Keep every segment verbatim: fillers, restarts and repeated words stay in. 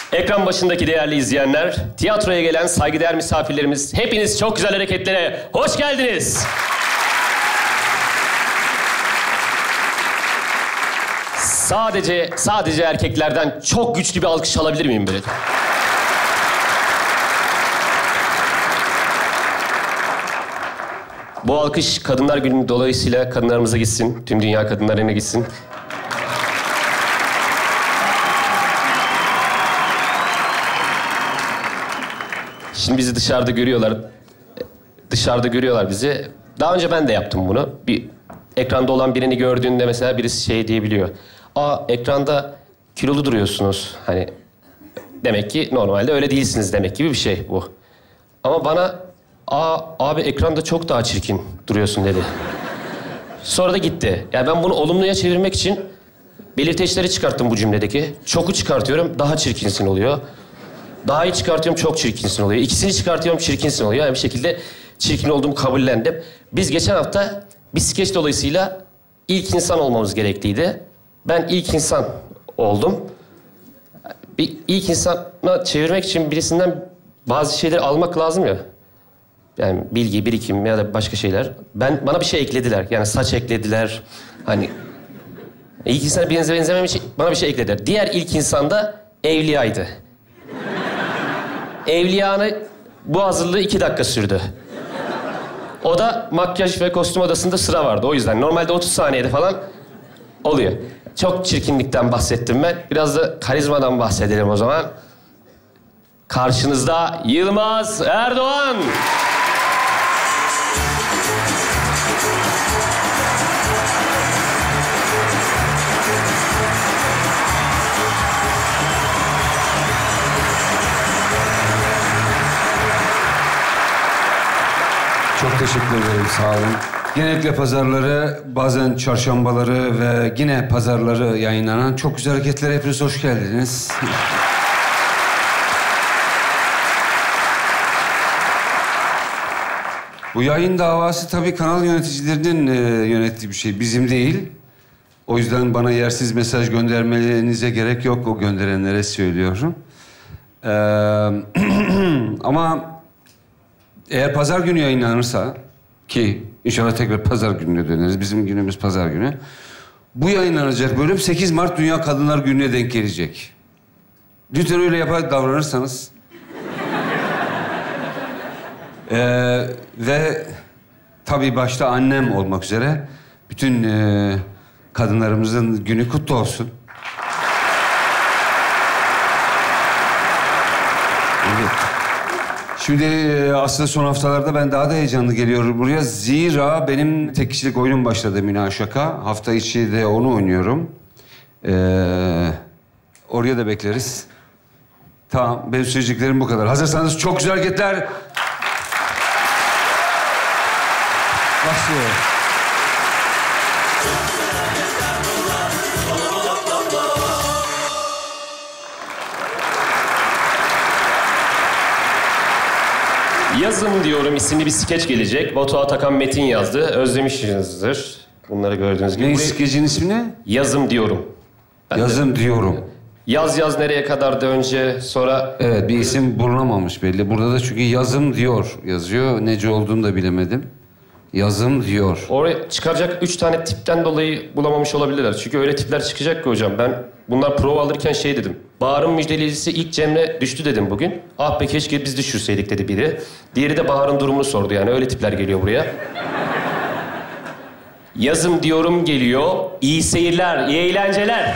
Ekran başındaki değerli izleyenler, tiyatroya gelen saygıdeğer misafirlerimiz, hepiniz çok güzel hareketlere hoş geldiniz. Sadece, sadece erkeklerden çok güçlü bir alkış alabilir miyim böyle? Bu alkış Kadınlar Günü dolayısıyla kadınlarımıza gitsin, tüm dünya kadınlarına gitsin. Şimdi bizi dışarıda görüyorlar. Dışarıda görüyorlar bizi. Daha önce ben de yaptım bunu. Bir ekranda olan birini gördüğünde mesela birisi şey diyebiliyor. Aa, ekranda kilolu duruyorsunuz. Hani demek ki normalde öyle değilsiniz demek gibi bir şey bu. Ama bana aa abi ekranda çok daha çirkin duruyorsun dedi. Sonra da gitti. Yani ben bunu olumluya çevirmek için belirteçleri çıkarttım bu cümledeki. Çoku çıkartıyorum, daha çirkinsin oluyor. Daha iyi çıkartıyorum, çok çirkinsin oluyor. İkisini çıkartıyorum, çirkinsin oluyor. Yani bir şekilde çirkin olduğumu kabullendim. Biz geçen hafta bir skeç dolayısıyla ilk insan olmamız gerekliydi. Ben ilk insan oldum. Bir ilk insana çevirmek için birisinden bazı şeyleri almak lazım ya. Yani bilgi, birikim ya da başka şeyler. Ben bana bir şey eklediler. Yani saç eklediler. Hani ilk insana birinize benzememiş, bana bir şey eklediler. Diğer ilk insan da Evliya'ydı. Evliya'nın bu hazırlığı iki dakika sürdü. O da makyaj ve kostüm odasında sıra vardı. O yüzden normalde otuz saniyede falan oluyor. Çok çirkinlikten bahsettim ben. Biraz da karizmadan bahsedelim o zaman. Karşınızda Yılmaz Erdoğan. Çok teşekkür ederim, sağ olun. Genellikle pazarları, bazen çarşambaları ve yine pazarları yayınlanan çok güzel hareketlere hepiniz hoş geldiniz. Bu yayın davası tabii kanal yöneticilerinin e, yönettiği bir şey, bizim değil. O yüzden bana yersiz mesaj göndermenize gerek yok, o gönderenlere söylüyorum. Ee, ama eğer pazar günü yayınlanırsa, ki inşallah tekrar pazar gününe döneriz, bizim günümüz pazar günü. Bu yayınlanacak bölüm sekiz Mart Dünya Kadınlar Günü'ne denk gelecek. Lütfen öyle yapar davranırsanız. ee, ve tabii başta annem olmak üzere bütün e, kadınlarımızın günü kutlu olsun. Evet. Şimdi aslında son haftalarda ben daha da heyecanlı geliyorum buraya. Zira benim tek kişilik oyunum başladı Mina Şaka. Hafta içi de onu oynuyorum. Ee, oraya da bekleriz. Tamam, benim söyleyeceklerim bu kadar. Hazırsanız çok güzel hareketler. Başlıyor. Yazım diyorum isimli bir skeç gelecek. Batu Atakan metin yazdı. Özlemişsinizdir. Bunları gördüğünüz gibi. Ne skecin ismi ne? Yazım diyorum. Ben Yazım de... diyorum. Yaz yaz nereye kadar da önce sonra... Evet, bir isim bulunamamış belli. Burada da çünkü yazım diyor yazıyor. Nece olduğunu da bilemedim. Yazım diyor. Oraya çıkaracak üç tane tipten dolayı bulamamış olabilirler. Çünkü öyle tipler çıkacak ki hocam. Ben bunlar prova alırken şey dedim. Bahar'ın müjdelisi ilk Cemre düştü dedim bugün. Ah be keşke biz düşürseydik dedi biri. Diğeri de Bahar'ın durumunu sordu yani. Öyle tipler geliyor buraya. Yazım diyorum geliyor. İyi seyirler, iyi eğlenceler.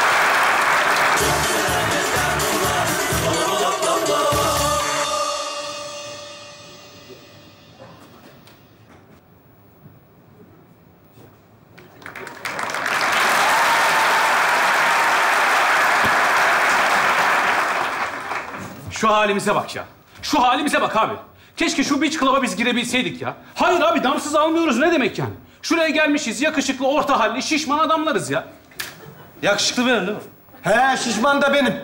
Şu halimize bak ya. Şu halimize bak abi. Keşke şu beach club'a biz girebilseydik ya. Hayır abi, damsız almıyoruz ne demek yani? Şuraya gelmişiz, yakışıklı, orta halli, şişman adamlarız ya. Yakışıklı benim değil mi? He, şişman da benim.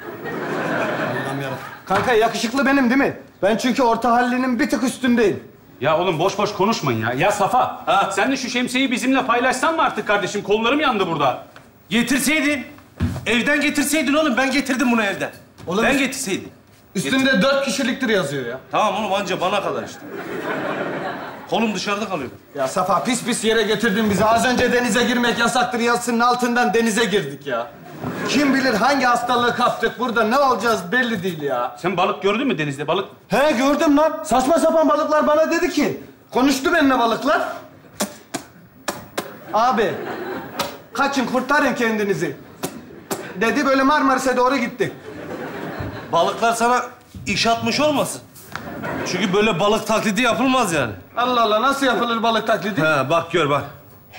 Kanka yakışıklı benim değil mi? Ben çünkü orta hallinin bir tık üstündeyim. Ya oğlum boş boş konuşmayın ya. Ya Safa, ha. Sen de şu şemsiyeyi bizimle paylaşsan mı artık kardeşim? Kollarım yandı burada. Getirseydin. Evden getirseydin oğlum. Ben getirdim bunu evden. Oğlum, Ben getirseydim. üstünde dört kişiliktir yazıyor ya. Tamam oğlum anca bana kadar işte. Kolum dışarıda kalıyor. Ya Safa pis pis yere getirdin bizi. Az önce denize girmek yasaktır yazısının altından denize girdik ya. Kim bilir hangi hastalığı kaptık burada, ne olacağız belli değil ya. Sen balık gördün mü denizde balık? He gördüm lan. Saçma sapan balıklar bana dedi ki. Konuştu benimle balıklar. Abi, kaçın kurtarın kendinizi. Dedi böyle Marmaris'e doğru gittik. Balıklar sana iş atmış olmasın? Çünkü böyle balık taklidi yapılmaz yani. Allah Allah nasıl yapılır balık taklidi? He bak gör bak.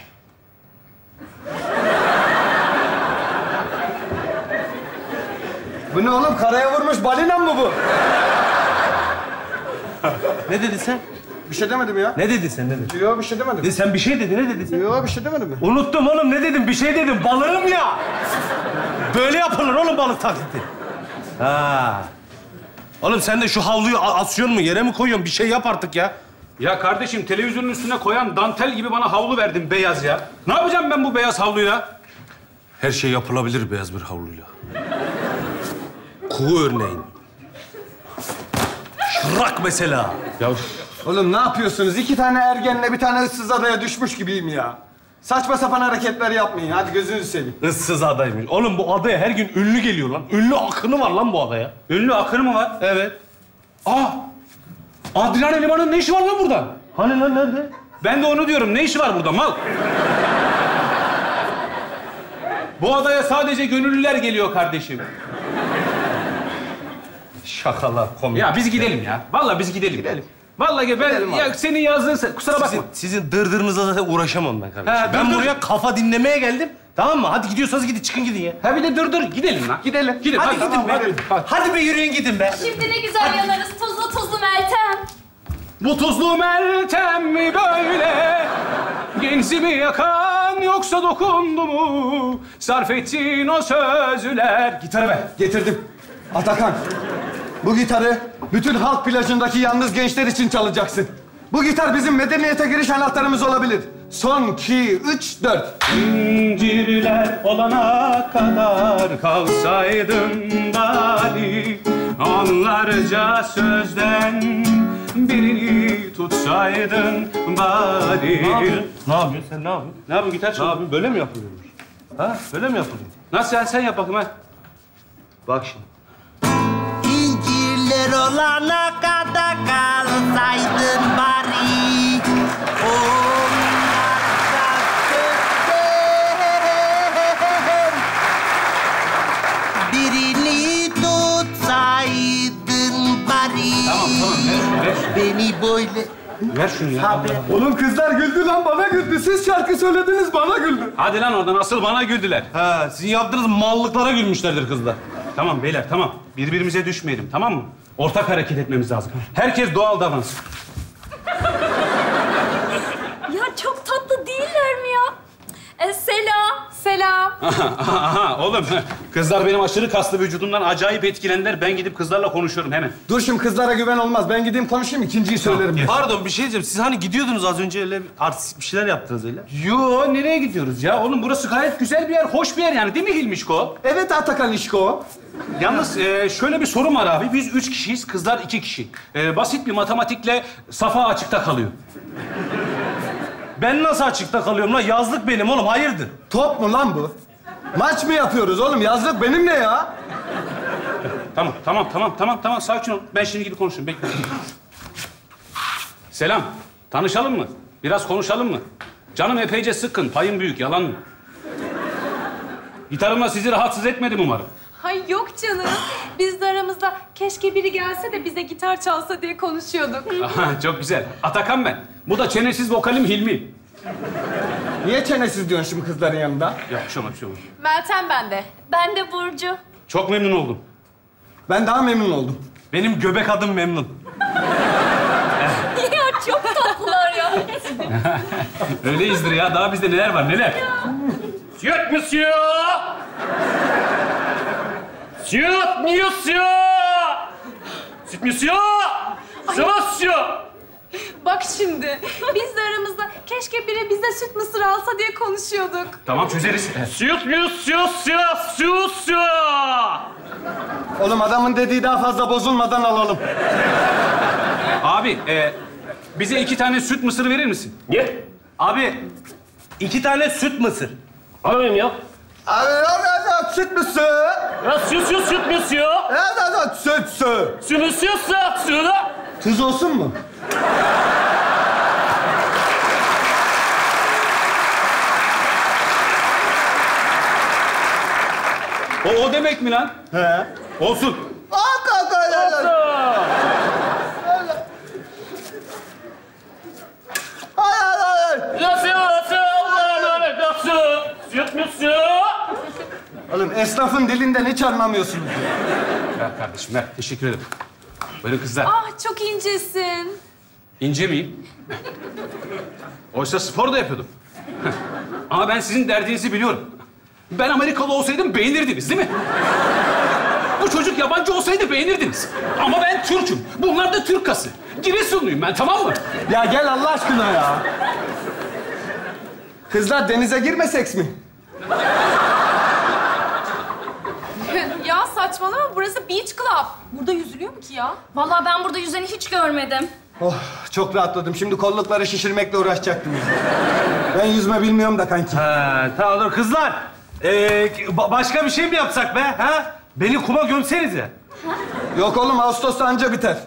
Bu ne oğlum? Karaya vurmuş balina mı bu? Ne dedin sen? Bir şey demedim ya. Ne dedin sen ne dedin? Yok bir şey demedim. De, sen bir şey dedin ne dedin sen? Yok bir şey demedim mi? Unuttum oğlum ne dedim bir şey dedim balığım ya. Böyle yapılır oğlum balık taklidi. Ha. Oğlum sen de şu havluyu a- asıyorsun mu yere mi koyuyorsun bir şey yap artık ya. Ya kardeşim televizyonun üstüne koyan dantel gibi bana havlu verdin beyaz ya. Ne yapacağım ben bu beyaz havluyla? Her şey yapılabilir beyaz bir havluyla. Kuğu örneğin. Şırak mesela. Ya Oğlum ne yapıyorsunuz? İki tane ergenle bir tane ıssız adaya düşmüş gibiyim ya. Saçma sapan hareketler yapmayın. Hadi gözünüzü seveyim. Issız adaymış. Oğlum bu adaya her gün ünlü geliyor lan. Ünlü akını var lan bu adaya. ünlü akını mı var? Evet. Aa! Adrian Eleman'ın ne işi var lan burada? Hani lan nerede? Ben de onu diyorum. Ne işi var burada mal? Bu adaya sadece gönüllüler geliyor kardeşim. Şakalar, komik. Ya biz gidelim ya. Vallahi biz gidelim. Gidelim. Vallahi ben Gidelim ya abi. senin yazdığın kusura bakma. Sizin, sizin dırdırınıza zaten uğraşamam ben kardeşim. He, ben dır dır. buraya kafa dinlemeye geldim. Tamam mı? Hadi gidiyorsanız gidin, çıkın gidin ya. Ha bir de dur dur gidelim lan. Gidelim. Gidelim. Hadi, Hadi, gidin tamam, be. hadi. Hadi be yürüyün gidin be. Şimdi ne güzel yanarız tuzlu tuzlu Meltem. Bu tuzlu Meltem mi böyle? Genzimi yakan yoksa dokundu mu? Sarf ettiğin o sözler. Gitarı ver. Getirdim. Atakan, bu gitarı bütün halk plajındaki yalnız gençler için çalacaksın. Bu gitar bizim medeniyete giriş anahtarımız olabilir. Son, iki, üç, dört. Zincirler olana kadar kalsaydım bari. Onlarca sözden birini tutsaydın bari. Ne yapıyorsun? Ne yapıyorsun? Sen ne yapıyorsun? Ne yapayım gitar Ne çalıyor. yapıyorsun? Böyle mi yapılıyormuş? Ha? Böyle mi yapılıyor? Nasıl sen, sen yap bakayım ha. Bak şimdi. İncirler olana kadar kalsaydın bari. Onlarca sözden birini tutsaydın bari. Tamam tamam ver, ver, Beni böyle... ver şunu ya. Oğlum kızlar güldü lan, bana güldü. Siz şarkı söylediniz, bana güldü. Hadi lan oradan asıl bana güldüler. Ha, sizin yaptığınız mallıklara gülmüşlerdir kızlar. Tamam beyler tamam. Birbirimize düşmeyelim tamam mı? Ortak hareket etmemiz lazım. Herkes doğal davransın. Ya çok tatlı değiller mi ya? E, selam. Selam. Aha, aha, oğlum kızlar benim aşırı kaslı vücudumdan acayip etkilendiler. Ben gidip kızlarla konuşuyorum hemen. Dur şimdi kızlara güven olmaz. Ben gideyim konuşayım, ikinciyi söylerim. Pardon bir şey diyeceğim. Siz hani gidiyordunuz az önce öyle bir artistik bir şeyler yaptınız öyle. Yo nereye gidiyoruz ya? Oğlum burası gayet güzel bir yer, hoş bir yer yani değil mi Hilmişko? Evet Atakan İşko. Yalnız e, şöyle bir sorun var abi. Biz üç kişiyiz, kızlar iki kişi. E, basit bir matematikle Safa açıkta kalıyor. Ben nasıl açıkta kalıyorum lan? Yazlık benim oğlum, hayırdır? Top mu lan bu? Maç mı yapıyoruz oğlum? Yazlık benim ne ya? Tamam, tamam, tamam, tamam, tamam. Sakin ol. Ben şimdi gidip konuşurum. Bekle. Selam. Tanışalım mı? Biraz konuşalım mı? Canım epeyce sıkkın. Payım büyük. Yalan mı? Gitarımla sizi rahatsız etmedim umarım. Ay yok canım. Biz de aramızda keşke biri gelse de bize gitar çalsa diye konuşuyorduk. Aha, çok güzel. Atakan ben. Bu da çenesiz vokalim Hilmi. Niye çenesiz diyorsun şimdi kızların yanında? Ya bir şey olmaz, bir şey olmaz. Meltem ben de. Ben de Burcu. Çok memnun oldum. Ben daha memnun oldum. Benim göbek adım memnun. Ya çok tatlılar ya. Öyleyizdir ya. Daha bizde neler var, neler? Süt monsieur! Süt monsieur! Süt monsieur! Süt monsieur! Bak şimdi. Biz de aramızda keşke biri bize süt mısır alsa diye konuşuyorduk. Tamam çözeriz. Süt monsieur, süt, süt, süt! Oğlum adamın dediği daha fazla bozulmadan alalım. Abi, e, bize iki tane süt mısır verir misin? Niye? Abi iki tane süt mısır. Alayım ya. Abi ya süt müsü? Ya süt süt süt müsü. Ya süt sü. Süt müsü süt süt. Tuz olsun mu? O, o demek mi lan? He. Olsun. Nasıl nasıl? Nasıl? Süt müsü. Oğlum esnafın dilinden hiç anlamıyorsunuz. Ver kardeşim, ver. Teşekkür ederim. Buyurun kızlar. Ah çok incesin. İnce miyim? Oysa spor da yapıyordum. Ama ben sizin derdinizi biliyorum. Ben Amerikalı olsaydım beğenirdiniz değil mi? Bu çocuk yabancı olsaydı beğenirdiniz. Ama ben Türk'üm. Bunlar da Türk kası. Giresunluyum ben, tamam mı? Ya gel Allah aşkına ya. Kızlar denize girmesek mi? Ya saçmalama, burası beach club. Burada yüzülüyor mu ki ya? Vallahi ben burada yüzeni hiç görmedim. Oh çok rahatladım. Şimdi kollukları şişirmekle uğraşacaktım ya. Ben yüzme bilmiyorum da kanki. Ha, tamam dur kızlar. Ee, ba- başka bir şey mi yapsak be? Ha? Beni kuma gömsenize. Yok oğlum Ağustos'ta anca biter.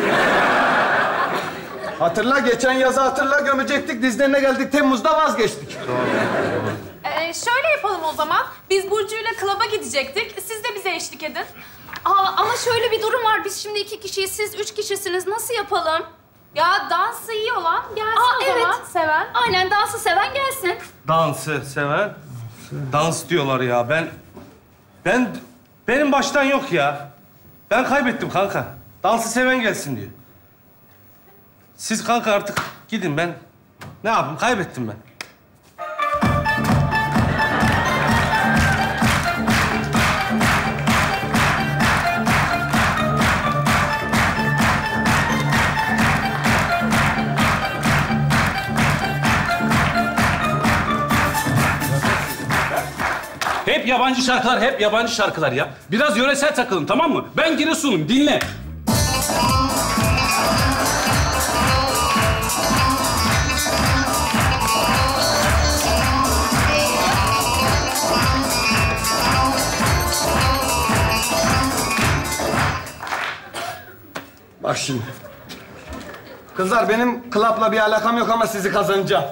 Hatırla geçen yazı hatırla gömecektik. Dizlerine geldik Temmuz'da vazgeçtik. Ee, şöyle yapalım o zaman. Biz Burcu'yla klaba gidecektik. Siz de bize eşlik edin. Aa, ama şöyle bir durum var. Biz şimdi iki kişiyiz, siz üç kişisiniz. Nasıl yapalım? Ya dansı iyi olan gelsin Aa, o zaman. evet. Seven. Aynen, dansı seven gelsin. Dansı seven. Dans diyorlar ya. Ben... Ben... Benim baştan yok ya. Ben kaybettim kanka. Dansı seven gelsin diyor. Siz kanka artık gidin, ben... Ne yapayım? Kaybettim ben. Hep yabancı şarkılar, hep yabancı şarkılar ya. Biraz yöresel takılın, tamam mı? Ben Giresun'um, dinle. Bak şimdi. Kızlar benim klapla bir alakam yok ama sizi kazanacağım.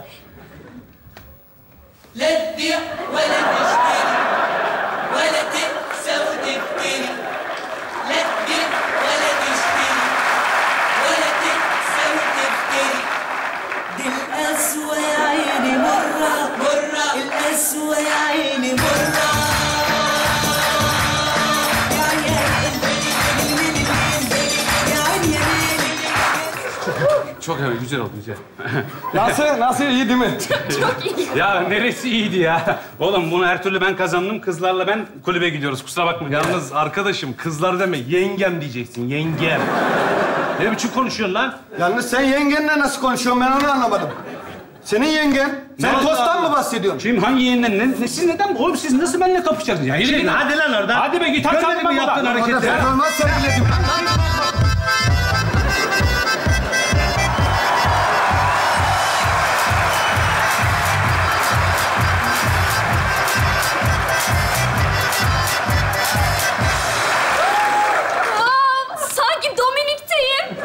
لا تبيع ولا تشتري ولا تنسى وتفتري لا تبيع ولا تشتري ولا تنسى وتفتري دي القسوة يا عيني مرة مرة القسوة يا عيني مرة يا عيني يا عيني يا Çok evet, güzel oldu, güzel. Nasıl? Nasıl? İyi değil mi? Çok iyi. Ya neresi iyiydi ya? Oğlum bunu her türlü ben kazandım. Kızlarla ben kulübe gidiyoruz. Kusura bakmayın. Yalnız arkadaşım, kızlar deme. Yengem diyeceksin, yengem. Ne biçim konuşuyorsun lan? Yalnız sen yengenle nasıl konuşuyorsun ben onu anlamadım. Senin yengen, sen Ne tosttan Allah? mı bahsediyorsun? Kim, hangi yeğenden? Ne, ne, siz neden? Oğlum siz nasıl benimle kapışacaksınız ya? Yürü Şey, gidin. hadi lan oradan. Hadi be git. Hadi Görmedin mi yaptığın hareketi? Orada hareketleri? performans sergiledim. Aa, sanki Dominik'teyim.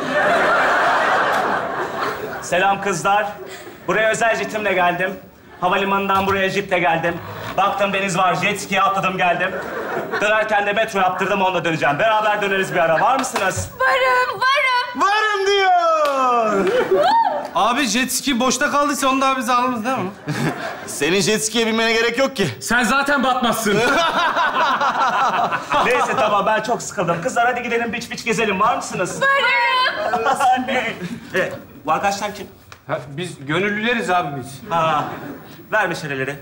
Selam kızlar. Buraya özel jetimle geldim. Havalimanından buraya jiple geldim. Baktım deniz var, jet ski'ye atladım geldim. Dönerken de metro yaptırdım, onunla döneceğim. Beraber döneriz bir ara. Var mısınız? Varım, varım. Varım diyor. Abi jet ski boşta kaldıysa onu da biz alırız değil mi? Senin jet ski'ye binmene gerek yok ki. Sen zaten batmazsın. Neyse tamam, ben çok sıkıldım. Kızlar hadi gidelim, biç biç gezelim. Var mısınız? Varım. Anne. E, bu arkadaşlar kim? Ha, biz gönüllüleriz abi biz. Ha, ver meşaleleri.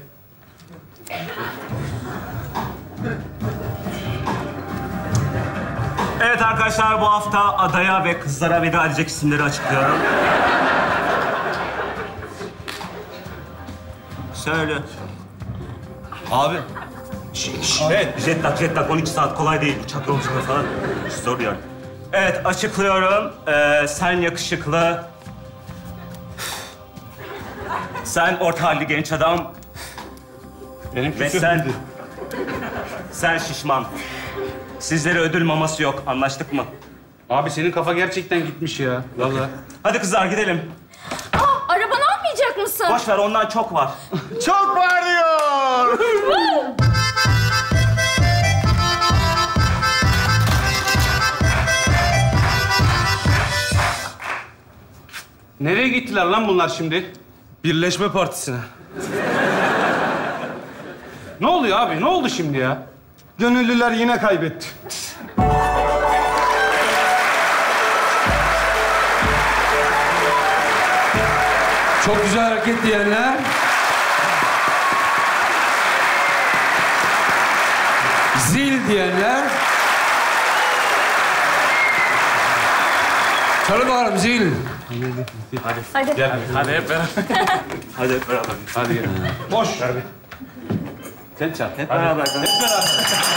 Evet arkadaşlar, bu hafta adaya ve kızlara veda edecek isimleri açıklıyorum. Söyle. Abi Evet, jet lag, jet lag. on iki saat kolay değil. Uçak yolculuğu falan zor yani. Evet, açıklıyorum. Ee, sen yakışıklı. Sen orta halli genç adam. Benim Ve sen... Sen şişman. Sizlere ödül maması yok. Anlaştık mı? Abi senin kafa gerçekten gitmiş ya. Vallahi. Hadi kızlar gidelim. Aa, arabanı almayacak mısın? Boş ver, ondan çok var. Çok var diyor. Nereye gittiler lan bunlar şimdi? Birleşme Partisi'ne. Ne oluyor abi? Ne oldu şimdi ya? Gönüllüler yine kaybetti. Çok güzel hareket diyenler. Zil diyenler. Çalı bakalım zil. Hadi. Gel. Hadi hep beraber. Hadi hep beraber. Hadi gel. Boş. Sen çal. Hep beraber. Hep beraber.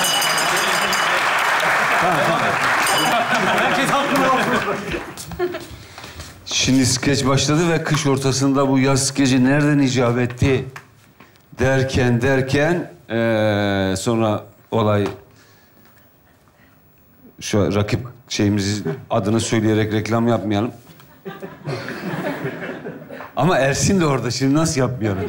Herkes hakkını alsın. Şimdi skeç başladı ve kış ortasında bu yaz skeci nereden icap etti derken derken ee, sonra olay şu rakip şeyimizi adını söyleyerek reklam yapmayalım. Ama Ersin de orada. Şimdi nasıl yapmayalım?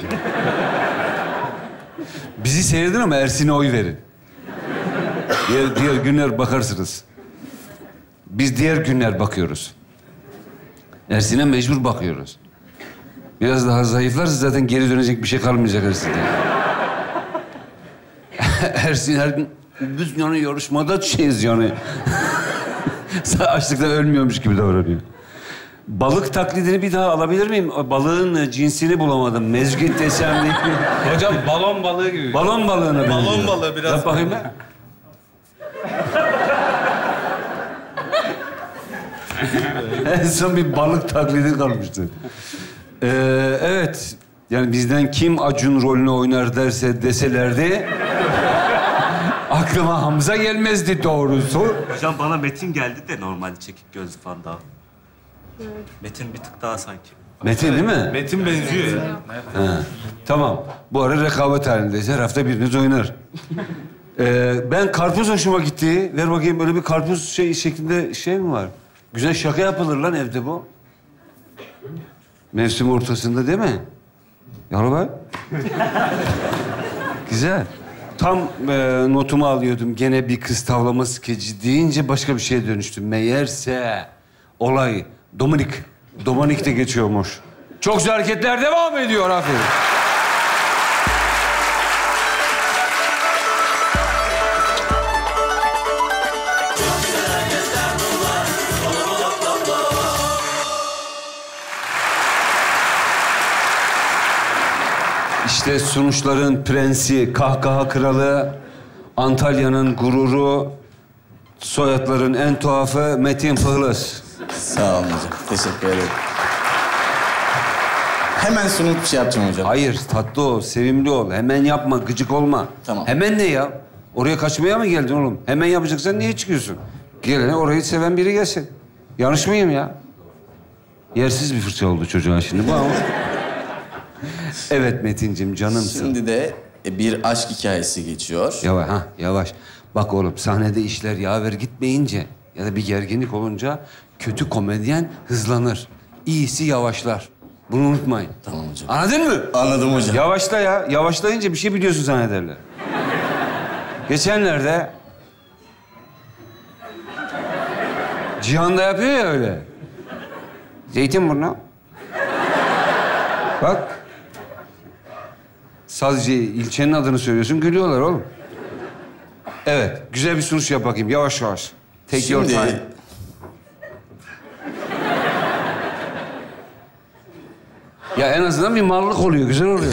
Bizi seyredin ama Ersin'e oy verin. Diğer, diğer günler bakarsınız. Biz diğer günler bakıyoruz. Ersin'e mecbur bakıyoruz. Biraz daha zayıflarsa zaten geri dönecek bir şey kalmayacak Ersin'e. Ersin her gün biz yani yarışmada şeyiz yani. Açlıktan ölmüyormuş gibi davranıyor. Balık taklidini bir daha alabilir miyim? Balığın cinsini bulamadım. Mezgit desem değil mi? Hocam balon balığı gibi. Balon balığına benziyor. Balon balığı biraz. Yap bakayım ben. En son bir balık taklidi kalmıştı. Ee, evet. Yani bizden kim Acun rolünü oynar derse deselerdi... aklıma Hamza gelmezdi doğrusu. Hocam bana Metin geldi de normal çekik gözlü falan daha. Metin bir tık daha sanki. Metin değil mi? Metin benziyor ya. Ha. Tamam. Bu ara rekabet halindeyiz. Her hafta biriniz oynar. Ee, ben karpuz hoşuma gitti. Ver bakayım böyle bir karpuz şey şeklinde şey mi var? Güzel şaka yapılır lan evde bu. Mevsim ortasında değil mi? Yalı bak. Güzel. Tam e, notumu alıyordum. Gene bir kız tavlama skeci deyince başka bir şeye dönüştüm. Meğerse olay Dominik. Dominik'te geçiyormuş. Çok güzel hareketler devam ediyor. Aferin. İşte sonuçların prensi, kahkaha kralı, Antalya'nın gururu, soyadların en tuhafı Metin Fıhlıs. Sağ olun hocam. Teşekkür ederim. Hemen sunum bir şey yapacağım hocam. Hayır, tatlı ol, sevimli ol. Hemen yapma, gıcık olma. Tamam. Hemen ne ya? Oraya kaçmaya mı geldin oğlum? Hemen yapacaksan niye çıkıyorsun? Gelene orayı seven biri gelsin. Yanlış mıyım ya? Yersiz bir fırça oldu çocuğa şimdi bu ama. Evet Metin'cim, canımsın. Şimdi de bir aşk hikayesi geçiyor. Yavaş, ha, yavaş. Bak oğlum, sahnede işler yaver gitmeyince ya da bir gerginlik olunca kötü komedyen hızlanır. İyisi yavaşlar. Bunu unutmayın. Tamam hocam. Anladın mı? Anladım hocam. Yavaşla ya. Yavaşlayınca bir şey biliyorsun zannederler. Geçenlerde... Cihan da yapıyor ya öyle. Zeytinburnu. Bak. Sadece ilçenin adını söylüyorsun, gülüyorlar oğlum. Evet, güzel bir sunuş yap bakayım. Yavaş yavaş. Take your Şimdi- time. Ya en azından bir mallık oluyor, güzel oluyor.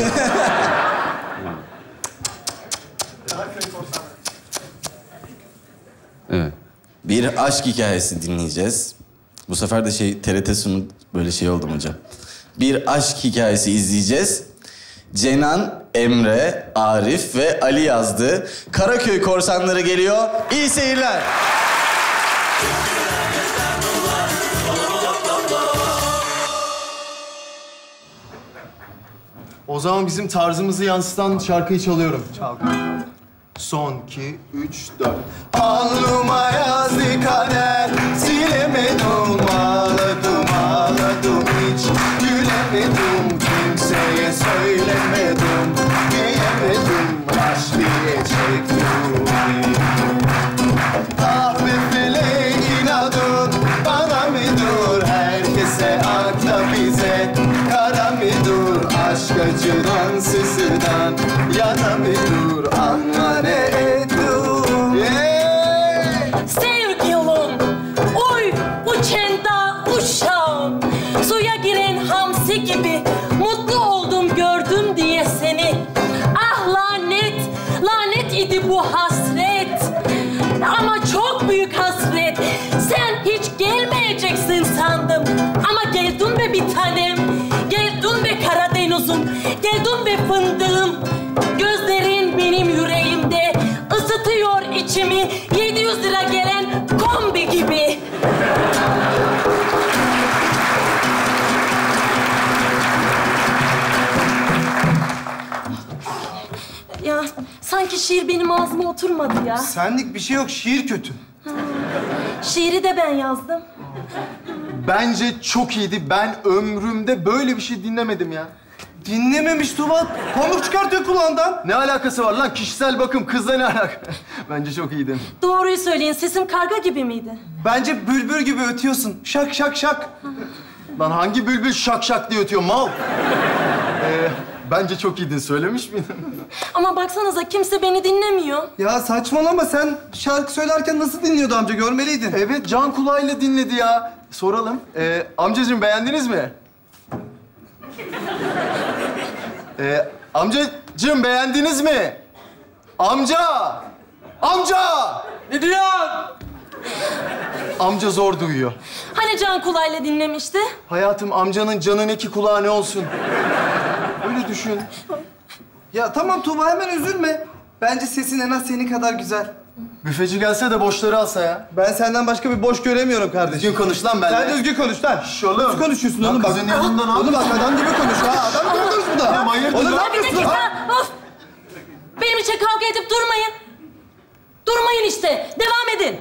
Evet. Bir aşk hikayesi dinleyeceğiz. Bu sefer de şey T R T sunu böyle şey oldum hocam. Bir aşk hikayesi izleyeceğiz. Cenan, Emre, Arif ve Ali yazdı. Karaköy korsanları geliyor. İyi seyirler. O zaman bizim tarzımızı yansıtan şarkıyı çalıyorum. Çal. Son, iki, üç, dört. Alnıma yazdı kader, silemedim, ağladım, ağladım, hiç gülemedim, kimseye söylemedim, diyemedim, aşk diye çektim. Ah be felek inadın, bana mıdır, herkese akla bize, kara mıdır, aşk acıdan, sızıdan, yana mıdır, anla ne ettim. Yeah. Sevgilim, oy uçenda uşağım, suya giren hamsi gibi mutlu oldum gördüm diye seni. Ah lanet, lanet idi bu hasret. Ama çok büyük hasret. Sen hiç gelmeyeceksin sandım. Ama geldin be bir tanem. Geldin be Karadeniz'im. Geldin be fındığım. Gözlerin benim yüreğimde. Isıtıyor içimi. yedi yüz lira gelen kombi gibi. Ya sanki şiir benim ağzıma oturmadı ya. Senlik bir şey yok, şiir kötü. Şiiri de ben yazdım. Bence çok iyiydi. Ben ömrümde böyle bir şey dinlemedim ya. Dinlememiş Tuba. Pamuk çıkartıyor kulağından. Ne alakası var lan? Kişisel bakım. Kızla ne alaka? Bence çok iyiydin. Doğruyu söyleyin. Sesim karga gibi miydi? Bence bülbül gibi ötüyorsun. Şak şak şak. Lan hangi bülbül şak şak diye ötüyor mal? Ee, bence çok iyiydin. Söylemiş miydin? Ama baksanıza kimse beni dinlemiyor. Ya saçmalama. Sen şarkı söylerken nasıl dinliyordu amca? Görmeliydin. Evet, can kulağıyla dinledi ya. Soralım. Ee, amcacığım beğendiniz mi? Ee, amcacığım beğendiniz mi? Amca! Amca! Ne diyorsun? Amca zor duyuyor. Hani can kulağıyla dinlemişti? Hayatım, amcanın canın iki kulağı ne olsun? Öyle düşün. Ya tamam Tuğba, hemen üzülme. Bence sesin en az senin kadar güzel. Büfeci gelse de boşları alsa ya. Ben senden başka bir boş göremiyorum kardeşim. Düzgün konuş lan benimle. Sen düzgün konuş lan. Şş oğlum. Nasıl konuşuyorsun lan oğlum bak. Kızın yanında ne Oğlum bak adam gibi konuş ha. Adam gibi konuş bu da. Ya hayırdır Oğlum lan? ne yapıyorsun? Bir dakika, of! Benim için kavga edip durmayın. Durmayın işte, devam edin.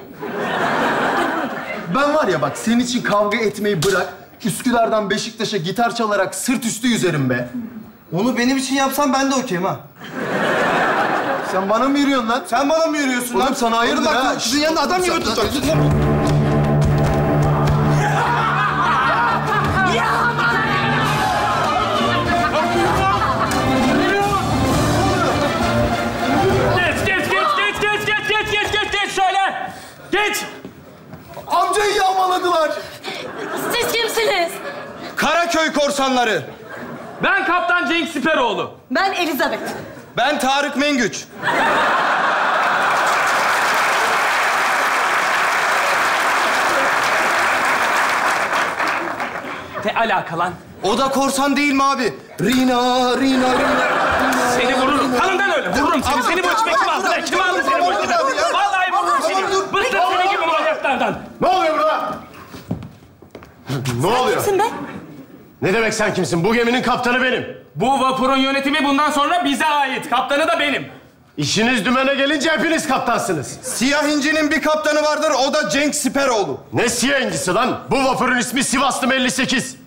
Ben var ya bak, senin için kavga etmeyi bırak. Üsküdar'dan Beşiktaş'a gitar çalarak sırt üstü yüzerim be. Onu benim için yapsan ben de okeyim ha. Sen bana mı yürüyorsun lan? Sen bana mı yürüyorsun lan? Oğlum sana hayırdır Oğlum bak, ha? kızın yanında adam gibi tutacaksın. Geç, geç, geç, geç, geç, geç, geç, geç, geç, geç şöyle. Geç. Amcayı yağmaladılar. Siz kimsiniz? Karaköy korsanları. Ben Kaptan Cenk Siperoğlu. Ben Elizabeth. Ben Tarık Mengüç. Ne alaka lan? O da korsan değil mi abi? Rina, Rina, Rina. Seni vururum. Kanından öyle. Vururum seni. Seni bu içime kim aldı? Kim aldı seni bu içime? Vallahi vururum seni. Bıktım senin gibi manyaklardan. Ne oluyor burada? Ne oluyor? Kimsin be? Ne demek sen kimsin? Bu geminin kaptanı benim. Bu vapurun yönetimi bundan sonra bize ait. Kaptanı da benim. İşiniz dümene gelince hepiniz kaptansınız. Siyah İnci'nin bir kaptanı vardır, o da Cenk Siperoğlu. Ne siyah incisi lan? Bu vapurun ismi Sivaslı elli sekiz.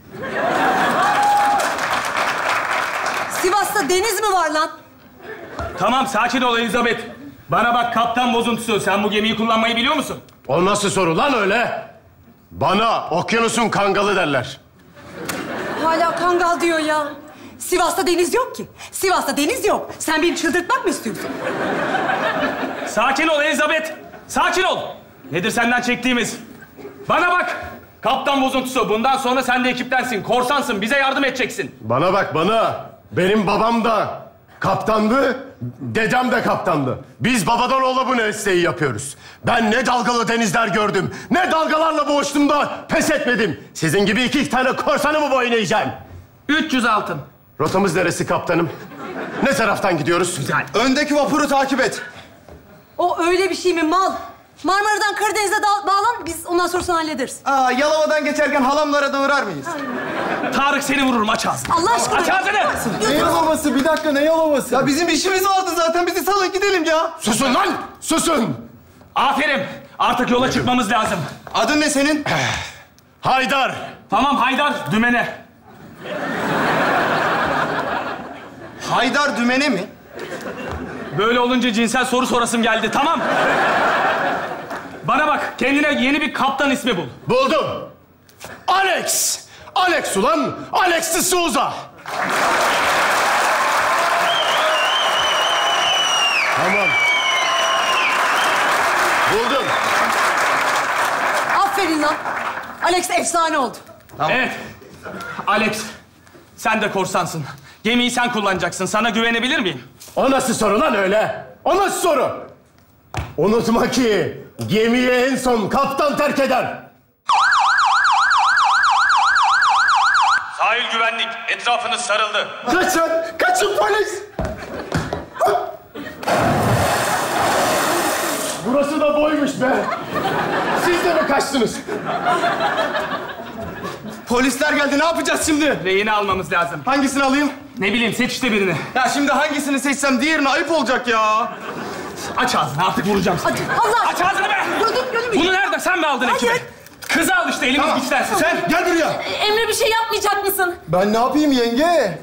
Sivas'ta deniz mi var lan? Tamam sakin ol Elizabeth. Bana bak kaptan bozuntusu. Sen bu gemiyi kullanmayı biliyor musun? O nasıl soru lan öyle? Bana okyanusun kangalı derler. Hala kangal diyor ya. Sivas'ta deniz yok ki. Sivas'ta deniz yok. Sen beni çıldırtmak mı istiyorsun? Sakin ol Elizabeth. Sakin ol. Nedir senden çektiğimiz? Bana bak. Kaptan bozuntusu. Bundan sonra sen de ekiptensin. Korsansın. Bize yardım edeceksin. Bana bak bana. Benim babam da kaptandı, dedem de kaptandı. Biz babadan oğula bu mesleği yapıyoruz. Ben ne dalgalı denizler gördüm, ne dalgalarla boğuştum da pes etmedim. Sizin gibi iki tane korsanı mı boyun eğeceğim? üç yüz altın. Rotamız neresi kaptanım? Ne taraftan gidiyoruz? Güzel. Öndeki vapuru takip et. O öyle bir şey mi mal? Marmara'dan Karadeniz'e da- bağlan, biz ondan sonrasını hallederiz. Aa, Yalova'dan geçerken halamlara da uğrar mıyız? Tarık seni vururum, aç ağzını. Allah aşkına. Aç ağzını. Ne Yalova'sı? Bir dakika, ne Yalova'sı? Ya bizim işimiz vardı zaten. Bizi salın gidelim ya. Susun lan! Susun! Aferin. Artık yola çıkmamız lazım. Adın ne senin? Haydar! Tamam Haydar, dümene. Haydar Dümene mi? Böyle olunca cinsel soru sorasım geldi. Tamam. Bana bak, kendine yeni bir kaptan ismi bul. Buldum. Alex! Alex ulan! Alex de Souza! Tamam. Buldum. Aferin lan. Alex efsane oldu. Tamam. Evet. Alex, sen de korsansın. Gemiyi sen kullanacaksın. Sana güvenebilir miyim? O nasıl soru lan öyle? O nasıl soru? Unutma ki gemiyi en son kaptan terk eder. Sahil güvenlik, etrafınız sarıldı. Kaçın! Kaçın polis! Burası da boymuş be. Siz de mi kaçtınız? Polisler geldi. Ne yapacağız şimdi? Rehini almamız lazım. Hangisini alayım? Ne bileyim, seç işte birini. Ya şimdi hangisini seçsem diğerine ayıp olacak ya. Aç ağzını, artık vuracağım seni. Hadi Allah Aç ağzını be! Dur dur gönlüm. Bunu nerede? Sen mi aldın ekibe? Kızı al işte, elimiz Tamam. güçlensin. Sen gel buraya. Emre bir şey yapmayacak mısın? Ben ne yapayım yenge?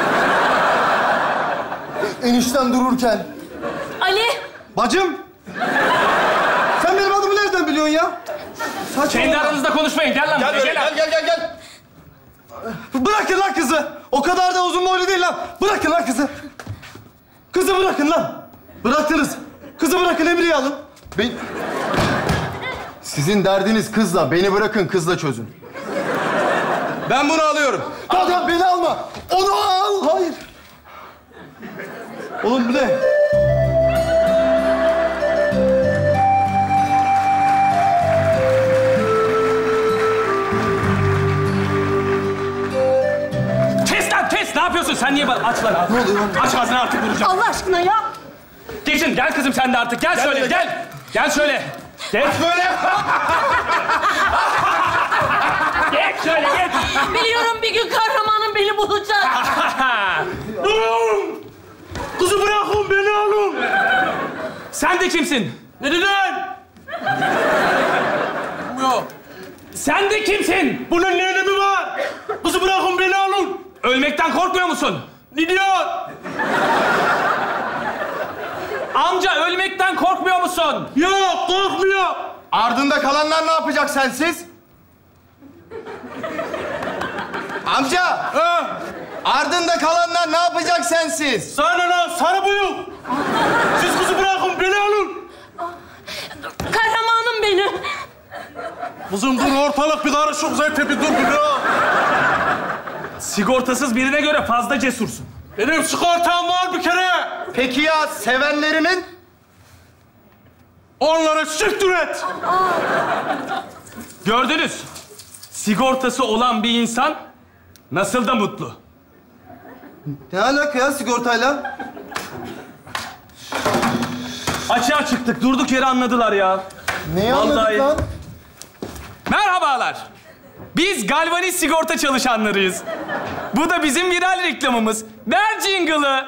Enişten dururken. Ali. Bacım. Sen benim adımı nereden biliyorsun ya? Saçma. Kendi aranızda konuşmayın. Gel lan Gel buraya, böyle, gel. gel, gel, gel, gel. Bırakın lan kızı. O kadar da uzun boylu değil lan. Bırakın lan kızı. Kızı bırakın lan. Bıraktınız. Kızı bırakın, Emre'yi alın. Ben... Sizin derdiniz kızla. Beni bırakın, kızla çözün. Ben bunu alıyorum. Tamam, beni alma. Onu al. Hayır. Oğlum bu ne? Kes lan, kes! Ne yapıyorsun? Sen niye bana... Aç lan ağzını. Ne oluyor? Aç ağzını, artık vuracağım. Allah aşkına ya. Geçin, gel kızım sen de artık. Gel, Gel şöyle, böyle, gel. Gel şöyle. Geç. Böyle. Geç şöyle, geç. Biliyorum bir gün kahramanım beni bulacak. Durun! Kızı bırakın, beni alın. Sen de kimsin? Ne dedin? Yok. Sen de kimsin? Bunun ne önemi var? Kızı bırakın, beni alın. Ölmekten korkmuyor musun? Ne diyorsun? Amca, ölmekten korkmuyor musun? Yok, korkmuyor. Ardında kalanlar ne yapacak sensiz? Amca. Ha? Ardında kalanlar ne yapacak sensiz? Sana lan, sarı bıyık. Siz kızı bırakın, beni alın. Kahramanım benim. Kızım dur, ortalık bir karışık zaten, bir dur bir ya. Sigortasız birine göre fazla cesursun. Benim sigortam var bir kere. Peki ya sevenlerinin? Onlara siktir et. Gördünüz. Sigortası olan bir insan nasıl da mutlu. Ne alaka ya sigortayla? Açığa çıktık. Durduk yere anladılar ya. Neyi Vallahi. anladık lan? Merhabalar. Biz Galvaniz sigorta çalışanlarıyız. Bu da bizim viral reklamımız. Ver jingle'ı.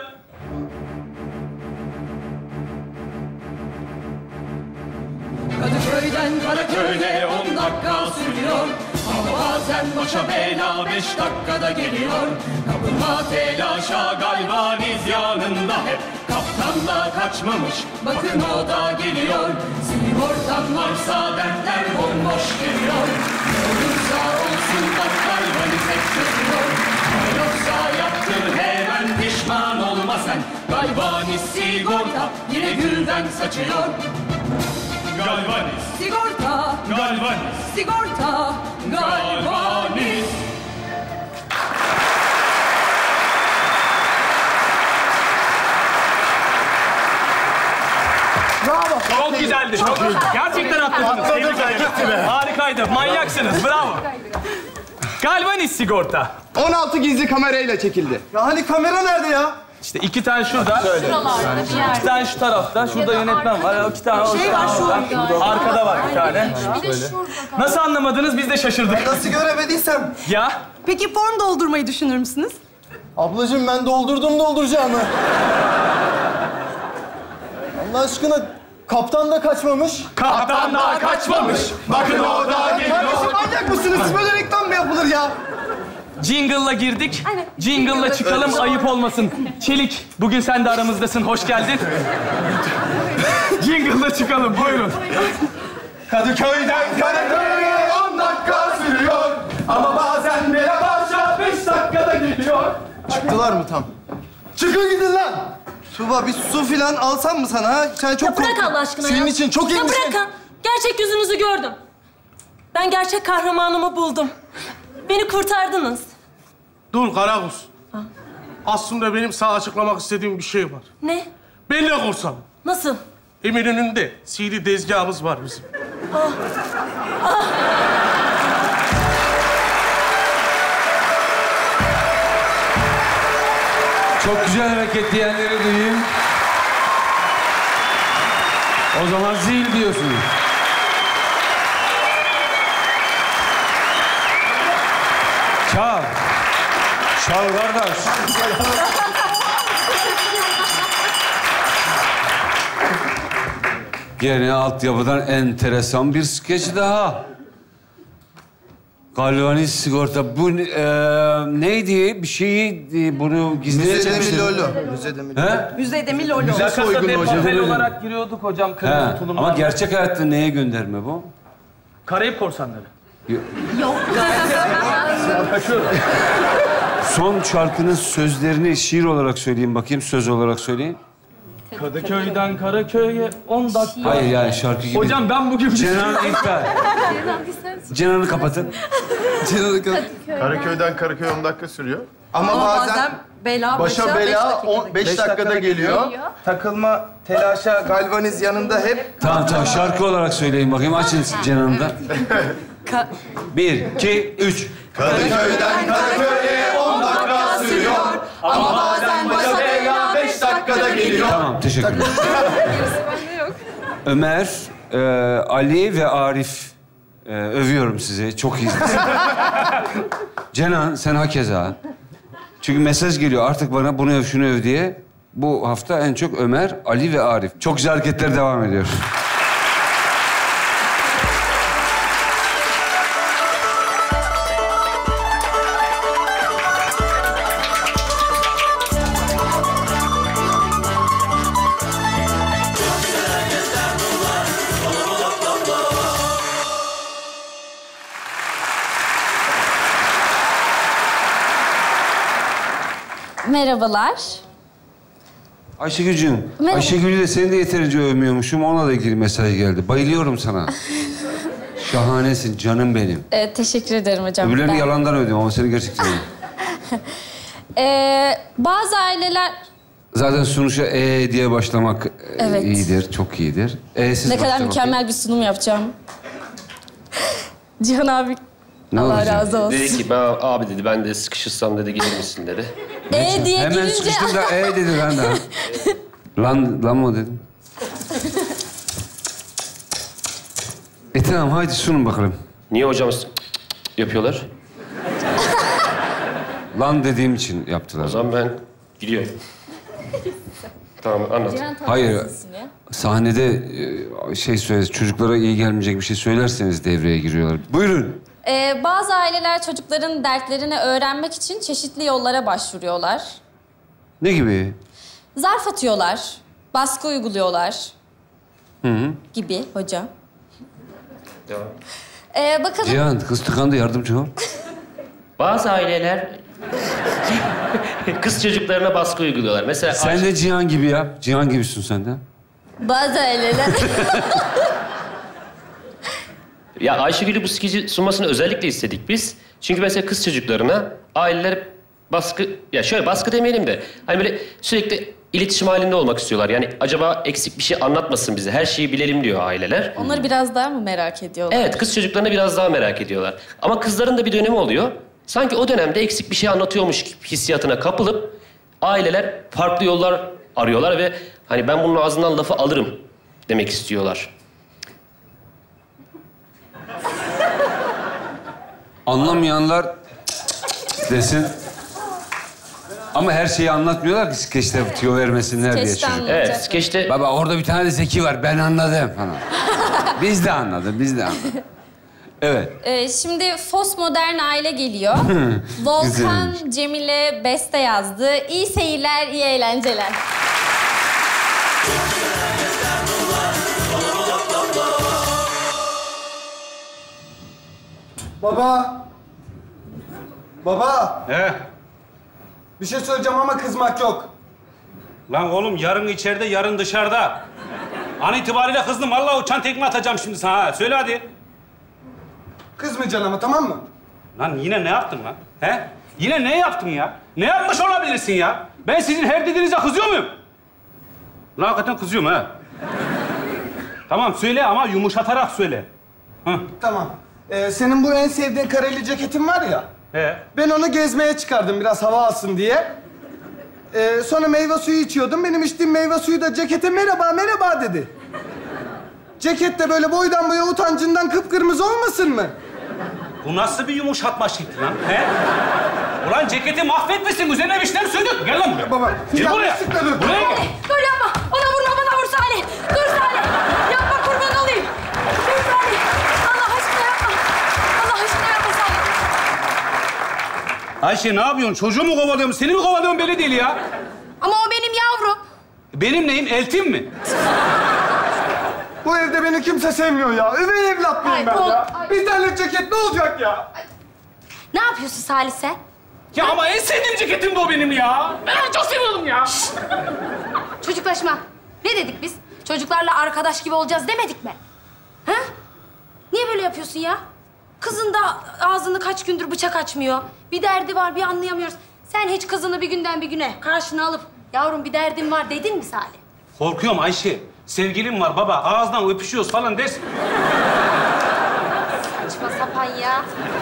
Kadıköy'den Karaköy'de on dakika sürüyor. Ama bazen başa bela beş dakikada geliyor. Kapılma telaşa, Galvaniz yanında hep. Kaptanla kaçmamış, bakın o da geliyor. Sigortan varsa dertler bomboş geliyor. Ne olursa olsun bak Galvaniz hep çözüyor. Ama yoksa yaptır hemen, pişman olma sen. Galvaniz sigorta yine gülden saçıyor. Galvaniz Sigorta. Galvaniz Sigorta. Galvaniz. Bravo. Çok güzeldi. Çok güzeldi. Gerçekten atladınız. Atladık, Tebrik ederim. gitti be. Harikaydı. Manyaksınız. Bravo. Galvaniz sigorta. on altı gizli kamerayla çekildi. Ya hani kamera nerede ya? İşte iki tane şurada. Şuralarda bir yerde. İki tane şu tarafta. Şurada yönetmen var. İki tane o Şey var, tarafta. Arkada var bir tane. Bir de şurada. Nasıl anlamadınız? Biz de şaşırdık. Nasıl göremediysem. Ya. Peki form doldurmayı düşünür müsünüz? Ablacığım ben doldurdum dolduracağımı. Allah aşkına kaptan da kaçmamış. Kaptan daha kaçmamış. Bakın orada geliyor. Kardeşim manyak mısınız? Böyle reklam mı yapılır ya? Jingle'la girdik. Jingle'la çıkalım, ayıp olmasın. Çelik, bugün sen de aramızdasın. Hoş geldin. Jingle'la çıkalım, buyurun. Kadıköy'den Karaköy'e on dakika sürüyor. Ama bazen bire başa beş dakikada geliyor. Çıktılar mı tam? Çıkın gidin lan! Tuğba bir su filan alsam mı sana ha? Sen çok Ya bırak korktun. Allah aşkına ya. Senin için çok iyi Ya bir şey. bırakın. Gerçek yüzünüzü gördüm. Ben gerçek kahramanımı buldum. Beni kurtardınız. Dur Karagöz. Aslında benim sana açıklamak istediğim bir şey var. Ne? Ben ne korsan? Nasıl? Eminönü'nde C D tezgahımız var bizim. Ah. Ah. Çok güzel hareket diyenleri duyayım. O zaman zil diyorsunuz. Çal. Çal kardeş. Gene altyapıdan enteresan bir skeç daha. Galvaniz sigorta. Bu e, neydi? Bir şeyi e, bunu gizliye Müzede çekmiştin. Milolo. Müzede Milolo. He? Müzede mi lolo? Müze soygunu hocam. Papel olarak giriyorduk hocam, He. kırmızı tulumlar. Ama gerçek hayatta neye gönderme bu? Karayip korsanları. Yok. Son şarkının sözlerini şiir olarak söyleyeyim bakayım, söz olarak söyleyin. Kadıköy'den Karaköy'e on dakika. Hayır yani şarkı gibi. Hocam ben bugün... Cenan iptal. Cenan'ı kapatın. Cenan'ı kapatın. Karaköy'den Karaköy on dakika sürüyor. Ama, Ama bazen, bazen bela başa bela beş dakikada geliyor. geliyor. Takılma, telaşa, galvaniz yanında hep. Tamam tamam şarkı olarak söyleyin bakayım. Açın Cenan'ı da. Ka- Bir, iki, üç. Kadıköy'den Karaköy'e on dakika sürüyor. Ama bazen başa bela beş dakikada geliyor. Tamam teşekkürler. Ömer, e, Ali ve Arif e, övüyorum sizi. Çok iyisiniz. Cenan sen hakeza. Çünkü mesaj geliyor artık bana bunu öv şunu öv diye. Bu hafta en çok Ömer, Ali ve Arif. Çok güzel hareketler devam ediyor. Merhabalar. Ayşegül'cüğüm, Merhaba. Ayşegül'ü de seni de yeterince övmüyormuşum. Ona da ilgili mesaj geldi. Bayılıyorum sana. Şahanesin, canım benim. Ee, teşekkür ederim hocam. Öbürlerini Ben- yalandan övdüm ama seni gerçekten övdüm. Ee, bazı aileler... Zaten sunuşa e diye başlamak e, Evet. iyidir, çok iyidir. E'siz Ne kadar başla mükemmel bakayım. bir sunum yapacağım. Cihan abi, Ne Allah olacak? razı olsun. Dedi ki ben abi dedi ben de sıkışırsam dedi gelir misin dedi. E diye Hemen girince... sıkıştım da e dedi ben de. lan, lan mı dedim. E tamam haydi sunun bakalım. Niye hocam s- yapıyorlar? Lan dediğim için yaptılar. O zaman ben gidiyorum. Tamam anlat. Hayır. Sahnede e, şey söyle, çocuklara iyi gelmeyecek bir şey söylerseniz devreye giriyorlar. Buyurun. Ee, bazı aileler çocukların dertlerini öğrenmek için çeşitli yollara başvuruyorlar. Ne gibi? Zarf atıyorlar, baskı uyguluyorlar Hı hı. gibi hocam. Devam. Ee, bakalım... Cihan, kız tıkandı yardımcı ol. Bazı aileler kız çocuklarına baskı uyguluyorlar. Mesela Sen de Cihan gibi yap. Cihan gibisin sen de. Bazı aileler... Ya Ayşegül'ü bu skeci sunmasını özellikle istedik biz. Çünkü mesela kız çocuklarına aileler baskı... Ya şöyle baskı demeyelim de... Hani böyle sürekli iletişim halinde olmak istiyorlar. Yani acaba eksik bir şey anlatmasın bize. Her şeyi bilelim diyor aileler. Onları biraz daha mı merak ediyorlar? Evet, kız çocuklarını biraz daha merak ediyorlar. Ama kızların da bir dönemi oluyor. Sanki o dönemde eksik bir şey anlatıyormuş hissiyatına kapılıp... aileler farklı yollar arıyorlar ve hani ben bunun ağzından lafı alırım demek istiyorlar. Anlamayanlar desin. Ama her şeyi anlatmıyorlar ki skeçte tüyo vermesinler diye Skeçte çocuk. anlatacaklar. Evet, skeçte... Baba orada bir tane de Zeki var, ben anladım falan. Biz de anladık, biz de anladık. Evet. Ee, şimdi Fos Modern Aile geliyor. Volkan, Güzelmiş. Cemile beste yazdı. İyi seyirler, iyi eğlenceler. Baba. Baba. He? Bir şey söyleyeceğim ama kızmak yok. Lan oğlum yarın içeride, yarın dışarıda. An itibariyle kızdım. Vallahi uçan tekme atacağım şimdi sana. Ha. Söyle hadi. Kızmayacaksın ama tamam mı? Lan yine ne yaptın lan? He? Yine ne yaptın ya? Ne yapmış olabilirsin ya? Ben sizin her dediğinize kızıyor muyum? Lan hakikaten kızıyorum ha. Tamam söyle ama yumuşatarak söyle. Hı. Tamam. Ee, senin bu en sevdiğin kareli ceketin var ya. He. Ben onu gezmeye çıkardım biraz hava alsın diye. Ee, sonra meyve suyu içiyordum. Benim içtiğim meyve suyu da cekete merhaba merhaba dedi. Ceket de böyle boydan boya utancından kıpkırmızı olmasın mı? Bu nasıl bir yumuşatma şekli lan? He? Ulan ceketi mahvetmişsin. Üzerine bir şeyler sürdük. Gel lan buraya. Baba, Gel buraya. yanlışlıkla dur. Buraya gel. Dur yapma. Ona vurma, bana vur Salih. Dur Salih. Yapma, kurban olayım. Dur Salih. Allah aşkına yapma. Allah aşkına yapma Salih. Ayşe ne yapıyorsun? Çocuğu mu kovalıyorum? Seni mi kovalıyorum belli değil ya. Ama o benim yavrum. Benim neyim? Eltim mi? Bu evde beni kimse sevmiyor ya. Üvey evlat mıyım Ay, ben Pol- ya? Ay. Bir tane ceket ne olacak ya? Ne yapıyorsun Salih sen? Ya ama en sevdiğim ceketim de o benim ya. Ben çok seviyordum ya. Çocuklaşma. Ne dedik biz? Çocuklarla arkadaş gibi olacağız demedik mi? Ha? Niye böyle yapıyorsun ya? Kızın da ağzını kaç gündür bıçak açmıyor. Bir derdi var, bir anlayamıyoruz. Sen hiç kızını bir günden bir güne karşına alıp yavrum bir derdim var dedin mi Salih? Korkuyorum Ayşe. Sevgilim var baba. Ağızdan öpüşüyoruz falan dersin. Saçma sapan ya.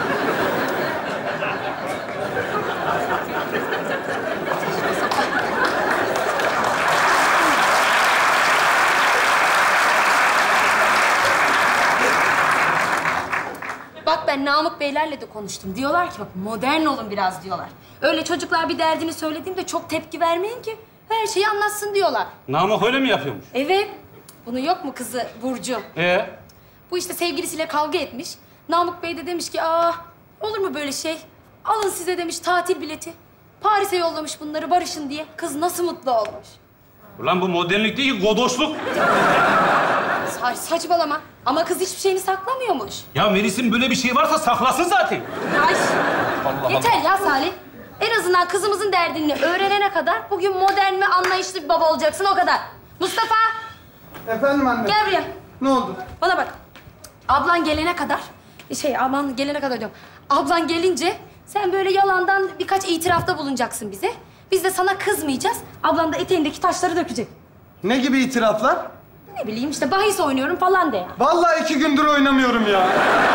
Bak ben Namık Beylerle de konuştum. Diyorlar ki bak modern olun biraz diyorlar. Öyle çocuklar bir derdini söylediğimde çok tepki vermeyin ki her şeyi anlatsın diyorlar. Namık öyle mi yapıyormuş? Evet. Bunun yok mu kızı Burcu? Ee? Bu işte sevgilisiyle kavga etmiş. Namık Bey de demiş ki aa olur mu böyle şey? Alın size demiş tatil bileti. Paris'e yollamış bunları barışın diye. Kız nasıl mutlu olmuş. Ulan bu modernlik değil, godoşluk. Sa saçmalama. Ama kız hiçbir şeyini saklamıyormuş. Ya Melis'in böyle bir şey varsa saklasın zaten. Ay. Allah Yeter ya Salih. En azından kızımızın derdini öğrenene kadar bugün modern ve anlayışlı bir baba olacaksın o kadar. Mustafa. Efendim anne. Gel buraya. Ne oldu? Bana bak. Ablan gelene kadar, şey ablan gelene kadar diyorum. Ablan gelince sen böyle yalandan birkaç itirafta bulunacaksın bize. Biz de sana kızmayacağız. Ablan da eteğindeki taşları dökecek. Ne gibi itiraflar? Ne bileyim işte bahis oynuyorum falan de. Vallahi iki gündür oynamıyorum ya.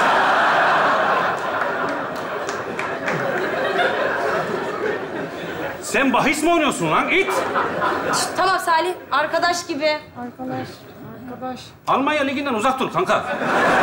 Sen bahis mi oynuyorsun lan? İt! Şişt, tamam Salih. Arkadaş gibi. Arkadaş, arkadaş. Almanya Ligi'nden uzak dur kanka.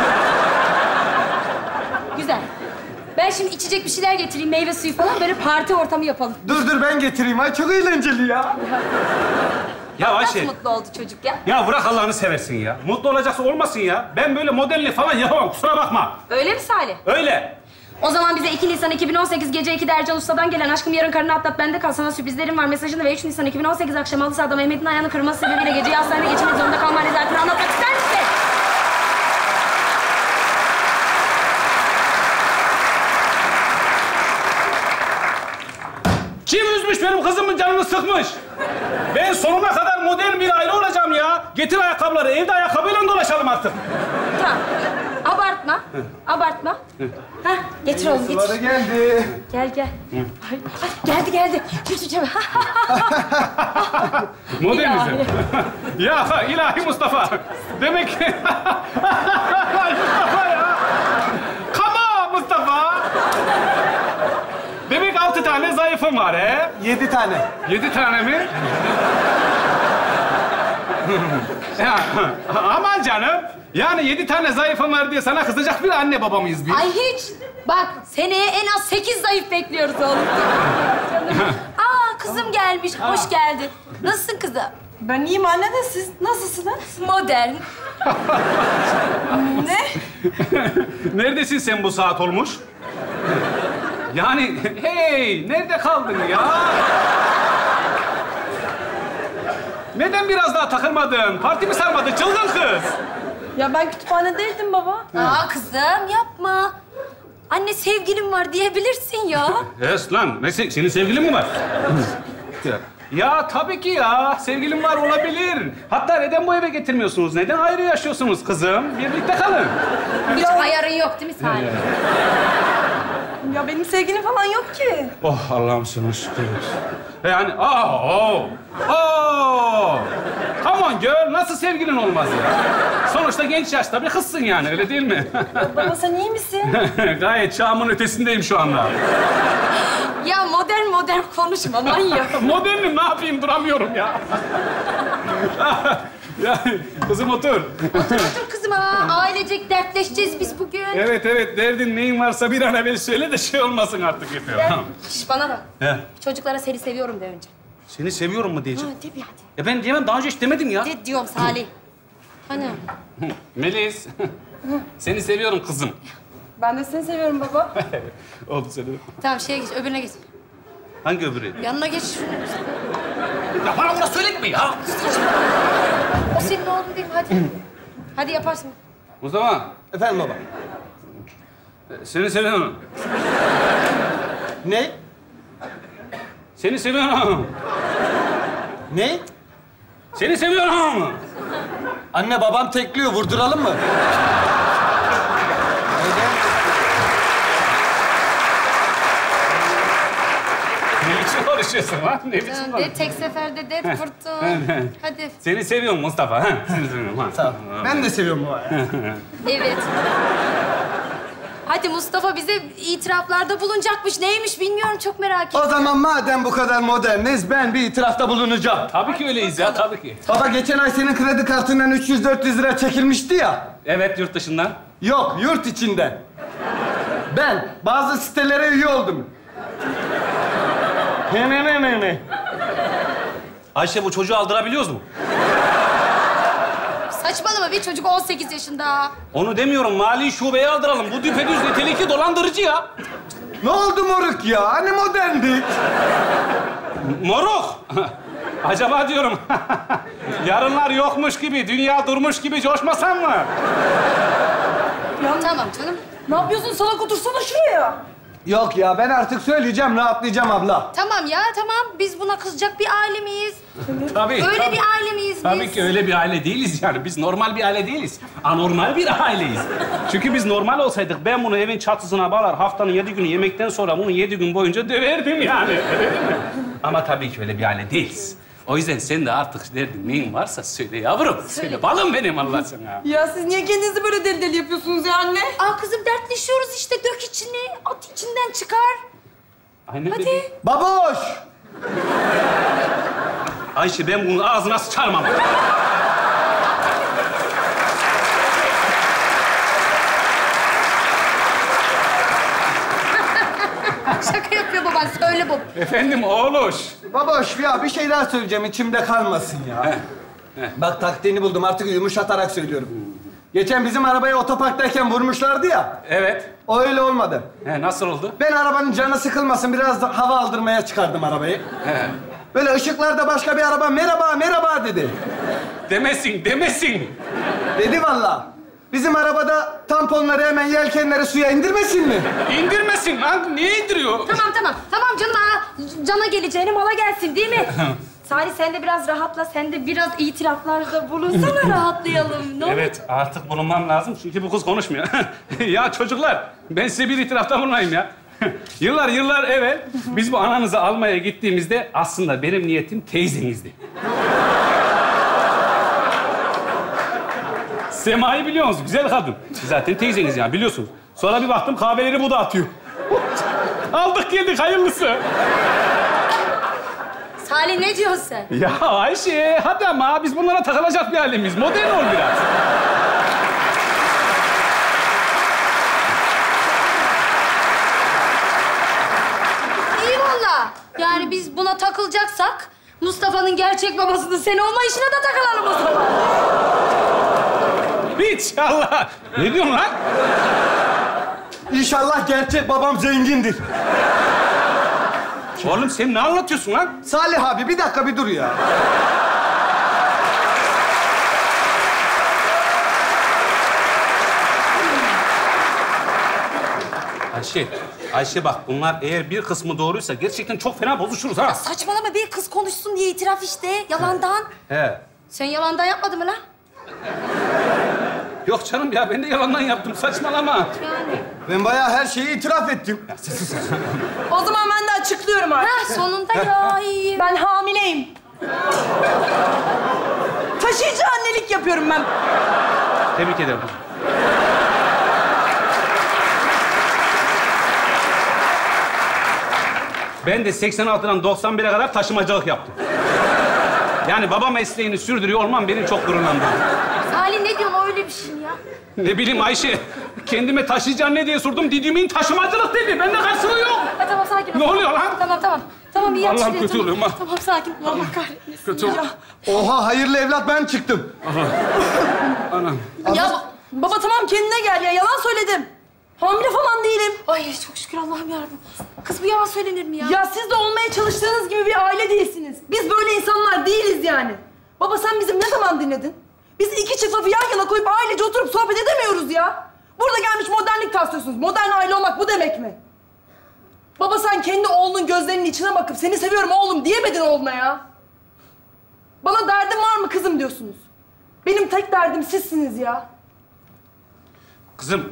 Güzel. Ben şimdi içecek bir şeyler getireyim, meyve suyu falan. Böyle parti ortamı yapalım. Dur dur ben getireyim. Ay çok eğlenceli ya. Ya Nasıl Ayşe. mutlu oldu çocuk ya? Ya bırak Allah'ını seversin ya. Mutlu olacaksa olmasın ya. Ben böyle modellik falan yapamam. Kusura bakma. Öyle mi Salih? Öyle. O zaman bize iki Nisan iki bin on sekiz gece ikide Ercan Usta'dan gelen aşkım yarın karını atlat bende kal sana sürprizlerim var mesajını ve üç Nisan iki bin on sekiz akşam altı saatte Mehmet'in ayağını kırması sebebiyle geceyi hastanede geçirmek zorunda kalma rezaletini anlatmak ister misin? Kim üzmüş benim kızımın canını sıkmış? Ben sonuna kadar modern bir aile olacağım ya. Getir ayakkabıları, evde ayakkabıyla dolaşalım artık. Tamam. Abartma. Abartma. Hah, getir oğlum, getir. Sıra geldi. Gel, gel. Ay, ay, geldi, geldi. Küçücük. Modernizm. Ya ilahi Mustafa. Demek ki... Mustafa ya. Come on Mustafa. Demek altı tane zayıfım zayıfın var he? Yedi tane. Yedi tane mi? Ya, aman canım. Yani yedi tane zayıfın var diye sana kızacak bir anne baba mıyız biz? Ay hiç. Bak seneye en az sekiz zayıf bekliyoruz oğlum. Aa kızım gelmiş. Hoş geldin. Nasılsın kızım? Ben iyiyim anne de siz nasılsınız? Modern. Ne? Neredesin sen bu saat olmuş? Yani hey nerede kaldın ya? Neden biraz daha takılmadın? Parti mi sarmadın çılgın kız? Ya ben kütüphanedeydim baba. Aa kızım yapma. Anne sevgilim var diyebilirsin ya. Yes lan. Ne, se- senin sevgilin mi var? Ya tabii ki ya. Sevgilim var olabilir. Hatta neden bu eve getirmiyorsunuz? Neden ayrı yaşıyorsunuz kızım? Birlikte kalın. Hiç ayarın yok değil mi Salih? Ya benim sevgilim falan yok ki. Oh Allah'ım sana şükür. Yani oh, oh, oh. Come on girl, nasıl sevgilin olmaz ya? Sonuçta genç yaşta bir kızsın yani, öyle değil mi? Baba sen iyi misin? Gayet çağımın ötesindeyim şu anda. Ya modern modern konuşma manyak. Modernim, ne yapayım? Duramıyorum ya. Ya kızım otur. Otur otur kızım ha. Ailecek dertleşeceğiz biz bugün. Evet evet, derdin neyin varsa bir an evvel söyle de şey olmasın artık yeter. Tamam. Şş bana bak. He. Çocuklara seni seviyorum de önce. Seni seviyorum mu diyeceğim? Ha, de bir hadi. Ya ben diyemem, daha önce hiç demedim ya. De diyorum Salih. Hani? Melis, seni seviyorum kızım. Ben de seni seviyorum baba. Oldu seni. Tamam şeye geç, öbürüne geç. Hangi öbürü? Yanına geç şunu. Ya bana bunu söyletme ya. O senin oğlun değil mi? Hadi. Hadi yaparsın. Mustafa. Efendim baba. Seni seviyorum. Ne? Seni seviyorum. Ne? Seni seviyorum. Anne babam tekliyor, vurduralım mı? Ne biçim konuşuyorsun lan? Ne biçim De konuşuyorsun? tek seferde de kurtul. Hadi. Seni seviyorum Mustafa. Ha? Seni seviyorum. Ha. Tamam. Ben de seviyorum baba. Evet. Hadi Mustafa bize itiraflarda bulunacakmış. Neymiş bilmiyorum, çok merak ettim. O zaman madem bu kadar moderniz, ben bir itirafta bulunacağım. Tabii ki öyleyiz ya, tabii ki. Baba geçen ay senin kredi kartından üç yüz dört yüz lira çekilmişti ya. Evet, yurt dışından. Yok, yurt içinden. Ben bazı sitelere üye oldum. Ne ne ne ne ne. Ayşe, bu çocuğu aldırabiliyoruz mu? Saçmalama, bir çocuk on sekiz yaşında. Onu demiyorum, mali şubeye aldıralım. Bu düpedüz nitelikli dolandırıcı ya. Ne oldu moruk ya? Hani moderndik? Moruk! Acaba diyorum, yarınlar yokmuş gibi, dünya durmuş gibi coşmasam mı? Ya tamam canım. Ne yapıyorsun? Salak otursana şuraya. Yok ya, ben artık söyleyeceğim, rahatlayacağım abla. Tamam ya, tamam. Biz buna kızacak bir aile miyiz? Tabii. Öyle tabii. bir aile miyiz Tabii biz? ki öyle bir aile değiliz yani. Biz normal bir aile değiliz. Anormal bir aileyiz. Çünkü biz normal olsaydık ben bunu evin çatısına bağlar, haftanın yedi günü yemekten sonra bunu yedi gün boyunca döverdim yani. Öyle değil mi? Ama tabii ki öyle bir aile değiliz. O yüzden sen de artık derdin neyin varsa söyle yavrum. Söyle, söyle balım benim Allah sana. Ya siz niye kendinizi böyle deli deli yapıyorsunuz ya anne? Aa kızım dertleşiyoruz işte. Dök içini. At içinden çıkar. Aynen Hadi. dedi. Baboş! Ayşe, ben bunu ağzına sıçarmam. Şaka yapıyor baban. Söyle bu. Efendim oğluş. Baboş ya, bir şey daha söyleyeceğim, içimde kalmasın ya. Bak taktiğini buldum, artık yumuşatarak söylüyorum. Geçen bizim arabayı otoparktayken vurmuşlardı ya. Evet. O öyle olmadı. He, nasıl oldu? Ben arabanın canı sıkılmasın, biraz da hava aldırmaya çıkardım arabayı. He. Böyle ışıklarda başka bir araba merhaba merhaba dedi. Demesin, demesin. Dedi vallahi. Bizim arabada tamponları hemen yelkenleri suya indirmesin mi? İndirmesin lan. Niye indiriyor? Tamam tamam. Tamam canım ha. Cana geleceğine mala gelsin değil mi? Salih sen de biraz rahatla. Sen de biraz itiraflarda bulunsana, rahatlayalım. Ne olur? Evet, artık bulunmam lazım çünkü bu kız konuşmuyor. Ya çocuklar, ben size bir itirafta bulunayım ya. Yıllar yıllar evvel biz bu ananızı almaya gittiğimizde aslında benim niyetim teyzenizdi. Sema'yı biliyor musunuz? Güzel kadın. Zaten teyzeniz yani, biliyorsunuz. Sonra bir baktım kahveleri bu da atıyor. Aldık geldik, hayırlısı. Salih ne diyorsun sen? Ya Ayşe, hadi ama biz bunlara takılacak bir halimiz. Modern ol biraz. İyi valla. Yani biz buna takılacaksak Mustafa'nın gerçek babasının sen olma işine de takılalım o zaman. Hiç Allah. Ne diyorsun lan? İnşallah gerçek babam zengindir. Oğlum sen ne anlatıyorsun lan? Salih abi bir dakika bir dur ya. Ayşe, Ayşe bak bunlar eğer bir kısmı doğruysa gerçekten çok fena bozuşuruz ha. Ya saçmalama bir kız konuşsun diye itiraf işte yalandan. He. Sen yalandan yapmadın mı lan? Yok canım ya ben de yalandan yaptım saçmalama. Ben bayağı her şeyi itiraf ettim. Ya sus sus. O zaman ben de açıklıyorum artık. Ha sonunda ya iyi. Ben hamileyim. Taşıyıcı annelik yapıyorum ben. Tebrik ederim. Ben de seksen altıdan doksan bire kadar taşımacılık yaptım. Yani baba mesleğini sürdürüyor olmam beni çok gururlandırdı. Salih ne diyorsun öyle bir şey mi ya? Ne bileyim Ayşe, kendime taşıyıcı anne diye sordum. Didim'in taşımacılık dedi. Bende karşılığı yok. Ha, tamam sakin ol. Ne oluyor lan? Tamam tamam. Tamam iyi Allah'ım yapıştırıyor, kötü tamam. oluyorum ha. Tamam sakin. Allah kahretmesin. Kötü ya. oluyorum. Oha hayırlı evlat ben çıktım. Anam. Ya baba tamam kendine gel ya. Yalan söyledim. Hamile falan değilim. Ay çok şükür Allah'ım yarabbim. Kız bu yalan söylenir mi ya? Ya siz de olmaya çalıştığınız gibi bir aile değilsiniz. Biz böyle insanlar değiliz yani. Baba sen bizim ne zaman dinledin? Biz iki çift lafı yan yana koyup ailece oturup sohbet edemiyoruz ya. Burada gelmiş modernlik taslıyorsunuz. Modern aile olmak bu demek mi? Baba sen kendi oğlunun gözlerinin içine bakıp seni seviyorum oğlum diyemedin oğluna ya. Bana derdin var mı kızım diyorsunuz. Benim tek derdim sizsiniz ya. Kızım.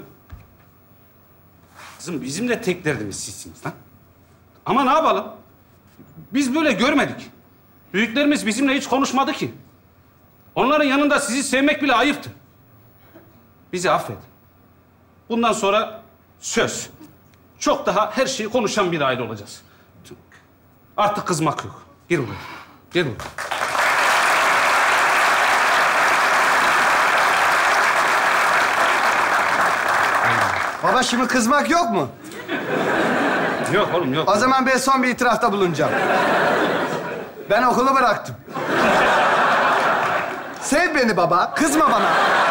Kızım bizim de tek derdimiz sizsiniz lan. Ama ne yapalım? Biz böyle görmedik. Büyüklerimiz bizimle hiç konuşmadı ki. Onların yanında sizi sevmek bile ayıptı. Bizi affet. Bundan sonra söz. Çok daha her şeyi konuşan bir aile olacağız. Artık kızmak yok. Gel buraya. Gel buraya. Baba şimdi kızmak yok mu? Yok oğlum yok. O zaman ben son bir itirafta bulunacağım. Ben okulu bıraktım. Sev beni baba, kızma bana.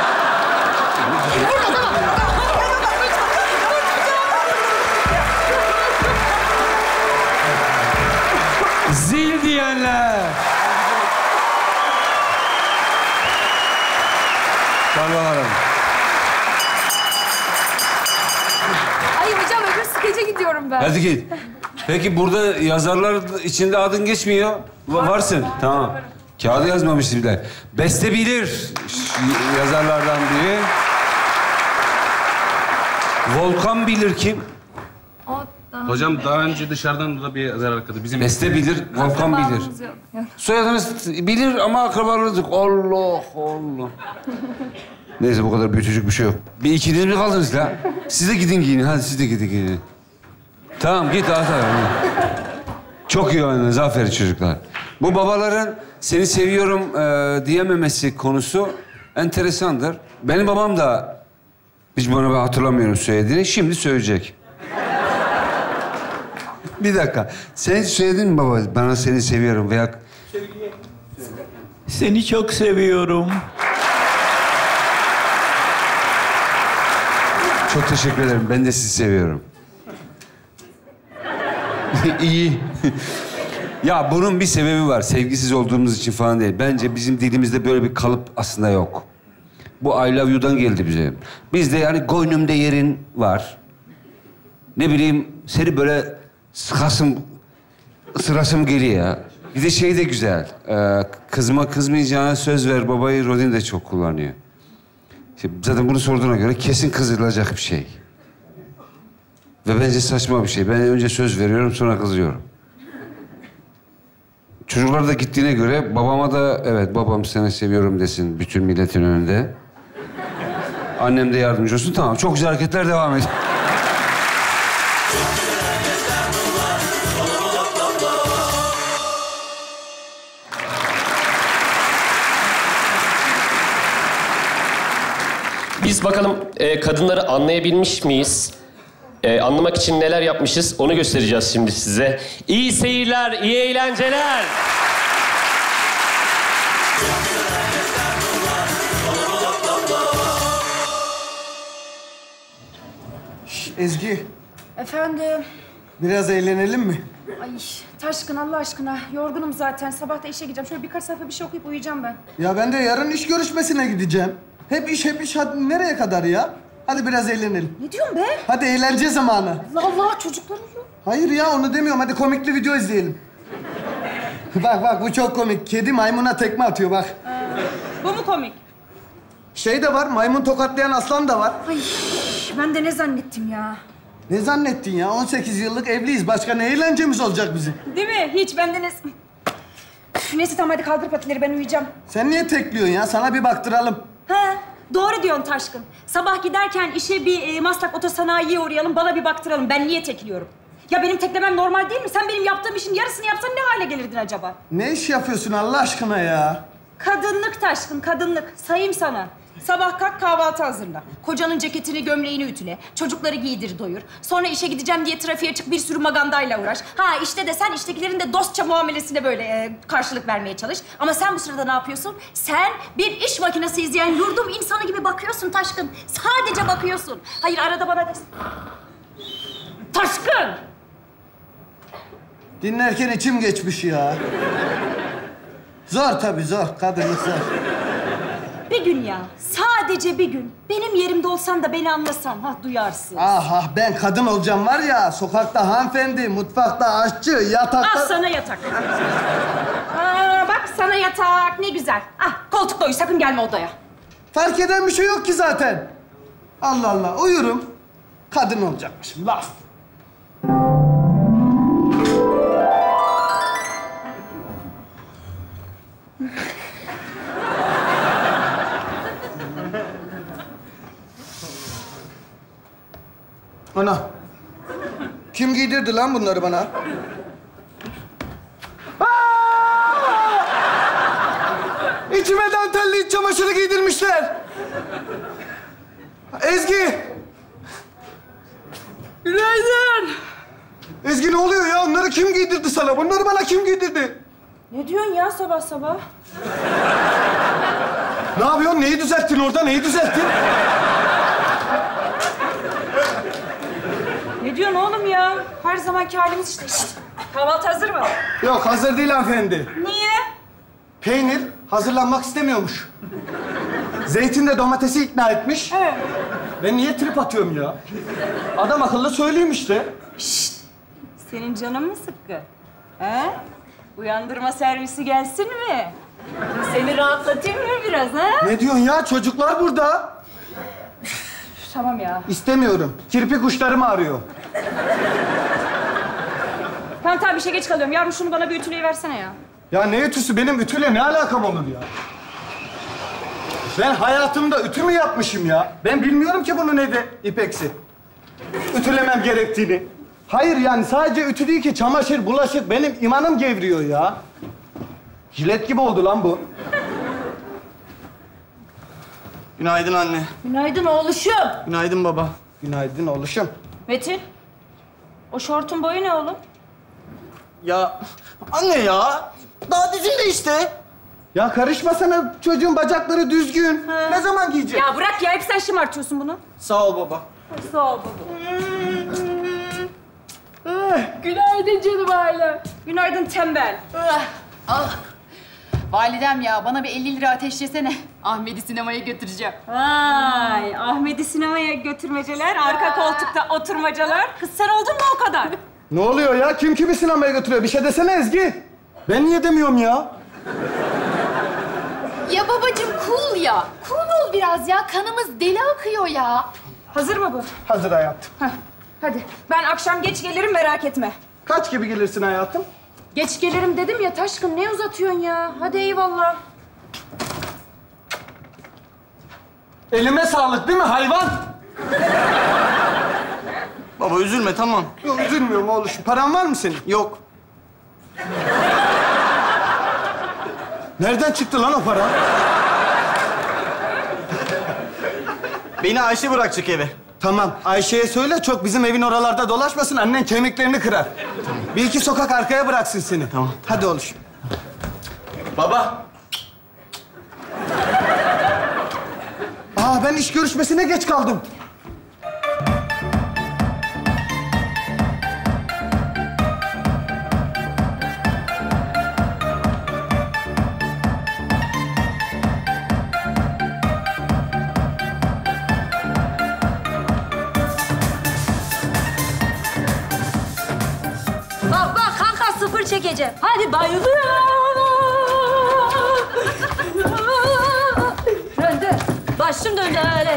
Zil diyenler. Sarılalım. Ay hocam öbür skece gidiyorum ben. Hadi git. Peki burada yazarlar içinde adın geçmiyor. Va- Varsın. Tamam. Kağıda yazmamıştı bile. Beste bilir şu yazarlardan biri. Volkan bilir kim? Hocam daha önce dışarıdan da bir yazar arkadaşı. Bizim Beste bilir, Volkan bilir. Soyadınız bilir ama akrabalarınız yok. Allah Allah. Neyse bu kadar büyütecek bir şey yok. Bir ikiniz mi kaldınız la? Siz de gidin giyinin. Hadi siz de gidin giyinin. Tamam git at abi. Çok iyi oynadınız. Aferin çocuklar. Bu babaların seni seviyorum e, diyememesi konusu enteresandır. Benim babam da hiç bana ben hatırlamıyorum söylediğini. Şimdi söyleyecek. Bir dakika. Sen hiç söyledin mi baba? Bana seni seviyorum veya... Seni çok seviyorum. Çok teşekkür ederim. Ben de sizi seviyorum. İyi. Ya bunun bir sebebi var. Sevgisiz olduğumuz için falan değil. Bence bizim dilimizde böyle bir kalıp aslında yok. Bu I love you'dan geldi bize. Bizde yani goynumda yerin var. Ne bileyim seni böyle sıkasım, sırasım geliyor ya. Bir de şey de güzel. Ee, kızma kızmayacağına söz ver babayı Rodin de çok kullanıyor. Şimdi zaten bunu sorduğuna göre kesin kızılacak bir şey. Ve bence saçma bir şey. Ben önce söz veriyorum sonra kızıyorum. Çocuklar da gittiğine göre babama da evet babam seni seviyorum desin bütün milletin önünde. Annem de yardımcı olsun. Tamam çok güzel hareketler devam et. Biz bakalım e, kadınları anlayabilmiş miyiz? E, anlamak için neler yapmışız onu göstereceğiz şimdi size. İyi seyirler, iyi eğlenceler. Şş, Ezgi, Efendim? biraz eğlenelim mi? Ay Taşkın Allah aşkına. Yorgunum zaten. Sabah da işe gideceğim. Şöyle birkaç sayfa bir şey okuyup uyuyacağım ben. Ya ben de yarın iş görüşmesine gideceğim. Hep iş, hep iş. Hadi nereye kadar ya? Hadi biraz eğlenelim. Ne diyorsun be? Hadi eğlence zamanı. Allah Allah çocuklar uyuyor. Hayır ya onu demiyorum. Hadi komikli video izleyelim. Bak bak bu çok komik. Kedi maymuna tekme atıyor bak. Bu mu komik? Şey de var, maymun tokatlayan aslan da var. Ay ben de ne zannettim ya. Ne zannettin ya? on sekiz yıllık evliyiz. Başka ne eğlencemiz olacak bizim? Değil mi? Hiç ben de ne... Üf, neyse tamam hadi kaldır patileri ben uyuyacağım. Sen niye tekliyorsun ya? Sana bir baktıralım. Ha, doğru diyorsun Taşkın. Sabah giderken işe bir e, Maslak Otosanayi'ye uğrayalım, bana bir baktıralım. Ben niye tekliyorum? Ya benim teklemem normal değil mi? Sen benim yaptığım işin yarısını yapsan ne hale gelirdin acaba? Ne iş yapıyorsun Allah aşkına ya? Kadınlık Taşkın, kadınlık. Sayayım sana. Sabah kalk kahvaltı hazırla. Kocanın ceketini, gömleğini ütüle. Çocukları giydir, doyur. Sonra işe gideceğim diye trafiğe çık, bir sürü magandayla uğraş. Ha işte de sen iştekilerin de dostça muamelesine böyle e, karşılık vermeye çalış. Ama sen bu sırada ne yapıyorsun? Sen bir iş makinesi izleyen yurdum insanı gibi bakıyorsun Taşkın. Sadece bakıyorsun. Hayır arada bana des... Taşkın! Dinlerken içim geçmiş ya. Zor tabii zor. Kadınlık zor. Bir gün ya, sadece bir gün. Benim yerimde olsan da beni anlasan, ha duyarsın. Ah ah ben kadın olacağım var ya, sokakta hanımefendi, mutfakta aşçı, yatakta... Ah sana yatak. Aa, bak sana yatak, ne güzel. Ah koltukta uyu, sakın gelme odaya. Fark eden bir şey yok ki zaten. Allah Allah, uyurum. Kadın olacakmışım, laf. Ana. Kim giydirdi lan bunları bana? Aa! İçime dantelli iç çamaşırı giydirmişler. Ezgi. Günaydın. Ezgi ne oluyor ya? Onları kim giydirdi sana? Bunları bana kim giydirdi? Ne diyorsun ya sabah sabah? Ne yapıyorsun? Neyi düzelttin orada? Neyi düzelttin? Ne diyorsun oğlum ya? Her zamanki halimiz işte. Şişt. Kahvaltı hazır mı? Yok, hazır değil hanımefendi. Niye? Peynir hazırlanmak istemiyormuş. Zeytin de domatesi ikna etmiş. Evet. Ben niye trip atıyorum ya? Adam akıllı söyleyeyim işte. Şşt. Senin canın mı sıkkın? He? Uyandırma servisi gelsin mi? Seni rahatlatayım mı biraz ha? Ne diyorsun ya? Çocuklar burada. Tamam ya. İstemiyorum. Kirpi kuşlarım ağrıyor. Tamam tamam işe geç kalıyorum. Yavrum şunu bana bir ütüleyi versene ya. Ya ne ütüsü? Benim ütüyle ne alakam olur ya? Ben hayatımda ütü mü yapmışım ya? Ben bilmiyorum ki bunu ne de ipeksi. Ütülemem gerektiğini. Hayır yani sadece ütü değil ki çamaşır, bulaşık. Benim imanım gevriyor ya. Jilet gibi oldu lan bu. Günaydın anne. Günaydın oğluşum. Günaydın baba. Günaydın oğluşum. Metin, o şortun boyu ne oğlum? Ya anne ya. Daha dizinde işte. Ya karışmasana, çocuğun bacakları düzgün. Ha. Ne zaman giyecek? Ya bırak ya, hep sen şımartıyorsun bunu. Sağ ol baba. Sağ ol baba. Günaydın canım ailem. Günaydın tembel. Ah. Validem ya, bana bir elli lira ateşlesene. Ahmet'i sinemaya götüreceğim. Vay, Ahmet'i sinemaya götürmeceler, arka koltukta oturmacalar. Kız sen oldun mu o kadar? Ne oluyor ya? Kim kimi sinemaya götürüyor? Bir şey desene Ezgi. Ben niye demiyorum ya? Ya babacığım cool ya. Cool ol biraz ya. Kanımız deli akıyor ya. Hazır mı bu? Hazır hayatım. Heh, hadi. Ben akşam geç gelirim, merak etme. Kaç gibi gelirsin hayatım? Geç gelirim dedim ya Taşkın, ne uzatıyorsun ya? Hadi eyvallah. Elime sağlık değil mi hayvan? Baba üzülme tamam. Yok üzülmüyorum oğlum. Paran var mı senin? Yok. Nereden çıktı lan o para? Beni Ayşe bırakacak eve. Tamam, Ayşe'ye söyle çok bizim evin oralarda dolaşmasın. Annen kemiklerini kırar. Bir iki sokak arkaya bıraksın seni. Tamam. Hadi oğlum. Baba. Aa ben iş görüşmesine geç kaldım. Bak bak kanka sıfır çekeceğim. Hadi bayılıyorum. Döndü. Başım döndü öyle.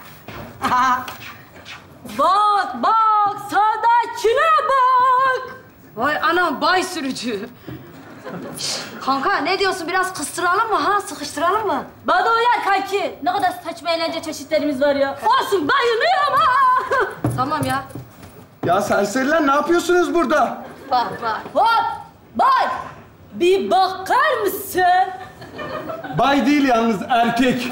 Bak bak sağdakine bak. Vay anam bay sürücü. Şş, kanka ne diyorsun biraz kıstıralım mı ha? Sıkıştıralım mı? Bana uyar kanki. Ne kadar saçma eğlence çeşitlerimiz var ya. Olsun bayılıyorum ha. Tamam ya. Ya serseriler ne yapıyorsunuz burada? Bak bak. Hop bak. Bir bakar mısın? Bay değil yalnız erkek.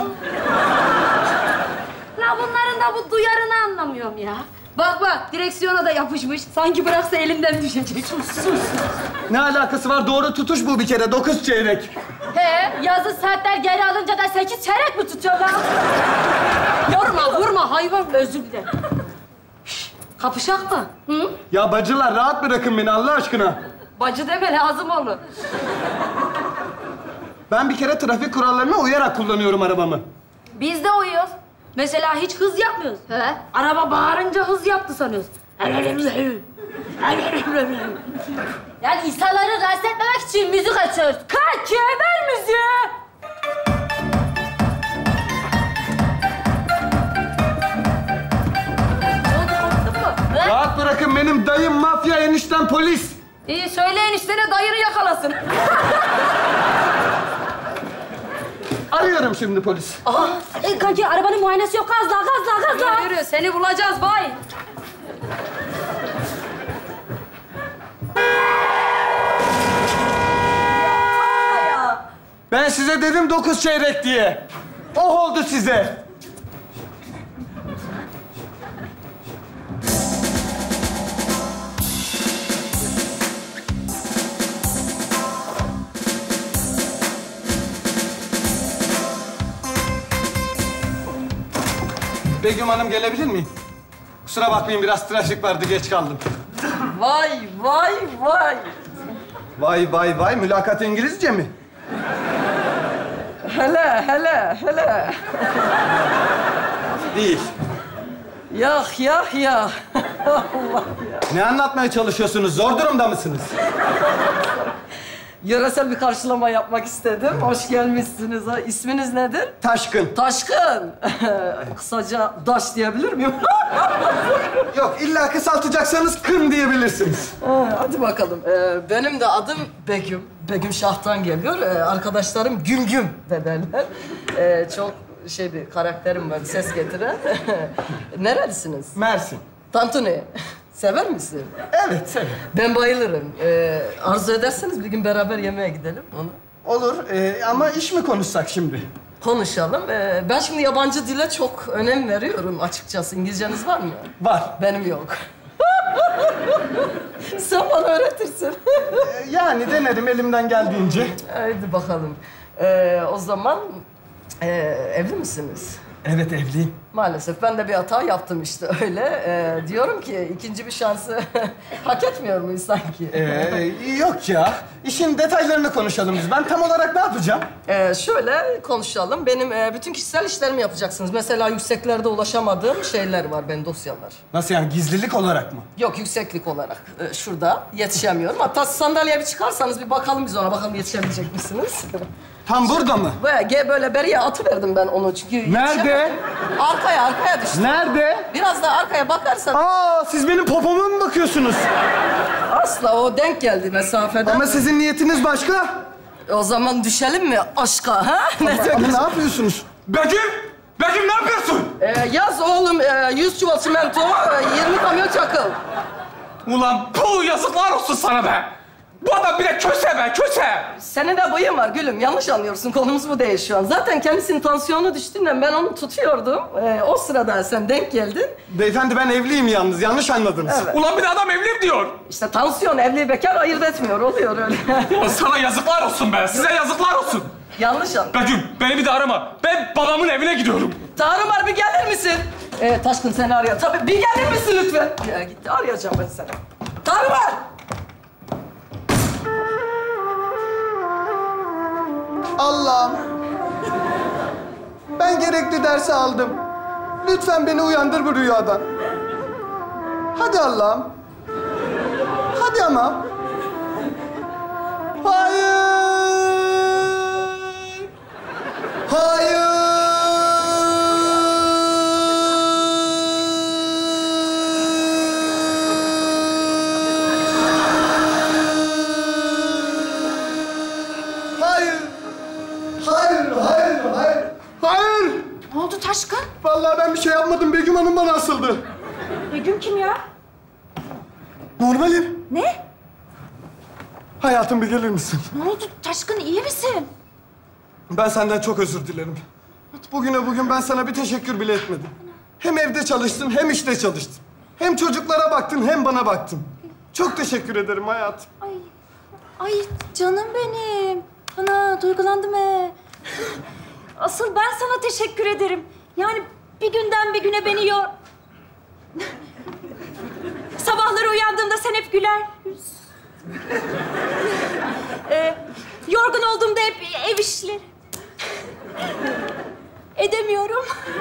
La bunların da bu duyarını anlamıyorum ya. Bak bak direksiyona da yapışmış. Sanki bıraksa elimden düşecek. Sus sus. Ne alakası var? Doğru tutuş bu bir kere. Dokuz çeyrek. He yazı saatler geri alınca da sekiz çeyrek mi tutuyor lan? Yorma vurma hayvan özür dilerim. Şş, kapışak mı? Hı? Ya bacılar rahat bırakın beni Allah aşkına. Bacı deme lazım onu. Ben bir kere trafik kurallarına uyarak kullanıyorum arabamı. Biz de uyuyoruz. Mesela hiç hız yapmıyoruz. He? Araba bağırınca hız yaptı sanıyoruz. Yani insanları rahatsız etmemek için müzik açıyoruz. Kanki ver müziği. Rahat bırakın benim dayım mafya eniştem polis. İyi söyle eniştene dayını yakalasın. Arıyorum şimdi polis. Aha, e, kanki arabanın muayenesi yok. Gazla, gazla, gazla. Yürü, yürü. Seni bulacağız bay. Ben size dedim dokuz çeyrek diye. Oh oldu size. Begüm Hanım gelebilir miyim? Kusura bakmayın biraz trafik vardı geç kaldım. Vay vay vay. Vay vay vay mülakat İngilizce mi? Hele hele hele. Değil. Yah yah yah. Allah ya. Ne anlatmaya çalışıyorsunuz? Zor durumda mısınız? Yöresel bir karşılama yapmak istedim. Hoş gelmişsiniz. Ha. İsminiz nedir? Taşkın. Taşkın. Kısaca Daş diyebilir miyim? Yok, illa kısaltacaksanız Kın diyebilirsiniz. Ha, hadi bakalım. Ee, benim de adım Begüm. Begüm Şah'tan geliyor. Ee, arkadaşlarım Güm Güm de derler. Ee, çok şey bir karakterim var, ses getiren. Nerelisiniz? Mersin. Tantuni. Sever misin? Evet, severim. Ben bayılırım. Ee, arzu ederseniz bir gün beraber yemeğe gidelim onu. Olur ee, ama iş mi konuşsak şimdi? Konuşalım. Ee, ben şimdi yabancı dile çok önem veriyorum açıkçası. İngilizceniz var mı? Var. Benim yok. Sen bana öğretirsin. Ee, yani denerim elimden geldiğince. Haydi bakalım. Ee, o zaman e, evli misiniz? Evet, evliyim. Maalesef ben de bir hata yaptım işte öyle. Ee, diyorum ki ikinci bir şansı hak etmiyor muyuz sanki? Ee, yok ya. İşin detaylarını konuşalım biz. Ben tam olarak ne yapacağım? Ee, şöyle konuşalım. Benim e, bütün kişisel işlerimi yapacaksınız. Mesela yükseklerde ulaşamadığım şeyler var, benim dosyalar. Nasıl yani, gizlilik olarak mı? Yok, yükseklik olarak. Ee, şurada yetişemiyorum. Hatta sandalyeye bir çıkarsanız bir bakalım biz ona. Bakalım yetişebilecek misiniz? Tam burada mı? Böyle, ge- böyle beriye atıverdim ben onu çünkü... Nerede? Arkaya, arkaya düştü. Nerede? Biraz daha arkaya bakarsan... Aa, siz benim popoma mı bakıyorsunuz? Asla, o denk geldi mesafeden. Ama sizin niyetiniz başka. O zaman düşelim mi aşka, ha? Ama, ama ne yapıyorsunuz? Begüm! Begüm ne yapıyorsun? Ee, yaz oğlum, e, yüz çuval çimento, e, yirmi kamyon çakıl. Ulan bu yazıklar olsun sana be! Bu adam bir de köse be, köse! Senin de bıyığın var gülüm. Yanlış anlıyorsun. Konumuz bu değil şu an. Zaten kendisinin tansiyonu düştüğünden ben onu tutuyordum. Ee, o sırada sen denk geldin. Beyefendi ben evliyim yalnız. Yanlış anladınız. Evet. Ulan bir de adam evliyim diyor. İşte tansiyon evli bekar ayırt etmiyor. Oluyor öyle. Ulan sana yazıklar olsun be, size yazıklar olsun. Yanlış anladın. Begüm, beni bir de arama. Ben babamın evine gidiyorum. Tarımar bir gelir misin? Ee, Taşkın seni arıyor. Tabii bir gelir misin lütfen? Ya gitti arayacağım ben seni. Tarımar! Allah'ım. Ben gerekli dersi aldım. Lütfen beni uyandır bu rüyadan. Hadi Allah'ım. Hadi ama. Hayır. Hayır. Hayır. Hayır, hayır, hayır. Hayır. Ne oldu Taşkın? Vallahi ben bir şey yapmadım. Begüm Hanım bana asıldı. Begüm kim ya? Normalim. Ne? Hayatım bir gelir misin? Ne oldu Taşkın, iyi misin? Ben senden çok özür dilerim. Bugüne bugün ben sana bir teşekkür bile etmedim. Hem evde çalıştın hem işte çalıştın. Hem çocuklara baktın hem bana baktın. Çok teşekkür ederim hayatım. Ay, ay canım benim. Ana duygulandım he. Asıl ben sana teşekkür ederim. Yani bir günden bir güne beni yor... Sabahları uyandığımda sen hep güler yüz. ee, yorgun olduğumda hep ev işleri. Edemiyorum.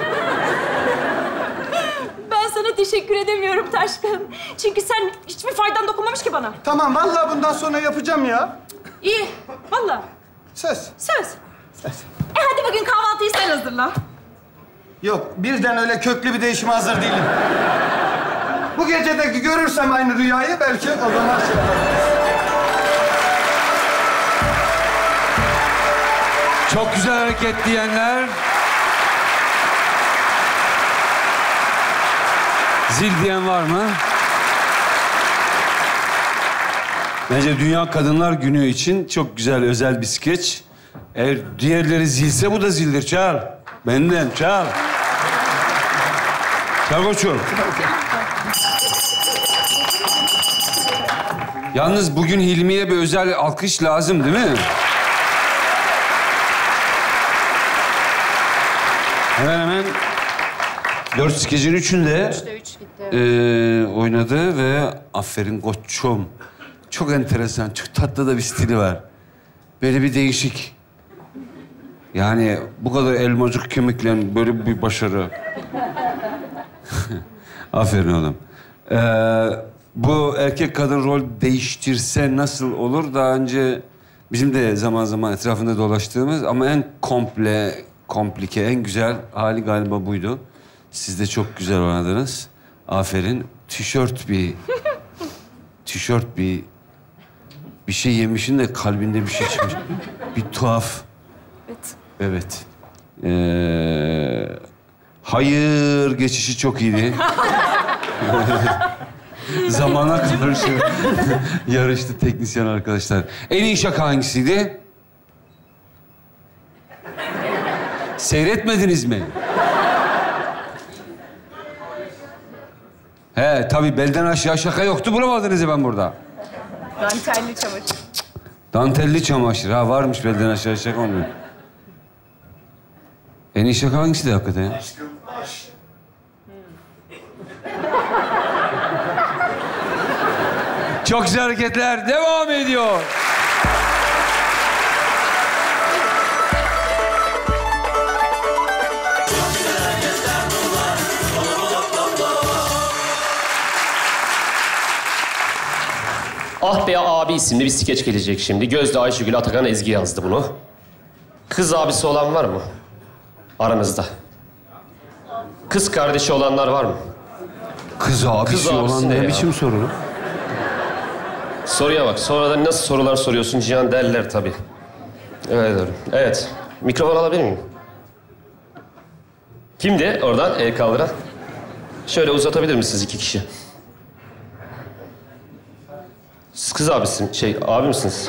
Ben sana teşekkür edemiyorum Taşkın. Çünkü sen hiçbir faydan dokunmamış ki bana. Tamam, vallahi bundan sonra yapacağım ya. İyi, vallahi. Söz. Söz. Söz. E hadi bugün kahvaltıyı sen hazırla. Yok, birden öyle köklü bir değişime hazır değilim. Bu gecedeki görürsem aynı rüyayı belki o zaman şey yaparım. Çok güzel hareket diyenler. Zil diyen var mı? Bence Dünya Kadınlar Günü için çok güzel, özel bir skeç. Eğer diğerleri zilse bu da zildir. Çal. Benden çal. Çal koçum. Yalnız bugün Hilmi'ye bir özel alkış lazım değil mi? Hemen hemen dört skecin üçünde Üçte üç gitti. e, oynadı ve aferin koçum. Çok enteresan, çok tatlı da bir stili var. Böyle bir değişik. Yani bu kadar elmacık kemikle böyle bir başarı. Aferin oğlum. Ee, bu erkek kadın rol değiştirse nasıl olur? Daha önce bizim de zaman zaman etrafında dolaştığımız ama en komple, komplike, en güzel hali galiba buydu. Siz de çok güzel oynadınız. Aferin. Tişört bir... tişört bir... Bir şey yemişin de kalbinde bir şey çıkmış. Bir tuhaf. Evet. Evet. Ee, hayır geçişi çok iyiydi. Zamana karşı yarıştı teknisyen arkadaşlar. En iyi şaka hangisiydi? Seyretmediniz mi? He tabii belden aşağı şaka yoktu, bulamadınız ya ben burada. Dantelli çamaşır. Dantelli çamaşır. Ha varmış belden aşağı şaka olmuyor. En iyi şaka hangisi de hakikaten ya? Çok güzel hareketler devam ediyor. Ah Be Abi isimli bir skeç gelecek şimdi. Gözde, Ayşegül, Atakan, Ezgi yazdı bunu. Kız abisi olan var mı? Aranızda. Kız kardeşi olanlar var mı? Kız abisi, Kız abisi olan ne ne ya? biçim soru? Soruya bak. Sonradan nasıl sorular soruyorsun Cihan derler tabii. Evet doğru. Evet. Mikrofon alabilir miyim? Kimdi oradan el kaldıran? Şöyle uzatabilir misiniz iki kişi? kız abisin, şey abi misiniz?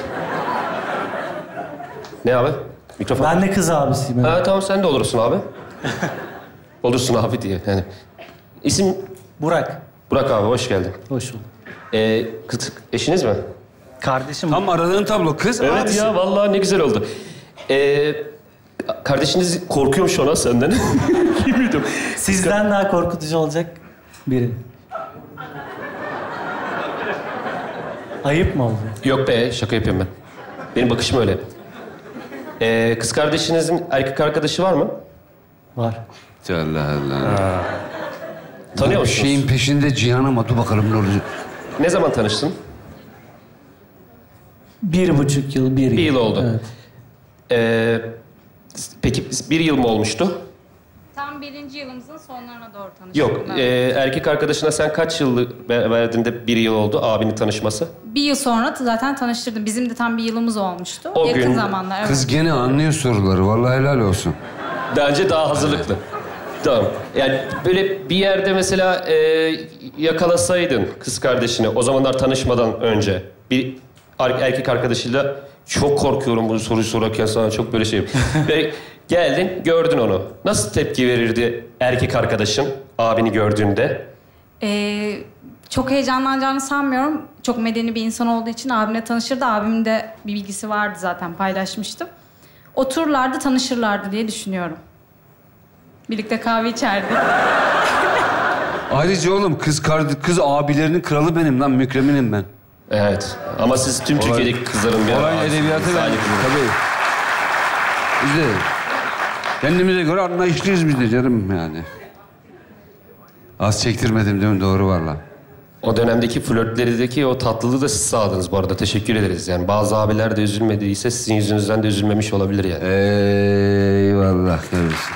Ne abi? Mikrofon. Ben de kız abisiyim. Ha tamam sen de olursun abi. Olursun abi diye yani. İsim? Burak. Burak abi hoş geldin. Hoş bulduk. Ee, kız eşiniz mi? Kardeşim. Tam aradığın tablo kız. Evet abisi. ya vallahi ne güzel oldu. Ee, kardeşiniz korkuyormuş ona senden. Bilmiyordum. Sizden daha korkutucu olacak biri. Ayıp mı oldu? Yok be şaka yapıyorum ben. Benim bakışım öyle. Ee, kız kardeşinizin erkek arkadaşı var mı? Var. Allah Allah. Tanıyor musunuz? Şeyin peşinde Cihan'ım, dur bakalım ne olacak. Ne zaman tanıştın? Bir buçuk yıl, bir yıl. Bir yıl oldu. Evet. Ee, peki bir yıl mı olmuştu? Tam birinci yılımızın sonlarına doğru tanıştık. Yok. Ben. E, erkek arkadaşına sen kaç yıl verdiğinde bir yıl oldu abinin tanışması? Bir yıl sonra t- zaten tanıştırdım. Bizim de tam bir yılımız olmuştu. O Yakın gün- zamanlar. Evet. Kız gene anlıyor soruları. Vallahi helal olsun. Bence daha hazırlıklı. Tamam. Yani böyle bir yerde mesela e, yakalasaydın kız kardeşini o zamanlar tanışmadan önce bir er- erkek arkadaşıyla çok korkuyorum bu soruyu sorarken sana çok böyle şeyim. Ve geldin gördün onu. Nasıl tepki verirdi erkek arkadaşın abini gördüğünde? Ee, çok heyecanlanacağını sanmıyorum. Çok medeni bir insan olduğu için abimle tanışırdı. Abimin de bir bilgisi vardı zaten paylaşmıştım. Otururlardı, tanışırlardı diye düşünüyorum. Birlikte kahve içerdik. Ayrıca oğlum kız kardı kız abilerinin kralı benim lan, mükreminim ben. Evet. Ama siz tüm Olay- Türkiye'deki kızların bir Olay edebiyatı ben. Tabii. Biz de kendimize göre anlayışlıyız biz de canım yani. Az çektirmedim değil mi? Doğru valla. O dönemdeki flörtlerdeki o tatlılığı da siz sağladınız bu arada. Teşekkür ederiz. Yani bazı abiler de üzülmediyse sizin yüzünüzden de üzülmemiş olabilir yani. Eyvallah kardeşim.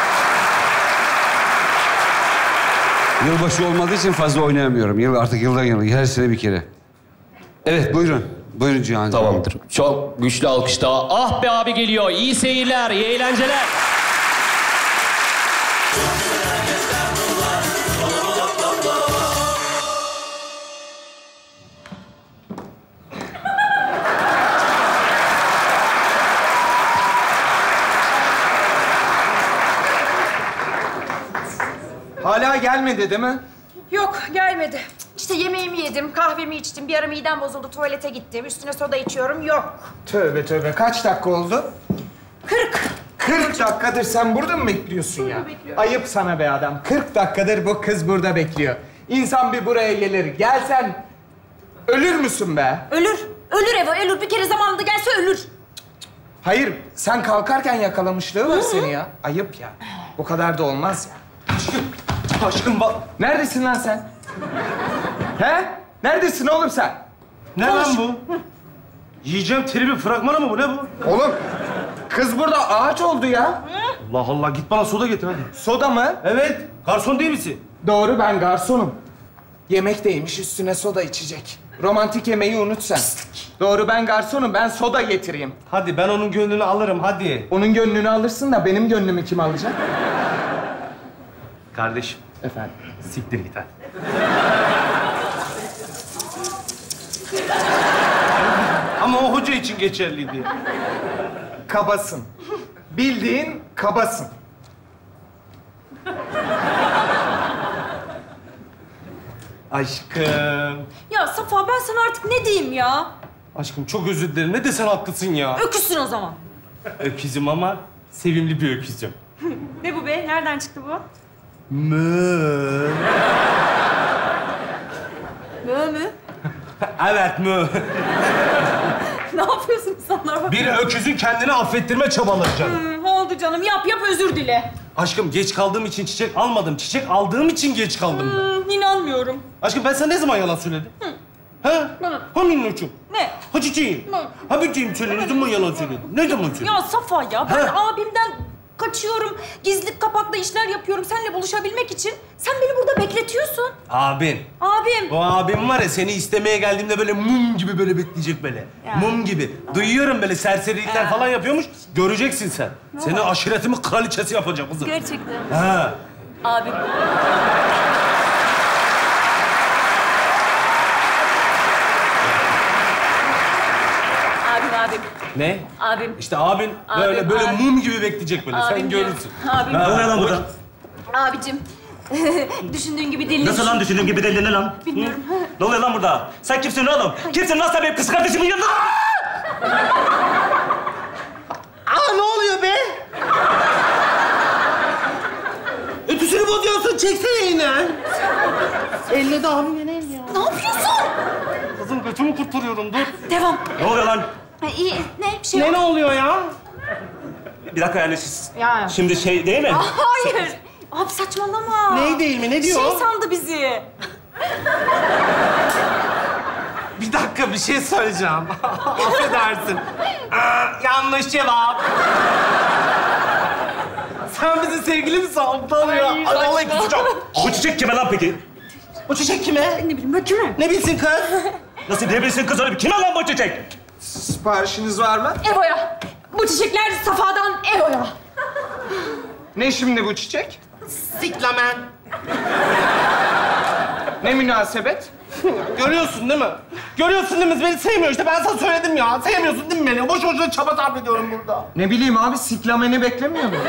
Yılbaşı olmadığı için fazla oynayamıyorum. Yıl artık yıldan yıla, her sene bir kere. Evet buyurun. Buyurun Cihan. Tamamdır. Çok güçlü alkış daha. Ah be abi geliyor. İyi seyirler, iyi eğlenceler. Hala gelmedi değil mi? Yok, gelmedi. İşte yemeğimi yedim, kahvemi içtim. Bir ara midem bozuldu, tuvalete gittim. Üstüne soda içiyorum, yok. Tövbe tövbe. Kaç dakika oldu? Kırk. Kırk dakikadır sen burada mı bekliyorsun ya? Ayıp sana be adam. Kırk dakikadır bu kız burada bekliyor. İnsan bir buraya gelir. Gelsen ölür müsün be? Ölür. Ölür Eva, ölür. Bir kere zamanında gelse ölür. Hayır, sen kalkarken yakalamışlığı var seni ya. Ayıp ya. Bu kadar da olmaz ya. Aşkım, aşkım bak. Neredesin lan sen? He? Neredesin oğlum sen? Ne Konuş. lan bu? Yiyeceğim tribi fragmanı mı bu? Ne bu? Oğlum, kız burada ağaç oldu ya. Allah Allah git bana soda getir hadi. Soda mı? Evet. Garson değil misin? Doğru, ben garsonum. Yemek de yemiş, üstüne soda içecek. Romantik yemeği unut sen. Doğru, ben garsonum. Ben soda getireyim. Hadi ben onun gönlünü alırım hadi. Onun gönlünü alırsın da benim gönlümü kim alacak? Kardeşim. Efendim? Siktir git hadi. Ama o hoca için geçerliydi. Kabasın. Bildiğin kabasın. Aşkım. Ya Safa, ben sana artık ne diyeyim ya? Aşkım çok özür dilerim. Ne desen haklısın ya. Öküzsün o zaman. Öküzüm ama sevimli bir öküzüm. Ne bu be? Nereden çıktı bu? Mü. Mö mü? Evet mü. Ne yapıyorsun insanlar bak? Bir öküzün kendini affettirme çabaları canım. Hmm, oldu canım. Yap yap, özür dile. Aşkım geç kaldığım için çiçek almadım. Çiçek aldığım için geç kaldım. Hmm, inanmıyorum. Aşkım ben sana ne zaman yalan söyledim? Hı. Ha? Bana. Ha minnoşum? Ne? Ha çiçeğim? Ne? Ha böceğim söyle. Ne zaman yalan söyledim? Ne zaman söyledim? Ya Safa ya, ben Ha? abimden kaçıyorum. Gizli kapaklı işler yapıyorum seninle buluşabilmek için. Sen beni burada bekletiyorsun. Abin. Abim. O abim var ya seni istemeye geldiğimde böyle mum gibi böyle bekleyecek böyle. Ya. Mum gibi. Duyuyorum böyle serserilikler Ya. falan yapıyormuş. Göreceksin sen. Ne Seni var? aşiretimin kraliçesi yapacak kızım. Gerçekten. Ha. Abim. Ne? Abim. İşte abin Abim, böyle böyle abim. mum gibi bekleyecek böyle. Sen Abim görürsün. diyor. Abim. Ha, Ne oluyor lan burada? Abicim. Düşündüğün gibi değil. Nasıl lan düşündüğün gibi değil ne lan? Bilmiyorum. Hı? Ne oluyor lan burada? Sen kimsin oğlum? Kimsin lan sen benim kız kardeşimin yanında? Aa ne oluyor be? Ötüsünü bozuyorsun. Çeksene yine. Elle de abimin el ya. Ne yapıyorsun? Kızım götümü kurtarıyorum. Dur. Devam. Ne oluyor lan? Ha, iyi. Ne? Bir şey Ne yok. ne oluyor ya? Bir dakika yani siz... Ya. Şimdi şey değil mi? Aa, hayır. Abi saçmalama. Ney değil mi? Ne diyor? Şey sandı bizi. Bir dakika bir şey söyleyeceğim. Affedersin. Aa, yanlış cevap. Sen bizim sevgili misin? Aptal ya. Ay, vallahi kusacağım. Bu çiçek kime lan peki? Bu çiçek kime? Ne bileyim ben kime? Ne bilsin kız? Nasıl ne bilsin kız öyle? Kime lan bu çiçek? Siparişiniz var mı? Evo'ya. Bu çiçekler Safa'dan Evo'ya. Ne şimdi bu çiçek? Siklamen. Ne münasebet? Görüyorsun değil mi? Görüyorsun değil mi? Beni sevmiyor işte. Ben sana söyledim ya. Sevmiyorsun değil mi beni? Boş boşuna çaba sarf ediyorum burada. Ne bileyim abi, siklameni beklemiyor mu?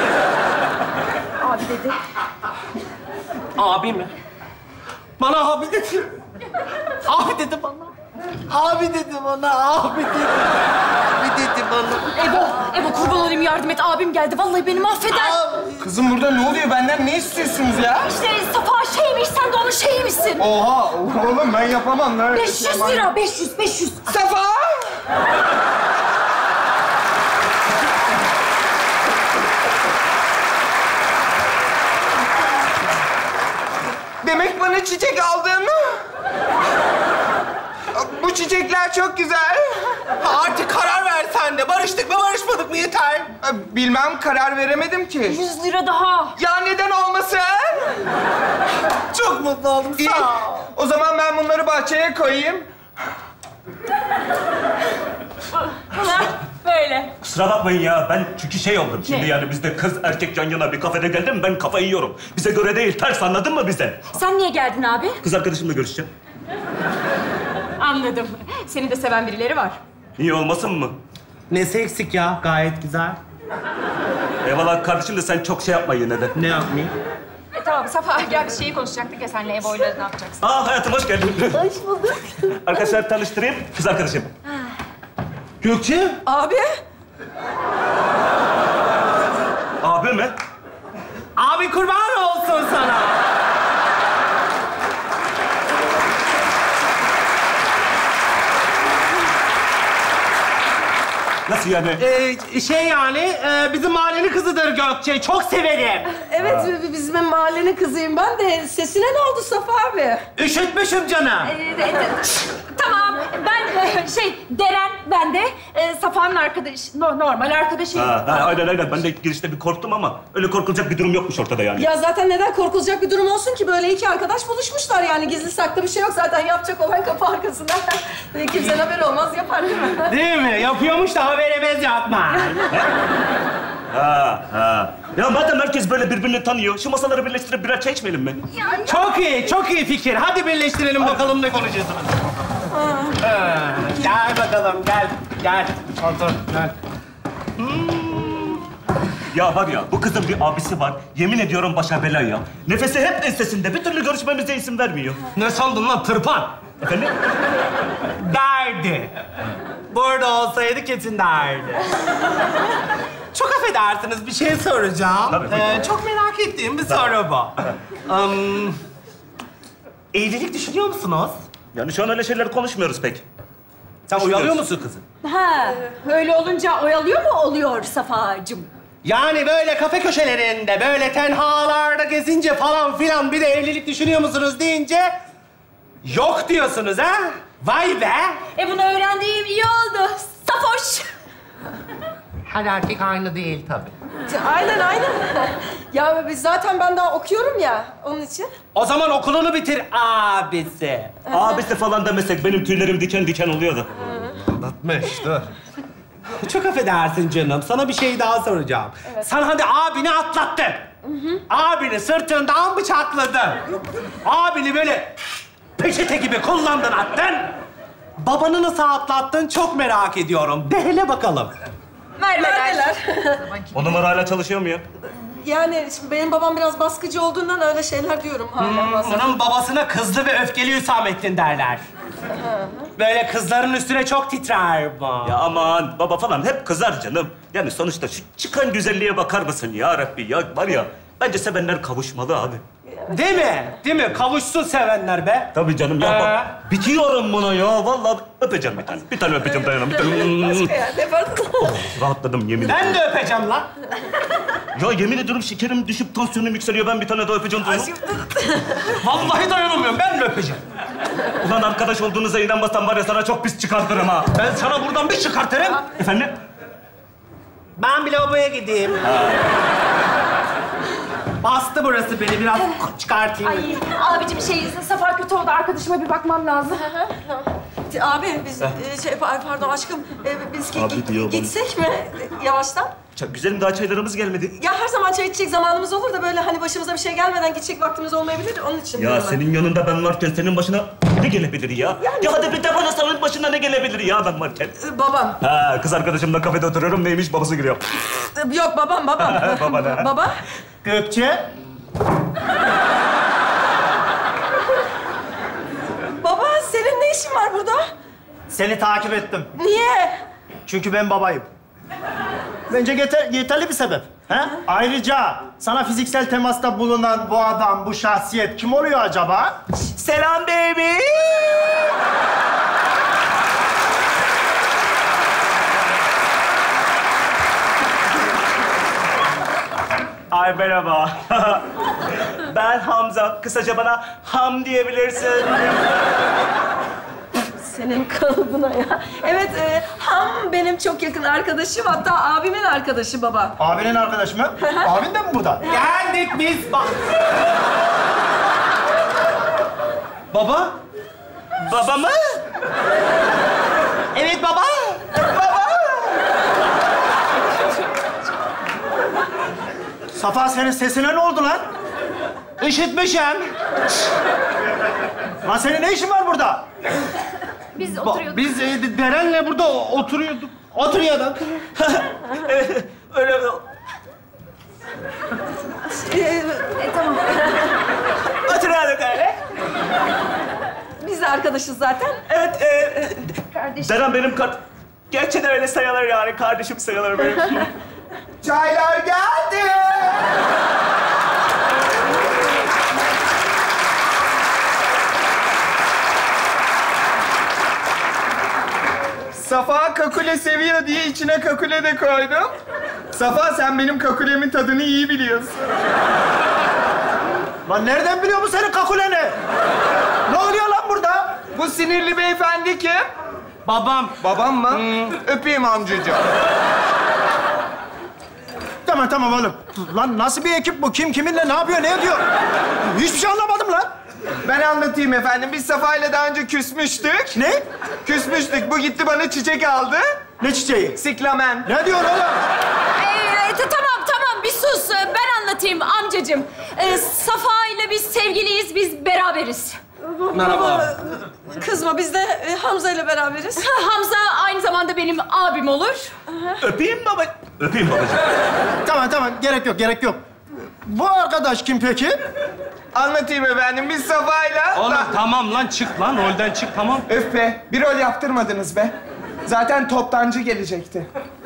Abi dedi. Abi mi? Bana abi dedi. Abi dedi bana. Abi dedi bana. Abi dedi. Abi dedi bana. Evo, Evo kurban olayım yardım et. Abim geldi. Vallahi beni mahveder. Kızım burada ne oluyor? Benden ne istiyorsunuz ya? İşte Safa şeymiş, sen de onun şeymişsin. Oha! Oğlum ben yapamam lan. beş yüz lira, beş yüz, beş yüz. Safa! Demek bana çiçek aldın mı? Bu çiçekler çok güzel. Artık karar ver sen de. Barıştık mı barışmadık mı yeter. Bilmem, karar veremedim ki. Yüz lira daha. Ya neden olmasın? Çok mutlu oldum. İyi. Sağ ol. O zaman ben bunları bahçeye koyayım. Buna böyle. Kusura bakmayın ya ben çünkü şey oldum. Şimdi Ne? yani bizde kız erkek yan yana bir kafede geldim ben kafayı yiyorum. Bize göre değil ters anladın mı bize? Sen niye geldin abi? Kız arkadaşımla görüşeceğim. Anladım. Seni de seven birileri var. İyi olmasın mı? Nesi eksik ya? Gayet güzel. Eyvallah kardeşim de sen çok şey yapma yine de. Ne yapmayayım? E tamam Safa gel bir şeyi konuşacaktık ya senle Evo'yla ne yapacaksın? Aa hayatım hoş geldin. Hoş bulduk. Arkadaşlar tanıştırayım kız arkadaşım. Gökçe. Abi. Abi mi? Abi kurban olsun sana. Nasıl yani? Ee, şey yani, e, bizim mahallenin kızıdır Gökçe. Çok severim. Evet, bi- bizim mahallenin kızıyım ben de. Sesine ne oldu Safa abi? Üşütmüşüm canım. Ee, e, e, tamam ben e, şey Deren ben de e, Safa'nın arkadaş no, normal arkadaşıyım. Ha, ha, aynen aynen ben de girişte bir korktum ama öyle korkulacak bir durum yokmuş ortada yani. Ya zaten neden korkulacak bir durum olsun ki? Böyle iki arkadaş buluşmuşlar yani. Gizli saklı bir şey yok. Zaten yapacak olan kapı arkasında. Kimsenin haberi olmaz, yapar değil mi? Değil mi? Yapıyormuş da haberimiz yapma. Ha ha. Ya madem herkes böyle birbirini tanıyor, şu masaları birleştirip birer çay içmeyelim mi? Çok iyi, çok iyi fikir. Hadi birleştirelim bakalım ne konuşacağız. Ee, gel bakalım, gel. Gel, otur, gel. Ya var ya, bu kızın bir abisi var. Yemin ediyorum başa bela ya. Nefesi hep ensesinde. Bir türlü görüşmemize izin vermiyor. Ne sandın lan tırpan? Efendim? Derdi. Burada olsaydı kesin derdi. Çok affedersiniz, bir şey soracağım. Tabii, buyurun. Ee, çok merak ettiğim bir soru bu. Um, evlilik düşünüyor musunuz? Yani şu an öyle şeyler konuşmuyoruz pek. Sen oyalıyor musun kızı? Ha öyle olunca oyalıyor mu oluyor Safa'cığım? Yani böyle kafe köşelerinde, böyle tenhalarda gezince falan filan bir de evlilik düşünüyor musunuz deyince yok diyorsunuz ha? Vay be! E bunu öğrendiğim iyi oldu. Safoş. Her erkek aynı değil tabii. Aynen, aynen. Ya biz zaten ben daha okuyorum ya onun için. O zaman okulunu bitir abisi. Abisi falan demesek benim tüylerim diken diken oluyordu. Anlatmış, dur. Çok affedersin canım, sana bir şey daha soracağım. Evet. Sen hadi abini atlattın. Hı hı. Abini sırtından bıçakladın. Abini böyle peçete gibi kullandın, attın. babanı nasıl atlattın çok merak ediyorum. De hele bakalım. Merveler. O numarayla çalışıyor mu ya? Yani şimdi benim babam biraz baskıcı olduğundan öyle şeyler diyorum hala Hmm, bazen. onun babasına kızlı ve öfkeli Hüsamettin derler. Böyle kızların üstüne çok titrer bu. Ya aman baba falan hep kızar canım. Yani sonuçta şu çıkan güzelliğe bakar mısın ya Rabbi ya var ya. Bence sevenler kavuşmalı abi. Değil mi? Değil mi? Kavuşsun sevenler be. Tabii canım ya Ee? bak bitiyorum buna ya. Vallahi öpeceğim bir tane. Bir tane öpeceğim dayanam. Bir tane. Oh, rahatladım yemin ederim. Ben de öpeceğim lan. Ya yemin ediyorum şekerim düşüp tansiyonum yükseliyor. Ben bir tane daha öpeceğim dayanam. Vallahi dayanamıyorum. Ben de öpeceğim. Ulan arkadaş olduğunuza inanmasam var ya sana çok pis çıkartırım ha. Ben sana buradan bir çıkartırım. Efendim? Ben bir lavaboya gideyim. Bastı burası beni. Biraz çıkartayım. Ay abicim şey Safa kötü oldu. Arkadaşıma bir bakmam lazım. Abi biz e, şey pardon aşkım e, biz ki- Abi diyor bana. gitsek mi e, yavaştan? Çok güzelim daha çaylarımız gelmedi. Ya her zaman çay içecek zamanımız olur da böyle hani başımıza bir şey gelmeden gidecek vaktimiz olmayabilir. Onun için Ya diyorum ben. senin yanında ben varken senin başına ne gelebilir ya? Ya hadi bir de bana senin başına ne gelebilir ya ben varken? E, babam. Ha kız arkadaşımla kafede oturuyorum neymiş babası giriyor. E, Yok babam babam. Baba ne? Baba. Gökçe. Baba senin ne işin var burada? Seni takip ettim. Niye? Çünkü ben babayım. Bence yeter, yeterli bir sebep. He? Ayrıca sana fiziksel temasta bulunan bu adam, bu şahsiyet kim oluyor acaba? Selam baby. Ay merhaba. Ben Hamza. Kısaca bana Ham diyebilirsin. Senin kalıbına ya. Evet, e, Ham benim çok yakın arkadaşım. Hatta abimin arkadaşı baba. Abinin arkadaşı mı? Abin de mi burada? Geldik biz. Bak. Baba? Baba mı? Evet baba. Baba. Safa senin sesine ne oldu lan? Üşütmüşüm. Lan senin ne işin var burada? Biz Ba- oturuyorduk. Biz e, Deren'le burada o- oturuyorduk. Oturuyorduk. Evet, öyle. E, tamam. Oturuyorduk öyle. Biz de arkadaşız zaten. Evet, e, Kardeşim. Deren benim kart... Gerçekten öyle sayılır yani. Kardeşim sayılır benim. Çaylar geldi. Safa kakule seviyor diye içine kakule de koydum. Safa sen benim kakulemin tadını iyi biliyorsun. Lan nereden biliyor bu senin kakuleni? Ne oluyor lan burada? Bu sinirli beyefendi kim? Babam. Babam mı? Öpeyim amcacığım. Tamam tamam oğlum. Lan nasıl bir ekip bu? Kim kiminle ne yapıyor, ne ediyor? Hiçbir şey anlamadım lan. Ben anlatayım efendim. Biz Safa ile daha önce küsmüştük. Ne? Küsmüştük. Bu gitti bana çiçek aldı. Ne çiçeği? Siklamen. Ne diyorsun oğlum? Ee, t- tamam tamam bir sus. Ee, Ben anlatayım amcacığım. Ee, Safa ile biz sevgiliyiz, biz beraberiz. Merhaba. Kızma, biz de e, Hamza ile beraberiz. Hamza aynı zamanda benim abim olur. Öpeyim baba. Öpeyim babacığım. Tamam tamam, gerek yok, gerek yok. Bu arkadaş kim peki? Anlatayım efendim. Biz Safa'yla... Oğlum Da- tamam lan, çık lan. Rolden çık, tamam. Öf be. Bir rol yaptırmadınız be. Zaten toptancı gelecekti.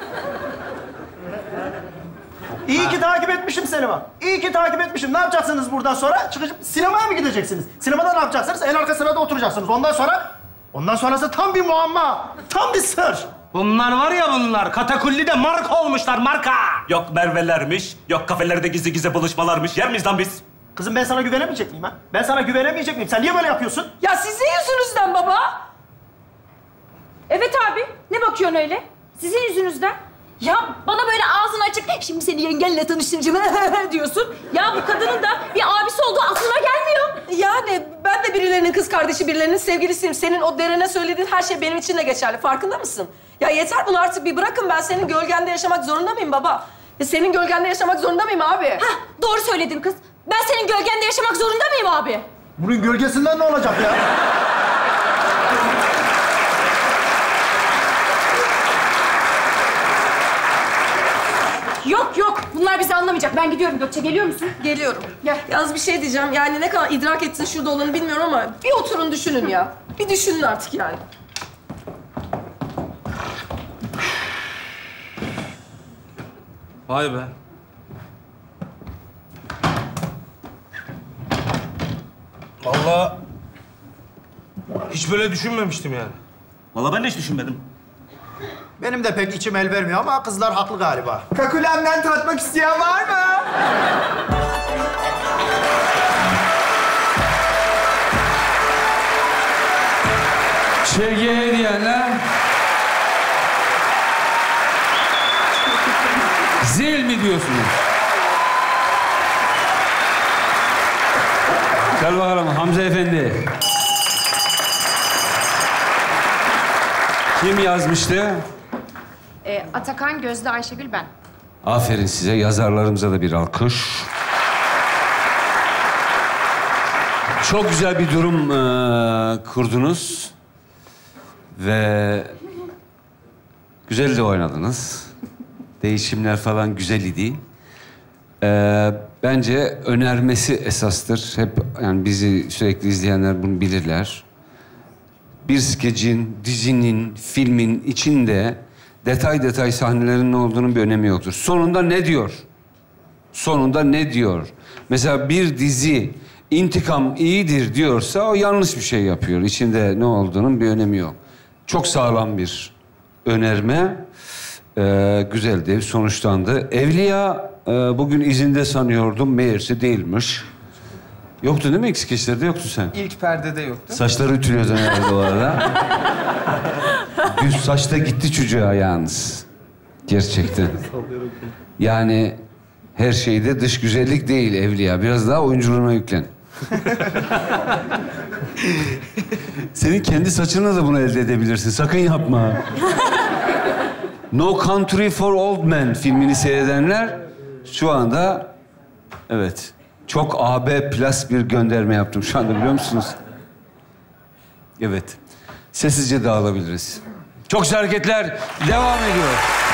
İyi ki takip etmişim seni bak. İyi ki takip etmişim. Ne yapacaksınız buradan sonra? Çıkıp sinemaya mı gideceksiniz? Sinemada ne yapacaksınız? En arka sırada oturacaksınız. Ondan sonra... Ondan sonrası tam bir muamma. Tam bir sır. Bunlar var ya bunlar. Katakulli'de marka olmuşlar, marka. Yok Merve'lermiş, yok kafelerde gizli gizli buluşmalarmış. Yer miyiz lan biz? Kızım ben sana güvenemeyecek miyim ha? Ben sana güvenemeyecek miyim? Sen niye böyle yapıyorsun? Ya sizin yüzünüzden baba. Evet abi, ne bakıyorsun öyle? Sizin yüzünüzden. Ya bana böyle ağzını açıp şimdi seni yengenle tanıştıracağım diyorsun. Ya bu kadının da bir abisi olduğu aklına gelmiyor. Yani ben de birilerinin kız kardeşi, birilerinin sevgilisiyim. Senin o Deren'e söylediğin her şey benim için de geçerli. Farkında mısın? Ya yeter bunu artık bir bırakın. Ben senin gölgende yaşamak zorunda mıyım baba? Ya senin gölgende yaşamak zorunda mıyım abi? Hah, doğru söyledin kız. Ben senin gölgende yaşamak zorunda mıyım abi? Bunun gölgesinden ne olacak ya? Yok yok. Bunlar bizi anlamayacak. Ben gidiyorum Gökçe. Geliyor musun? Geliyorum. Gel. Yalnız bir şey diyeceğim. Yani ne kadar idrak etsin şurada olanı bilmiyorum ama bir oturun düşünün ya. Bir düşünün artık yani. Vay be. Vallahi hiç böyle düşünmemiştim yani. Vallahi ben de hiç düşünmedim. Benim de pek içim el vermiyor ama kızlar haklı galiba. Kakulemden tatmak isteyen var mı? Şevki'ye diyenler... Zil mi diyorsunuz? Gel bakalım Hamza Efendi. Kim yazmıştı? Ee, Atakan, Gözde, Ayşegül, ben. Aferin size. Yazarlarımıza da bir alkış. Çok güzel bir durum e, kurdunuz. Ve güzel de oynadınız. Değişimler falan güzel idi. Ee, bence önermesi esastır. Hep yani bizi sürekli izleyenler bunu bilirler. Bir skecin, dizinin, filmin içinde detay detay sahnelerin ne olduğunun bir önemi yoktur. Sonunda ne diyor? Sonunda ne diyor? Mesela bir dizi intikam iyidir diyorsa o yanlış bir şey yapıyor. İçinde ne olduğunun bir önemi yok. Çok sağlam bir önerme. Ee, güzeldi, sonuçlandı. Evliya e, bugün izinde sanıyordum, meğerse değilmiş. Yoktu değil mi? Eksik işlerde yoktu sen. İlk perdede yoktu. Saçları ütülüyordun herhalde o arada. Düz saçta gitti çocuğa yalnız. Gerçekten. Yani her şeyde dış güzellik değil Evliya. Biraz daha oyunculuğuna yüklen. Senin kendi saçınla da bunu elde edebilirsin. Sakın yapma. No Country for Old Men filmini seyredenler şu anda... Evet. Çok A B plus bir gönderme yaptım şu anda biliyor musunuz? Evet. Sessizce dağılabiliriz. Çok güzel hareketler devam ediyor.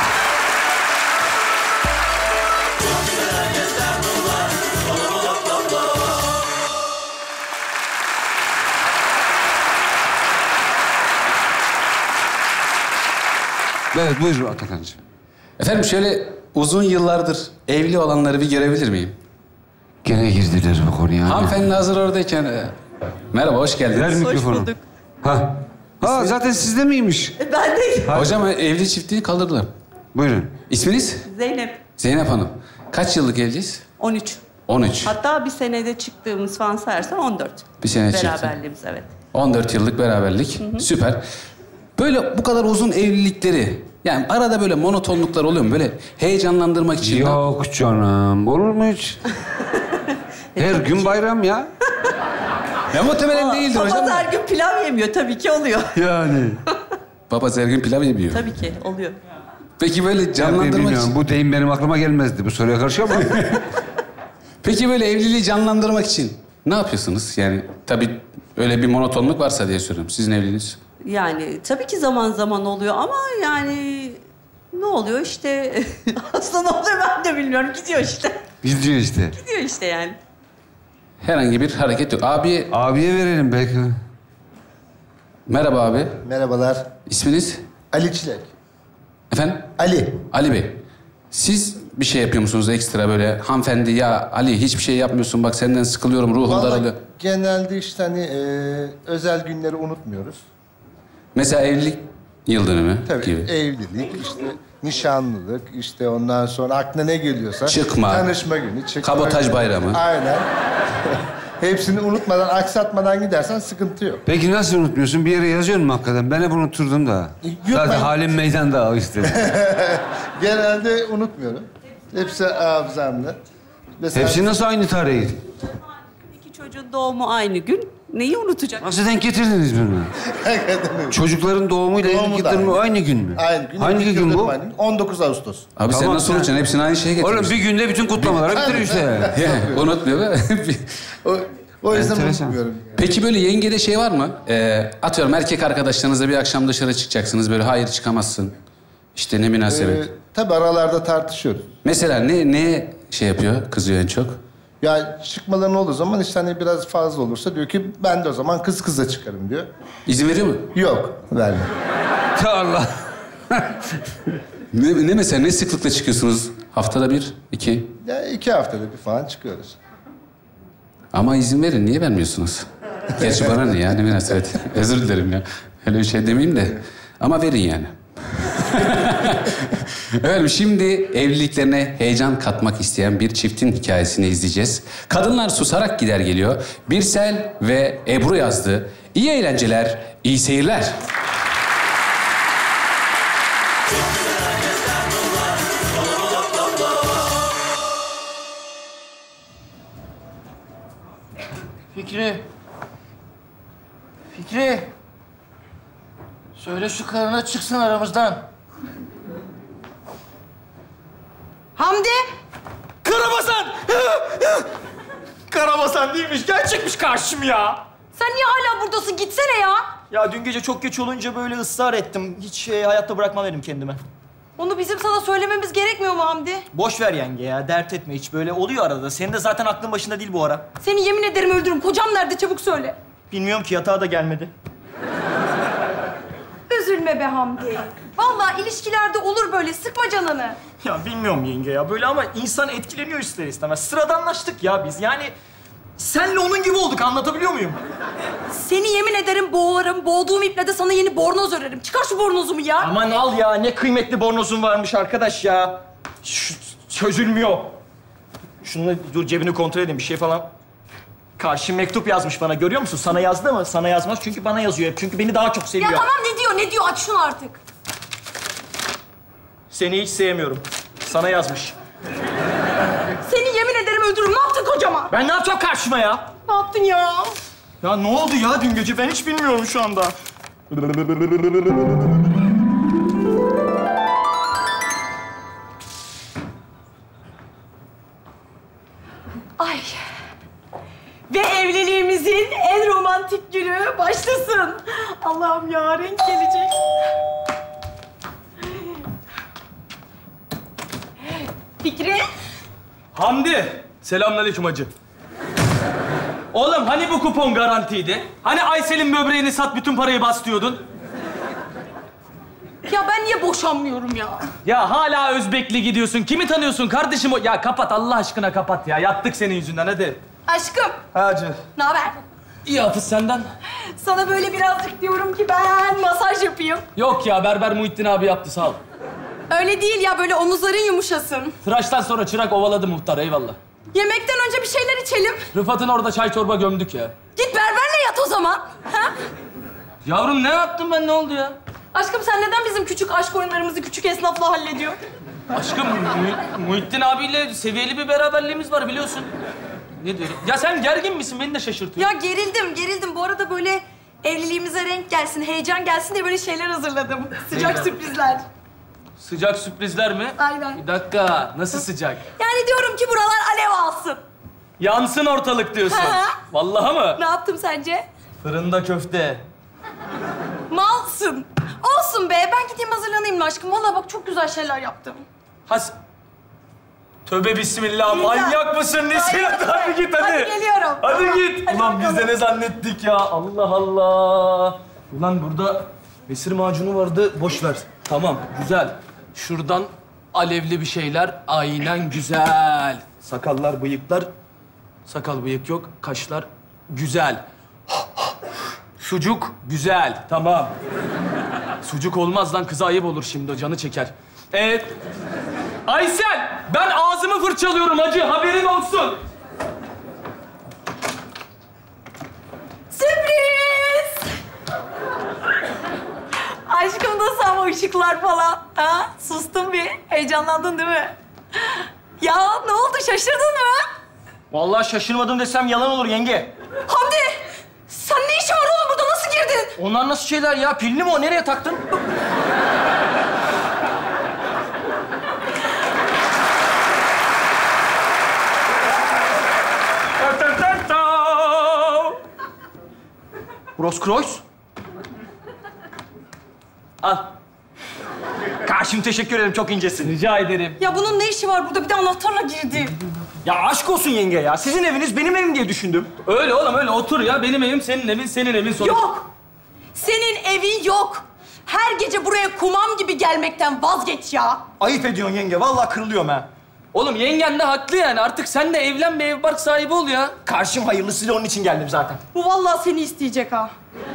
Evet, buyur Atakan'cığım. Efendim şöyle uzun yıllardır evli olanları bir görebilir miyim? Gene girdiler bu konuya. Hanımefendi hazır oradayken... e, Merhaba, hoş geldiniz. Ver mikrofonu. Ha. Ha, zaten sizde miymiş? E, ben de. Hocam evli çiftliği kalırlar. Buyurun. İsminiz? Zeynep, Zeynep Hanım. Kaç yıllık evliyiz? on üç. on üç. Hatta bir senede çıktığımız falan sayarsan on dört. Bir sene çıktı. Beraberliğimiz, evet. on dört yıllık beraberlik. Hı hı. Süper. Böyle bu kadar uzun evlilikleri... Yani arada böyle monotonluklar oluyor mu? Böyle heyecanlandırmak için... Yok canım. Olur mu hiç? Her gün bayram ya. Ya muhtemelen Aa, değildir hocam. Papaz her gün pilav yemiyor. Tabii ki oluyor. Yani. Papaz her gün pilav yemiyor. Tabii ki oluyor. Peki böyle canlandırmak için... Bu deyim benim aklıma gelmezdi bu soruya karşı ama. Peki böyle evliliği canlandırmak için ne yapıyorsunuz? Yani tabii öyle bir monotonluk varsa diye soruyorum. Sizin evliliğiniz. Yani tabii ki zaman zaman oluyor ama yani... Ne oluyor işte... Aslında ne oluyor ben de bilmiyorum. Gidiyor işte. Gidiyor işte. Gidiyor işte yani. Herhangi bir hareket yok. Abi... Abiye verelim belki. Merhaba abi. Merhabalar. İsminiz? Ali Çilek. Efendim? Ali. Ali Bey. Siz bir şey yapıyor musunuz ekstra böyle? Hanımefendi ya Ali hiçbir şey yapmıyorsun bak senden sıkılıyorum ruhum Vallahi daralıyor. genelde işte hani e, özel günleri unutmuyoruz. Mesela evlilik yıl dönümü Tabii gibi. evlilik, işte nişanlılık, işte ondan sonra aklına ne geliyorsa. Çıkma. Tanışma günü, çıkma Kabotaj günü. bayramı. Aynen. Hepsini unutmadan, aksatmadan gidersen sıkıntı yok. Peki nasıl unutmuyorsun? Bir yere yazıyor mu hakikaten? Ben hep unuturdum da. Zaten halim meydanda işte. Genelde unutmuyorum. Hepsi hafızamda. Mesela... Hepsi nasıl aynı tarih? İki çocuğun doğumu aynı gün. Neyi unutacak? Nasıl denk getirdiniz bunu? Çocukların doğumuyla Doğumu evlilik da yıl dönümü aynı. aynı gün mü? Aynı gün. Hangi İki gün yıl bu? dönümü aynı gün. on dokuz Ağustos. Abi sen Tamam, nasıl sen- unutacaksın? Hepsini aynı şeye getirmişsin. Oğlum bir günde bütün kutlamaları bitiriyor işte. Ya, unutmuyor. O, o yüzden Enteresan. unutmuyorum. Peki böyle yengede şey var mı? Ee, atıyorum erkek arkadaşlarınızla bir akşam dışarı çıkacaksınız. Böyle hayır çıkamazsın. İşte ne münasebet. Ee, tabii aralarda tartışıyoruz. Mesela ne neye şey yapıyor, kızıyor en çok? Ya çıkmaların olduğu zaman işte hani biraz fazla olursa diyor ki ben de o zaman kız kıza çıkarım diyor. İzin veriyor mu? Yok, vermiyor. Allah. ne, ne mesela, ne sıklıkla çıkıyorsunuz? Haftada bir, iki? Ya iki haftada bir falan çıkıyoruz. Ama izin verin, niye vermiyorsunuz? Gerçi bana ne ya, ne münasebet. Özür dilerim ya. Öyle bir şey demeyeyim de. Ama verin yani. Efendim şimdi evliliklerine heyecan katmak isteyen bir çiftin hikayesini izleyeceğiz. Kadınlar susarak gider geliyor. Birsel ve Ebru yazdı. İyi eğlenceler, iyi seyirler. Fikri. Fikri. Söyle şu karına çıksın aramızdan. Hamdi! Karabasan! Karabasan değilmiş, gerçekmiş karşım ya. Sen niye hala buradasın? Gitsene ya. Ya dün gece çok geç olunca böyle ısrar ettim. Hiç e, hayatta bırakmam dedim kendime. Onu bizim sana söylememiz gerekmiyor mu Hamdi? Boş ver yenge ya, dert etme hiç. Böyle oluyor arada. Senin de zaten aklın başında değil bu ara. Seni yemin ederim öldürürüm. Kocam nerede? Çabuk söyle. Bilmiyorum ki, yatağa da gelmedi. Üzülme be Hamdi. Vallahi ilişkilerde olur böyle. Sıkma canını. Ya bilmiyorum yenge ya. Böyle ama insan etkileniyor ister istemez. Sıradanlaştık ya biz. Yani senle onun gibi olduk. Anlatabiliyor muyum? Seni yemin ederim boğarım. Boğduğum iple de sana yeni bornoz örerim. Çıkar şu bornozumu ya. Aman al ya. Ne kıymetli bornozun varmış arkadaş ya. Şu, çözülmüyor. Şunu dur, cebini kontrol edeyim. Bir şey falan. Karşı mektup yazmış bana. Görüyor musun? Sana yazdı mı? Sana yazmaz çünkü bana yazıyor hep. Çünkü beni daha çok seviyor. Ya tamam, ne diyor? Ne diyor? Aç şunu artık. Seni hiç sevmiyorum. Sana yazmış. Seni yemin ederim öldürürüm. Ne yaptın kocama? Ben ne yapacağım karşıma ya? Ne yaptın ya? Ya ne oldu ya dün gece? Ben hiç bilmiyorum şu anda. Ay. Ve evliliğimizin en romantik günü başlasın. Allah'ım ya, renk gelecek. Fikri. Hamdi. Selamünaleyküm hacı. Oğlum hani bu kupon garantiydi? Hani Aysel'in böbreğini sat, bütün parayı bas diyordun? Ya ben niye boşanmıyorum ya? Ya hala Özbekli gidiyorsun. Kimi tanıyorsun kardeşim o? Ya kapat Allah aşkına, kapat ya. Yattık senin yüzünden, hadi. Aşkım. Hacı. Ne haber? İyi Hafız, senden? Sana böyle birazcık diyorum ki ben masaj yapayım. Yok ya, Berber Muhittin abi yaptı, sağ ol. Öyle değil ya, böyle omuzların yumuşasın. Tıraştan sonra çırak ovaladı muhtar, eyvallah. Yemekten önce bir şeyler içelim. Rıfat'ın orada çay çorba gömdük ya. Git berberle yat o zaman. Ha? Yavrum ne yaptım ben, ne oldu ya? Aşkım sen neden bizim küçük aşk oyunlarımızı küçük esnafla hallediyor? Aşkım Mu- Muhittin abiyle seviyeli bir beraberliğimiz var biliyorsun. Ne diyorum? Ya sen gergin misin? Beni de şaşırtıyor. Ya gerildim, gerildim. Bu arada böyle evliliğimize renk gelsin, heyecan gelsin diye böyle şeyler hazırladım. Sıcak sürprizler. Sıcak sürprizler mi? Aynen. Bir dakika, nasıl sıcak? Yani diyorum ki buralar alev alsın. Yansın ortalık diyorsun. Vallahi mı? Ne yaptım sence? Fırında köfte. Malsın. Olsun be, ben gideyim hazırlanayım mı aşkım? Vallahi bak çok güzel şeyler yaptım. Has... Tövbe bismillah, manyak mısın? Nesin? Hadi git hadi. Hadi geliyorum. Hadi Tamam. git. Hadi Ulan biz bakalım. de ne zannettik ya? Allah Allah. Ulan burada mesir macunu vardı, boş ver. Tamam, güzel. Şuradan alevli bir şeyler, aynen güzel. Sakallar, bıyıklar. Sakal, bıyık yok. Kaşlar güzel. Sucuk güzel, tamam. Sucuk olmaz lan, kıza ayıp olur şimdi, o canı çeker. Evet. Aysel, ben ağzımı fırçalıyorum hacı, haberin olsun. Sürpriz! Aşkım nasıl ama ışıklar falan? Ha? Sustun bir. Heyecanlandın değil mi? Ya ne oldu? Şaşırdın mı? Vallahi şaşırmadım desem yalan olur yenge. Hamdi! Sen ne işin var oğlum burada? Nasıl girdin? Onlar nasıl şeyler ya? Pilli mi o? Nereye taktın? Rolls Royce. Al. Kaş. Karşım teşekkür ederim. Çok incesin. Rica ederim. Ya bunun ne işi var burada? Bir de anahtarla girdi. Ya aşk olsun yenge ya. Sizin eviniz benim evim diye düşündüm. Öyle oğlum öyle otur ya. Benim evim senin evin, senin evin sonuç. Yok. Senin evin yok. Her gece buraya kumam gibi gelmekten vazgeç ya. Ayıp ediyorsun yenge. Vallahi kırılıyorum ha. Oğlum yengen de haklı yani. Artık sen de evlen bir ev bark sahibi ol ya. Karşım hayırlısıyla onun için geldim zaten. Bu vallahi seni isteyecek ha.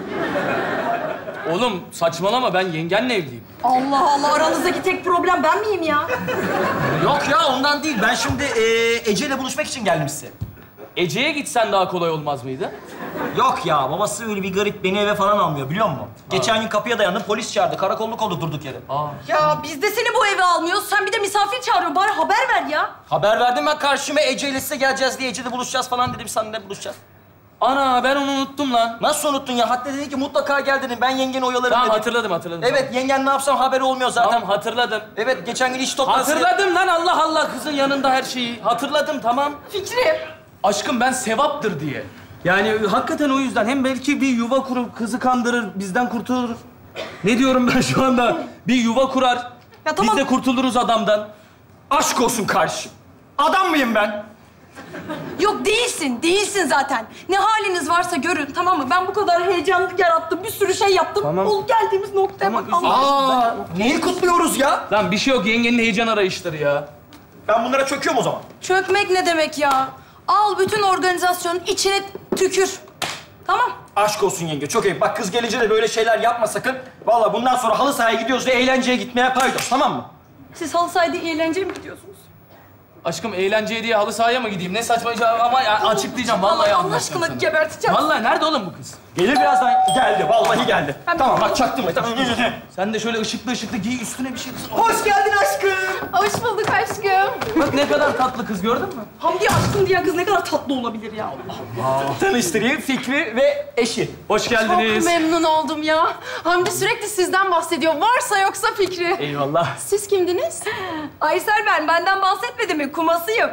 Oğlum saçmalama, ben yengenle evliyim. Allah Allah, aranızdaki tek problem ben miyim ya? Yok ya, ondan değil. Ben şimdi e, Ece'yle buluşmak için geldim size. Ece'ye gitsen daha kolay olmaz mıydı? Yok ya, babası öyle bir garip, beni eve falan almıyor biliyor musun? Geçen gün kapıya dayandım, polis çağırdı. Karakolluk olduk durduk yere. Aa. Ya biz de seni bu eve almıyoruz. Sen bir de misafir çağırıyorsun. Bari haber ver ya. Haber verdim ben karşıma, Ece'yle size geleceğiz diye. Ece'de buluşacağız falan dedim. Seninle buluşacağız. Ana, ben onu unuttum lan. Nasıl unuttun ya? Hatta dedi ki mutlaka gel dedim. Ben yengeni oyalarım Tamam, dedim. hatırladım, hatırladım. Evet, tamam. yengen ne yapsam haberi olmuyor zaten. Tamam, hatırladım. Evet, geçen gün iş toplantısı... Hatırladım lan, Allah Allah, kızın yanında her şeyi. Hatırladım, tamam. Fikri. Aşkım, ben sevaptır diye. Yani hakikaten o yüzden. Hem belki bir yuva kurup kızı kandırır, bizden kurtulur. Ne diyorum ben şu anda? Bir yuva kurar. Ya tamam. Biz de kurtuluruz adamdan. Aşk olsun karşı. Adam mıyım ben? Yok değilsin, değilsin zaten. Ne haliniz varsa görün, tamam mı? Ben bu kadar heyecan yarattım, bir sürü şey yaptım. Tamam. Ol geldiğimiz noktaya Tamam, bak. Allah Aa, aşkına. neyi kutluyoruz ya? Lan bir şey yok, yengenin heyecan arayışları ya. Ben bunlara çöküyorum o zaman. Çökmek ne demek ya? Al bütün organizasyonun içine tükür. Tamam. Aşk olsun yenge, çok iyi. Bak kız gelince de böyle şeyler yapma sakın. Vallahi bundan sonra halı sahaya gidiyoruz ve eğlenceye gitmeye paydos, tamam mı? Siz halı sahada eğlenceye mi gidiyorsunuz? Aşkım, eğlenceye diye halı sahaya mı gideyim? Ne saçma şey ama ya, açıklayacağım. Vallahi Allah, Allah anlatacağım aşkına sana. geberteceğim. Vallahi nerede oğlum bu kız? Gelir birazdan. Geldi, vallahi geldi. Hem- Tamam bak çaktım. Tamam. Sen de şöyle ışıklı ışıklı giy, üstüne bir şey. Hoş geldin aşkım. Hoş bulduk aşkım. Bak ne kadar tatlı kız, gördün mü? Hamdi aşkım diyen kız ne kadar tatlı olabilir ya. Tanıştırayım Fikri ve eşi. Hoş geldiniz. Çok memnun oldum ya. Hamdi sürekli sizden bahsediyor. Varsa yoksa Fikri. Eyvallah. Siz kimdiniz? Aysel ben, benden bahsetmedi mi? Kumasıyım.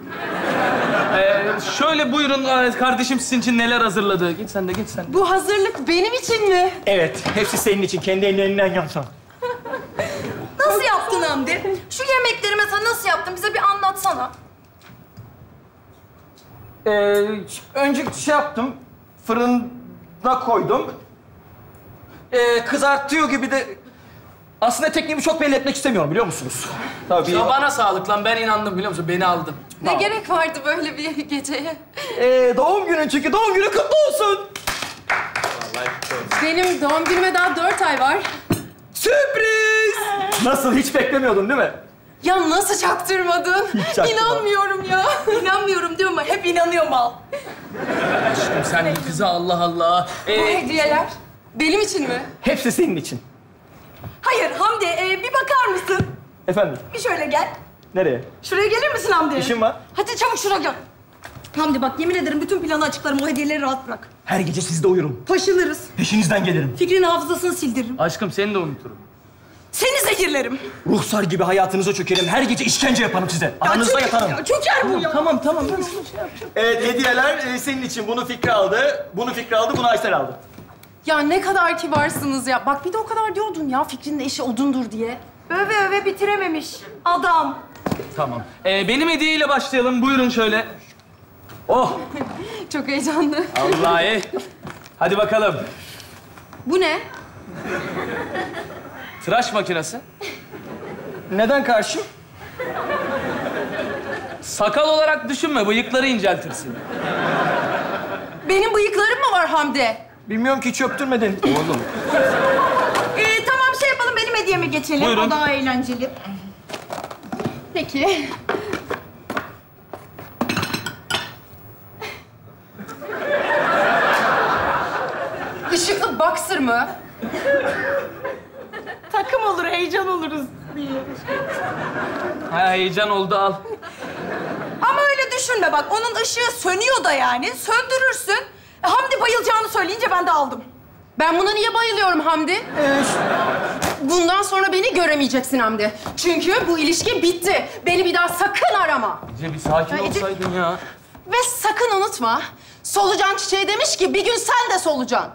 Ee, şöyle buyurun e, kardeşim sizin için neler hazırladı. Git sen de, git sen de. Bu hazırlık benim için mi? Evet, hepsi senin için. Kendi ellerinden yapsan. Nasıl yaptın Hamdi? Şu yemekleri mesela nasıl yaptın? Bize bir anlatsana. Ee, önce şey yaptım. Fırına koydum. Ee, kızartıyor gibi de... Aslında tekniğimi çok belli etmek istemiyorum biliyor musunuz? Tabii. Ya bana sağlık lan, ben inandım biliyor musun? Beni aldın. Ne Tamam. gerek vardı böyle bir geceye? Ee, doğum günün çünkü doğum günü kutlu olsun. Benim doğum günüme daha dört ay var. Sürpriz! Nasıl, hiç beklemiyordun değil mi? Ya nasıl çaktırmadın? Hiç çaktırmadım. İnanmıyorum ya. İnanmıyorum diyorum ama hep inanıyor mal. Aşkım sen de kıza Allah Allah. Bu Ee, hediyeler benim için mi? Hepsi senin için. Hayır Hamdi, e, bir bakar mısın? Efendim, Bir şöyle gel. nereye? Şuraya gelir misin Hamdi? İşim var. Hadi çabuk şuraya gel. Hamdi bak yemin ederim bütün planı açıklarım. O hediyeleri rahat bırak. Her gece sizde uyurum. Taşınırız. Peşinizden gelirim. Fikrin hafızasını sildiririm. aşkım seni de unuturum. Seni zehirlerim. Ruhsar gibi hayatınıza çökerim. Her gece işkence yaparım size. Aranızda çöker- yatarım. Ya, çöker bu ya. Tamam tamam ben sana şey yapacağım. Evet, hediyeler e, senin için. Bunu Fikri aldı, bunu Fikri aldı, bunu Aysel aldı. Ya ne kadar kibarsınız ya. Bak bir de o kadar diyordun ya Fikri'nin eşi odundur diye. Öve öve bitirememiş. Adam. Tamam. Ee, benim hediyeyle başlayalım. Buyurun şöyle. Oh! Çok heyecanlı. Vallahi. Hadi bakalım. Bu ne? Tıraş makinesi. Neden karşı? Sakal olarak düşünme, bıyıkları inceltirsin. Benim bıyıklarım mı var Hamdi? Bilmiyorum ki, hiç öptürmedin. Oğlum. Ee, tamam şey yapalım benim hediyeme geçelim. Buyurun. O daha eğlenceli. Peki. Işıklı boxer mı? Takım olur, heyecan oluruz diye. Ha, heyecan oldu, al. Ama öyle düşünme bak. Onun ışığı sönüyor da yani. Söndürürsün. E, Hamdi bayılacağını söyleyince ben de aldım. Ben buna niye bayılıyorum Hamdi? Bundan sonra beni göremeyeceksin Hamdi. Çünkü bu ilişki bitti. Beni bir daha sakın arama. Ece bir sakin Ya Ece- olsaydın ya. Ve sakın unutma, solucan çiçeği demiş ki bir gün sen de solucan.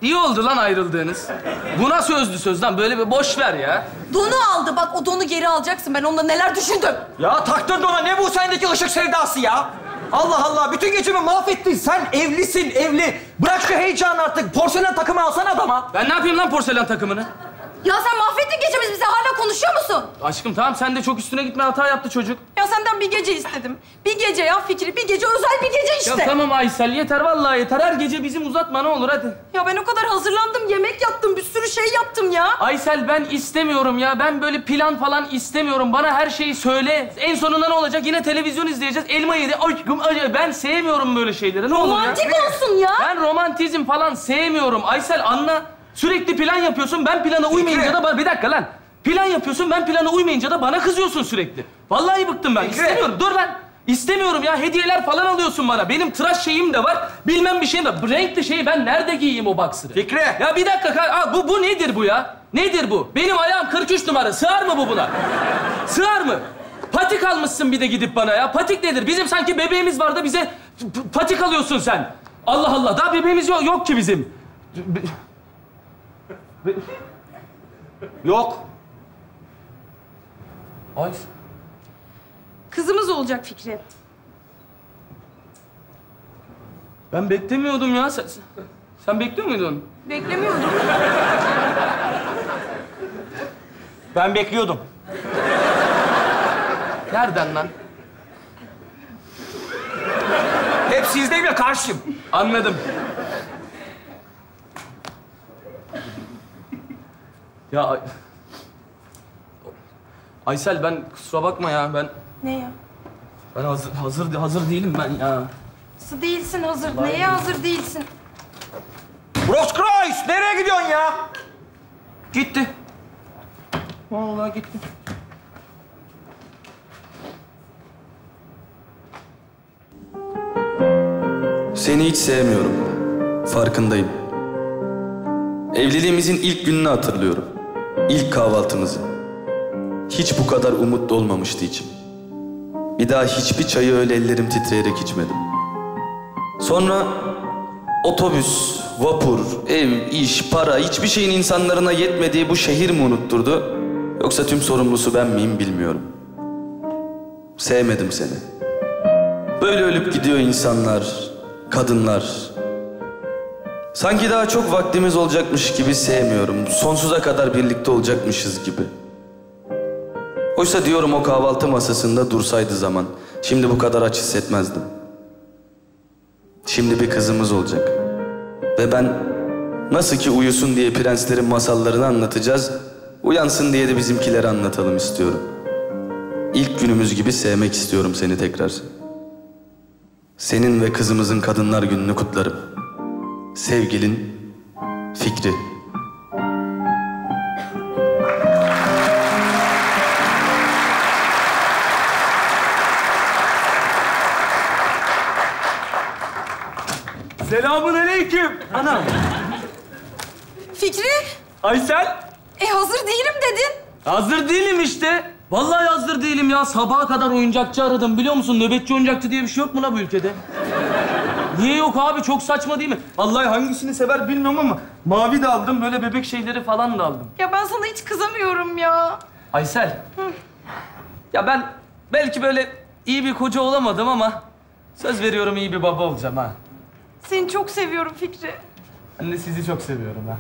İyi oldu lan ayrıldığınız. Buna sözdü söz lan. Böyle bir boş ver ya. Donu aldı. Bak o donu geri alacaksın. Ben onunla neler düşündüm. Ya taktın dona. Ne bu sendeki ışık sevdası ya? Allah Allah. Bütün gecemi mahvettin. Sen evlisin, evli. Bırak şu heyecanı artık. Porselen takımı alsana adama. Ben ne yapayım lan porselen takımını? Ya sen mahvettin gecemizi. Bize hala konuşuyor musun? Aşkım tamam sen de çok üstüne gitme hata yaptı çocuk. Ya senden bir gece istedim. Bir gece ya Fikri. Bir gece özel bir gece işte. Ya tamam Aysel yeter vallahi yeter. Her gece bizim uzatma ne olur hadi. Ya ben o kadar hazırlandım. Yemek yaptım. Bir sürü şey yaptım ya. Aysel ben istemiyorum ya. Ben böyle plan falan istemiyorum. Bana her şeyi söyle. En sonunda ne olacak? Yine televizyon izleyeceğiz. Elma yedi. Aşkım ay, ben sevmiyorum böyle şeyleri. Ne olur ya? Romantik olsun ya. Ben romantizm falan sevmiyorum. Aysel anla. Sürekli plan yapıyorsun. Ben plana uymayınca da bana... Bir dakika lan. Plan yapıyorsun. Ben plana uymayınca da bana kızıyorsun sürekli. Vallahi bıktım ben. Fikri. İstemiyorum. Dur lan. İstemiyorum ya. Hediyeler falan alıyorsun bana. Benim tıraş şeyim de var. Bilmem bir şeyim de. Bu renkli şeyi ben nerede giyeyim o boxer'ı? Fikri. Ya bir dakika. Aa, bu, bu nedir bu ya? Nedir bu? Benim ayağım kırk üç numara. Sığar mı bu buna? Sığar mı? Patik almışsın bir de gidip bana ya. Patik nedir? Bizim sanki bebeğimiz var da bize p- patik alıyorsun sen. Allah Allah. Daha bebeğimiz yok, yok ki bizim. Be- Be- yok. Ay. Kızımız olacak Fikri. Ben beklemiyordum ya. Sen, sen bekliyor muydun? Beklemiyordum. Ben bekliyordum. Nereden lan? Hep sizdeyim ya karşıyım. Anladım. Ya Ay- Aysel ben kusura bakma ya ben Ne ya? ben hazır hazır hazır değilim ben ya. Nasıl değilsin hazır? Neye hazır değilsin? Roskreuz, nereye gidiyorsun ya? Gitti. Vallahi gitti. Seni hiç sevmiyorum. Farkındayım. Evliliğimizin ilk gününü hatırlıyorum. İlk kahvaltımızı. Hiç bu kadar umutlu olmamıştı içim. Bir daha hiçbir çayı öyle ellerim titreyerek içmedim. Sonra otobüs, vapur, ev, iş, para hiçbir şeyin insanlarına yetmediği bu şehir mi unutturdu? Yoksa tüm sorumlusu ben miyim bilmiyorum. Sevmedim seni. Böyle ölüp gidiyor insanlar, kadınlar. Sanki daha çok vaktimiz olacakmış gibi sevmiyorum. Sonsuza kadar birlikte olacakmışız gibi. Oysa diyorum o kahvaltı masasında dursaydı zaman, şimdi bu kadar aç hissetmezdim. Şimdi bir kızımız olacak. Ve ben nasıl ki uyusun diye prenslerin masallarını anlatacağız, uyansın diye de bizimkileri anlatalım istiyorum. İlk günümüz gibi sevmek istiyorum seni tekrar. Senin ve kızımızın Kadınlar Günü'nü kutlarım. Sevgilin Fikri. Selamun aleyküm. Anam. Fikri? Aysel. E hazır değilim dedin. Hazır değilim işte. Vallahi hazır değilim ya. Sabaha kadar oyuncakçı aradım biliyor musun? Nöbetçi oyuncakçı diye bir şey yok mu la bu ülkede? Niye yok abi? Çok saçma değil mi? Vallahi hangisini sever bilmiyorum ama mavi de aldım, böyle bebek şeyleri falan da aldım. Ya ben sana hiç kızamıyorum ya. Aysel. Ya ben belki böyle iyi bir koca olamadım ama söz veriyorum iyi bir baba olacağım ha. Seni çok seviyorum Fikri. Ben de sizi çok seviyorum ha.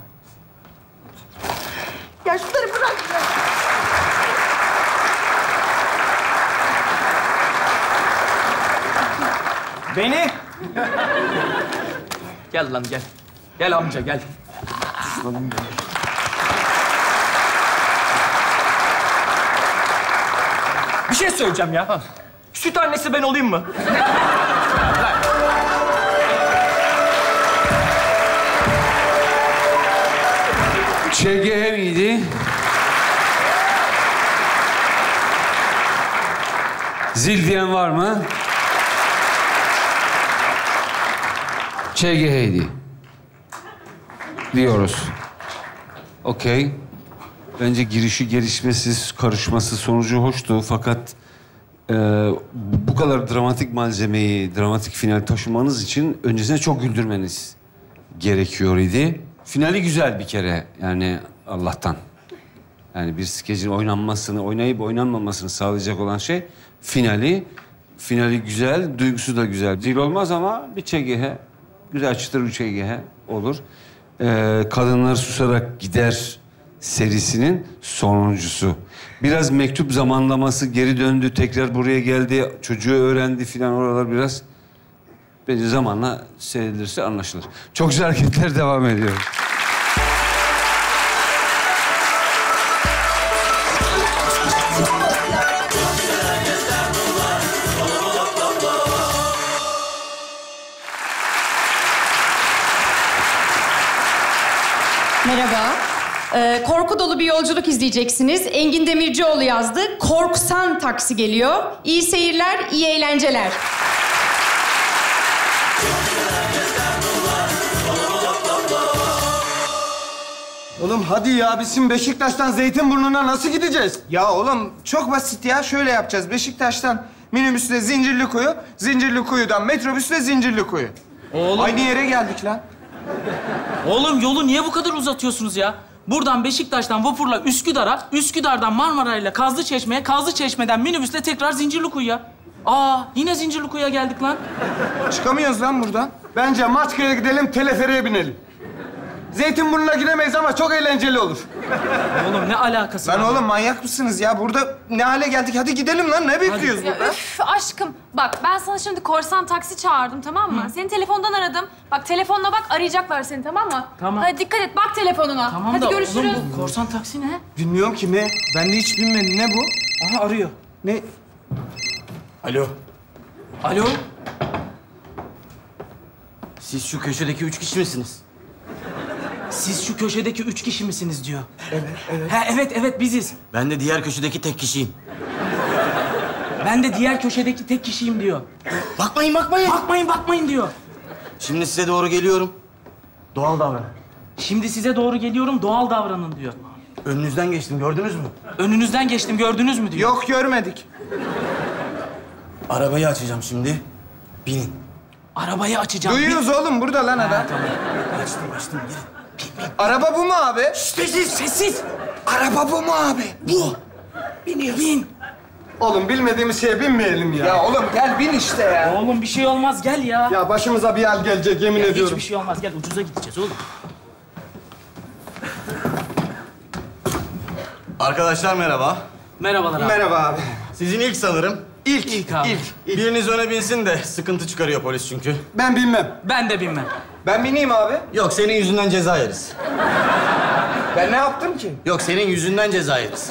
Ya şunları bırak ya. Beni. Gel lan gel. Gel amca gel. Aslanım benim. Bir şey söyleyeceğim ya. Süt annesi ben olayım mı? Ç G H miydi? Zil diyen var mı? Ç G H'ydi. Diyoruz. Okey. Bence girişi gelişmesiz, karışması sonucu hoştu. Fakat e, bu kadar dramatik malzemeyi, dramatik final taşımanız için öncesinde çok güldürmeniz gerekiyor idi. Finali güzel bir kere yani Allah'tan. Yani bir skecin oynanmasını, oynayıp oynanmamasını sağlayacak olan şey finali. Finali güzel, duygusu da güzel. Zil olmaz ama bir Ç G H, güzel çıtır bir Ç G H olur. Ee, Kadınlar Susarak Gider serisinin sonuncusu. Biraz mektup zamanlaması, geri döndü, tekrar buraya geldi, çocuğu öğrendi filan, oralar biraz... Bence zamanla seyredilirse anlaşılır. Çok güzel hareketler devam ediyor. Merhaba. Ee, korku dolu bir yolculuk izleyeceksiniz. Engin Demircioğlu yazdı. Korksan taksi geliyor. İyi seyirler, iyi eğlenceler. Oğlum hadi ya, biz şimdi Beşiktaş'tan Zeytinburnu'na nasıl gideceğiz? Ya oğlum çok basit ya. Şöyle yapacağız. Beşiktaş'tan minibüsle Zincirlikuyu, Zincirlikuyu'dan metrobüsle Zincirlikuyu. Oğlum. Aynı yere geldik lan. Oğlum yolu niye bu kadar uzatıyorsunuz ya? Buradan Beşiktaş'tan vapurla Üsküdar'a, Üsküdar'dan Marmaray'la Kazlıçeşme'ye, Kazlıçeşme'den minibüsle tekrar Zincirlikuyu'ya. Aa, yine Zincirlikuyu'ya geldik lan. Çıkamıyoruz lan buradan. Bence Maçka'ya gidelim, teleferiğe binelim. Zeytinburnu'na gidemeyiz ama çok eğlenceli olur. Oğlum ne alakası Lan var? oğlum manyak mısınız ya? Burada ne hale geldik? Hadi gidelim lan. Ne bekliyoruz Ya burada? üf aşkım. Bak ben sana şimdi korsan taksi çağırdım, tamam mı? Seni telefondan aradım. Bak telefonuna bak, arayacaklar seni, tamam mı? Tamam. Hadi dikkat et, bak telefonuna. Tamam Hadi da görüşürüz. oğlum bu korsan taksi ne? Bilmiyorum ki ne? Ben de hiç bilmedim. Ne bu? Aha arıyor. Ne? Alo. Alo. Siz şu köşedeki üç kişi misiniz? Siz şu köşedeki üç kişi misiniz diyor. Evet, evet. Ha evet, evet biziz. Ben de diğer köşedeki tek kişiyim. Ben de diğer köşedeki tek kişiyim diyor. Bakmayın, bakmayın. Bakmayın, bakmayın diyor. Şimdi size doğru geliyorum. Doğal davranın. Şimdi size doğru geliyorum, doğal davranın diyor. Önünüzden geçtim, gördünüz mü? Önünüzden geçtim, gördünüz mü diyor. Yok, görmedik. Arabayı açacağım şimdi. Binin. Arabayı açacağım. Duyuyoruz oğlum, burada lan adam. Tamam. Açtım, açtım. Gelin. Araba bu mu abi? Sessiz, sessiz. Araba bu mu abi? Bu. Biniyoruz. Bin. Oğlum bilmediğimiz şeye binmeyelim ya. Ya oğlum gel bin işte ya. Oğlum bir şey olmaz, gel ya. Ya başımıza bir hal gelecek, yemin Ya ediyorum. hiçbir şey olmaz, gel ucuza gideceğiz oğlum. Arkadaşlar merhaba. Merhabalar abi. Merhaba abi. Sizin ilk sanırım. İlk. İlk abi. İlk. ilk. Biriniz öne binsin de sıkıntı çıkarıyor polis çünkü. Ben bilmem. Ben de binmem. Ben bineyim abi. Yok, senin yüzünden ceza yeriz. Ben ne yaptım ki? Yok, senin yüzünden ceza yeriz.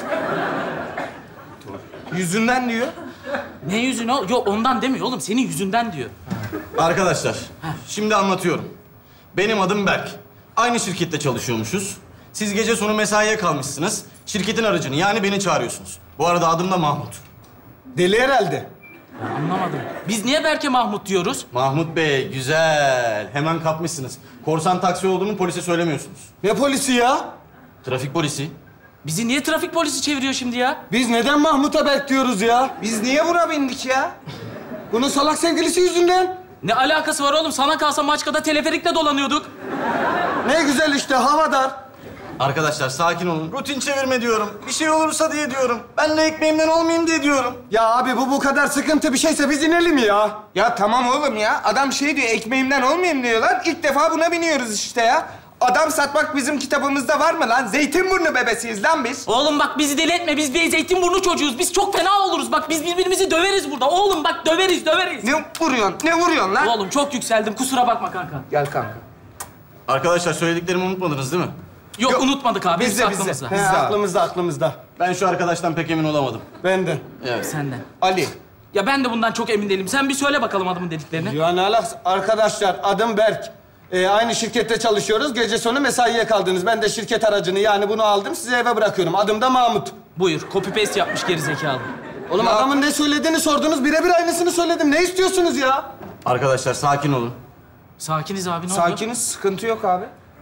Yüzünden diyor. Ne yüzüne? Yok ondan demiyor oğlum, senin yüzünden diyor. Arkadaşlar, şimdi anlatıyorum. Benim adım Berk. Aynı şirkette çalışıyormuşuz. Siz gece sonu mesaiye kalmışsınız. Şirketin aracını, yani beni çağırıyorsunuz. Bu arada adım da Mahmut. Deli herhalde. Ya anlamadım. Biz niye Berk'e Mahmut diyoruz? Mahmut Bey, güzel. Hemen kapmışsınız. Korsan taksi olduğunu polise söylemiyorsunuz. Ne polisi ya? Trafik polisi. Bizi niye trafik polisi çeviriyor şimdi ya? Biz neden Mahmut'a bekliyoruz ya? Biz niye buna bindik ya? Bunun salak sevgilisi yüzünden. Ne alakası var oğlum? Sana kalsa Maçka'da teleferikle dolanıyorduk. Ne güzel işte, havadar. Arkadaşlar sakin olun. Rutin çevirme diyorum. Bir şey olursa diye diyorum. Ben de ekmeğimden olmayayım diye diyorum. Ya abi bu bu kadar sıkıntı bir şeyse biz inelim ya. Ya tamam oğlum ya. Adam şey diyor, ekmeğimden olmayayım diyorlar. İlk defa buna biniyoruz işte ya. Adam satmak bizim kitabımızda var mı lan? Zeytinburnu bebesiyiz lan biz. Oğlum bak bizi deli etme. Biz bir Zeytinburnu çocuğuz. Biz çok fena oluruz. Bak biz birbirimizi döveriz burada. Oğlum bak döveriz, döveriz. Ne vuruyorsun? Ne vuruyorsun lan? Oğlum çok yükseldim. Kusura bakma kanka. Gel kanka. Arkadaşlar söylediklerimi unutmadınız değil mi? Yok, Yok unutmadık abi. Bizde, Biz bizde. He, aklımızda, aklımızda. Ben şu arkadaştan pek emin olamadım. Ben de. Evet. Senden. Ali. Ya ben de bundan çok emin değilim. Sen bir söyle bakalım adımın dediklerini. Ya ne alakası? Arkadaşlar adım Berk. Ee, aynı şirkette çalışıyoruz. Gece sonu mesaiye kaldınız. Ben de şirket aracını yani bunu aldım. Size eve bırakıyorum. Adım da Mahmut. Buyur. Copy paste yapmış gerizekalı. Oğlum Ya- adamın ne söylediğini sordunuz. Birebir aynısını söyledim. Ne istiyorsunuz ya? Arkadaşlar sakin olun. Sakiniz abi, ne oldu? Sakiniz, sıkıntı yok abi.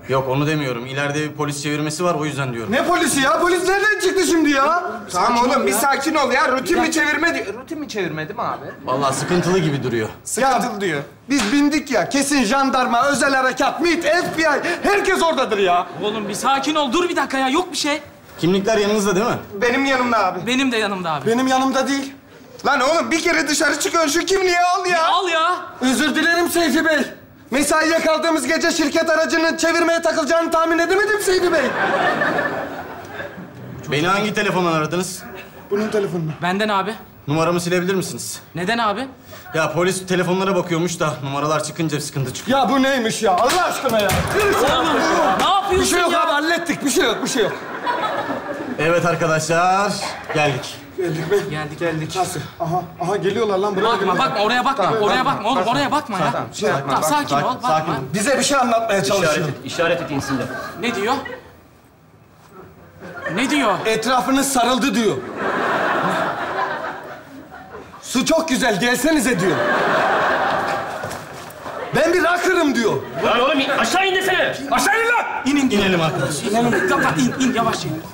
Yok onu demiyorum. İleride bir polis çevirmesi var o yüzden diyorum. Ne polisi ya? Polis nereden çıktı şimdi ya? Tamam Sakin oğlum ol bir ya. sakin ol ya. Rutin mi çevirme diyor. Rutin mi çevirme değil mi abi? Vallahi sıkıntılı gibi duruyor. Sıkıntılı diyor. Biz bindik ya. Kesin jandarma, özel harekat, MİT, F B I. Herkes oradadır ya. Oğlum bir sakin ol. Dur bir dakika ya. Yok bir şey. Kimlikler yanınızda değil mi? Benim yanımda abi. Benim de yanımda abi. Benim yanımda değil. Lan oğlum bir kere dışarı çıkıyorsun şu kimliği al ya. Al ya. Özür dilerim Seyfi Bey. Mesaiye kaldığımız gece şirket aracının çevirmeye takılacağını tahmin edemedim Seyfi Bey. Beni hangi telefondan aradınız? Bunun telefonunu. Benden abi. Numaramı silebilir misiniz? Neden abi? Ya polis telefonlara bakıyormuş da numaralar çıkınca sıkıntı çıkıyor. Ya bu neymiş ya? Allah aşkına ya. Oğlum, ne yapıyorsun Bir şey yok ya? abi hallettik. Bir şey yok, bir şey yok. Evet arkadaşlar, geldik. Geldik mi? Geldik. Geldik. Nasıl? Aha, aha geliyorlar lan buraya. Bakma, geliyorlar. bakma. Oraya bakma. Tamam, oraya tamam, bakma oğlum. tamam. Oraya bakma ya. Tamam, Şey, bakma, tamam, bakma, sakin ol. sakin, Bakma. sakin ol. Bize bir şey anlatmaya çalışıyor. İşaret et insin de. Ne diyor? Ne diyor? Etrafınız sarıldı diyor. Su çok güzel, gelsenize diyor. Ben bir rocker'ım diyor. Lan oğlum aşağı in desene. Aşağı in lan. İn in. İnelim arkadaşlar. İnelim. Tamam, in in yavaş in.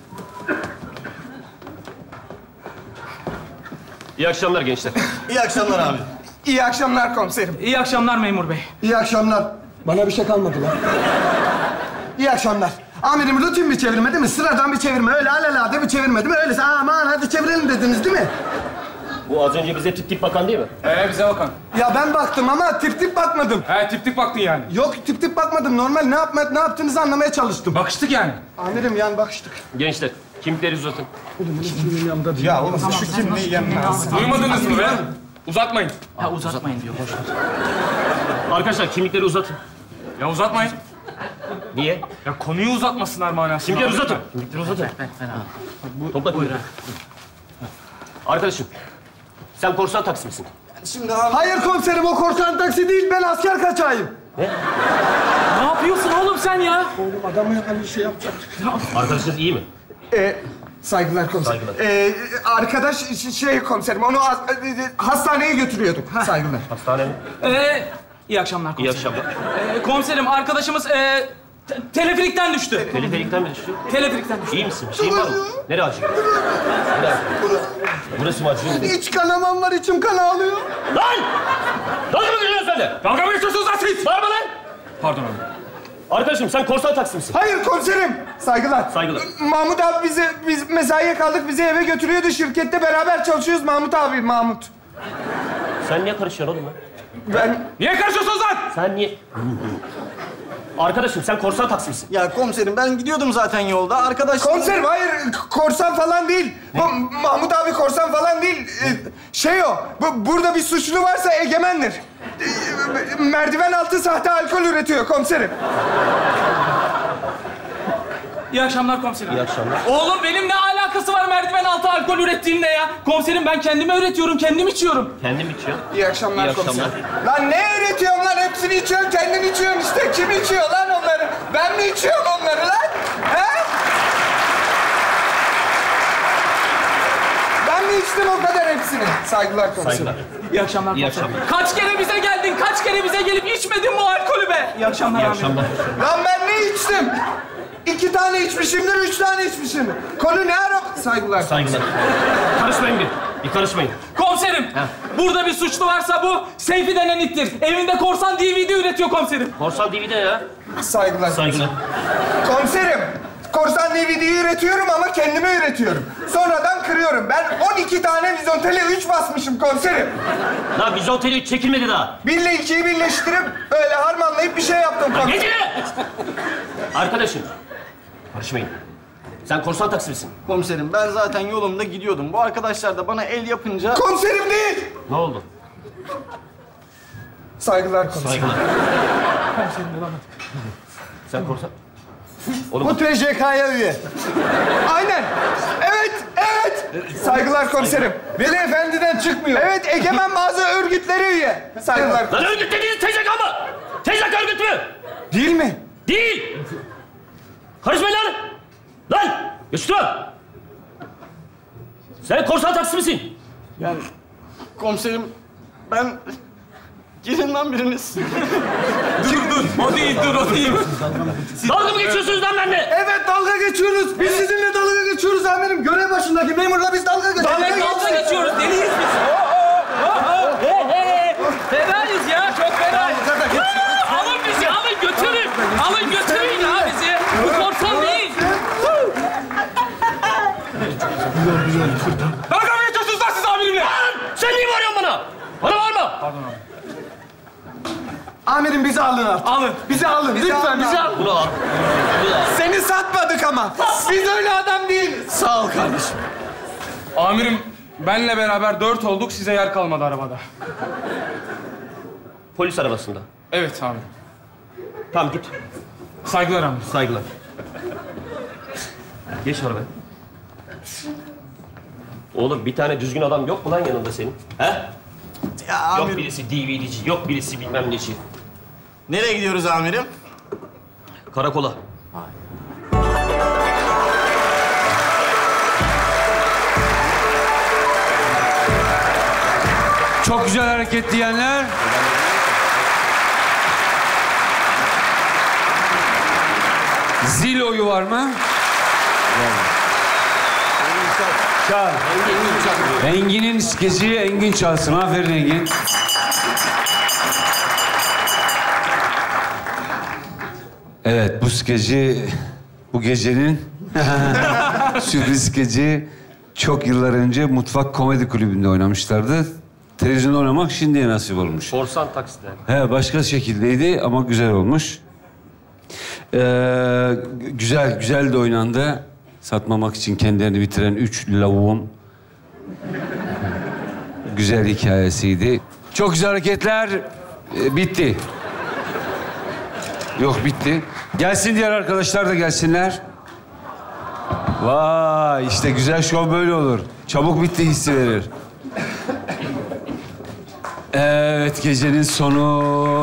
İyi akşamlar gençler. İyi akşamlar abi. İyi akşamlar komiserim. İyi akşamlar memur bey. İyi akşamlar. Bana bir şey kalmadı lan. İyi akşamlar. Amirim rutin bir çevirme değil mi? Sıradan bir çevirme. Öyle alelade bir çevirme değil mi? Öyle aman hadi çevirelim dediniz değil mi? Bu az önce bize tip tip bakan değil mi? Ee bize bakan. Ya ben baktım ama tip tip bakmadım. He tip tip baktın yani. Yok tip tip bakmadım. Normal ne yapma, ne yaptığınızı anlamaya çalıştım. Bakıştık yani. Amirim yani bakıştık. Gençler kimlikleri uzatın. Ya oğlum Şu kimliği yanına alsın. Duymadınız mı be? Uzatmayın. Ha uzatmayın diyor. Boş ver. Arkadaşlar kimlikleri uzatın. Ya uzatmayın. Niye? Ya konuyu uzatmasınlar manasında. Kimlikleri uzatın. Kimlikleri uzatın. Topla buyur. Arkadaşım sen korsan taksi misin? Şimdi abi... Hayır komiserim o korsan taksi değil. Ben asker kaçağıyım. Ne yapıyorsun oğlum sen ya? Oğlum adamı hani şey yapacaktık. Arkadaşınız iyi mi? Ee, saygılar komiserim. Saygılar. Ee, arkadaş ş- şey komiserim onu az- e, hastaneye götürüyorduk. Saygılar. Hastane mi? Ee, iyi akşamlar İyi komiserim. akşamlar. Ee, komiserim arkadaşımız ee, te- teleferikten düştü. Teleferikten mi düştü? Teleferikten düştü. İyi misin? Bir şeyin var mı? Nereye acıyor? Nereye acıyor? Burası mı acıyor? İç kanamam var, içim kan ağlıyor. Lan! Dalga mı geçiyorsun sen de? Dalga mı geçiyorsunuz lan siz? Bağırma lan! Pardon abi. Arkadaşım sen korsan taksi misin? Hayır komiserim. Saygılar. Saygılar. Mahmut abi bizi, biz mesaiye kaldık. Bizi eve götürüyordu. Şirkette beraber çalışıyoruz. Mahmut abi, Mahmut. Sen niye karışıyorsun oğlum lan? Ben... Niye karışıyorsunuz lan? Sen niye... Arkadaşım sen korsan taksi misin? Ya komiserim ben gidiyordum zaten yolda. Arkadaş... Komiserim hayır. Korsan falan değil. Bu, Mahmut abi korsan falan değil. Ee, şey o. Bu, burada bir suçlu varsa egemendir. Ee, merdiven altı sahte alkol üretiyor komiserim. İyi akşamlar komiserim. İyi akşamlar. Oğlum benim ne alakası var merdiven altı alkol ürettiğimle ya? Komiserim ben kendime üretiyorum, kendim içiyorum. Kendim içiyor. İyi akşamlar, İyi akşamlar. komiserim. Lan ne üretiyorsun lan? Hepsini içiyorsun, kendin içiyorsun işte. Kim içiyor lan onları? Ben mi içiyorum onları lan? He? Ben mi içtim o kadar hepsini? Saygılar komiserim. Saygılar. İyi akşamlar İyi komiserim. akşamlar. Kaç kere bize geldin, kaç kere bize gelip içmedin bu alkolü be? İyi akşamlar İyi amirim. akşamlar. Lan ben ne içtim? İki tane içmişimdir, üç tane içmişim. Konu ne ara? Saygılar. Saygılar. Karışmayın bir. Bir karışmayın. Komiserim, burada bir suçlu varsa bu Seyfi denen ittir. Evinde korsan D V D üretiyor komiserim. Korsan D V D ya. Saygılar. Saygılar. Komiserim, korsan D V D'yi üretiyorum ama kendime üretiyorum. Sonradan kırıyorum. Ben on iki tane vizontele üç basmışım komiserim. Lan vizonteli çekilmedi daha. Bir ile ikiyi birleştirip öyle harmanlayıp bir şey yaptım komiserim. Geçin! Arkadaşım. Karışmayın. Sen korsan taksi misin? Komiserim ben zaten yolumda gidiyordum. Bu arkadaşlar da bana el yapınca... Komiserim değil! Ne oldu? Saygılar komiserim. Saygılar. Sen korsan... Oğlum, Bu T J K'ya üye. Aynen. Evet, evet. Saygılar komiserim. Veli Efendi'den çıkmıyor. Evet, egemen bazı örgütlere üye. Saygılar. lan örgüt dediğiniz T C K mı? T C K örgüt mü? Değil mi? Değil! Karışmayın lan! Lan! Geç lan! Sen korsan taksi misin? Yani komiserim ben... Girin lan biriniz. Dur dur. O değil, dur o değil. Dalga mı geçiyorsunuz lan benimle? Evet, dalga geçiyoruz. Biz sizinle dalga geçiyoruz amirim. Görev başındaki memurla biz dalga geçiyoruz. Dalga, dalga geçiyoruz. Deliyiz biz. He he. Fenayız ya, çok fenayız. Alın bizi, alın götürün. Alın götürün ya bizi. Bu korsan değil. Dalga mı geçiyorsunuz lan siz amirimle? Sen niye bağırıyorsun bana? Bana bağırma. Pardon abi. Amirim bizi alın artık. Alın. Bizi alın. Bizi Lütfen alın. bizi alın. Bunu al. Seni satmadık ama. Biz öyle adam değiliz. Sağ ol kardeşim. Amirim, benle beraber dört olduk. Size yer kalmadı arabada. Polis arabasında. Evet amirim. Tamam git. Saygılar amirim. Saygılar. Geç arabaya. Oğlum bir tane düzgün adam yok mu lan yanında senin? He? Ya yok birisi D V D'ci, yok birisi bilmem neci. Nereye gidiyoruz amirim? Karakola. Çok güzel hareket diyenler. Zil oyu var mı? Çal. Engin'in skeci Engin çalsın. Aferin Engin. Evet, bu skeci, bu gecenin sürpriz skeci çok yıllar önce Mutfak Komedi Kulübü'nde oynamışlardı. Televizyonda oynamak şimdiye nasip olmuş. Korsan takside. He, başka şekildeydi ama güzel olmuş. Ee, güzel, güzel de oynandı. Satmamak için kendilerini bitiren üç lavuğun güzel hikayesiydi. Çok güzel hareketler. Ee, bitti. Yok, bitti. Gelsin diğer arkadaşlar da gelsinler. Vay, işte güzel şov böyle olur. Çabuk bitti hissi verir. Evet, gecenin sonu.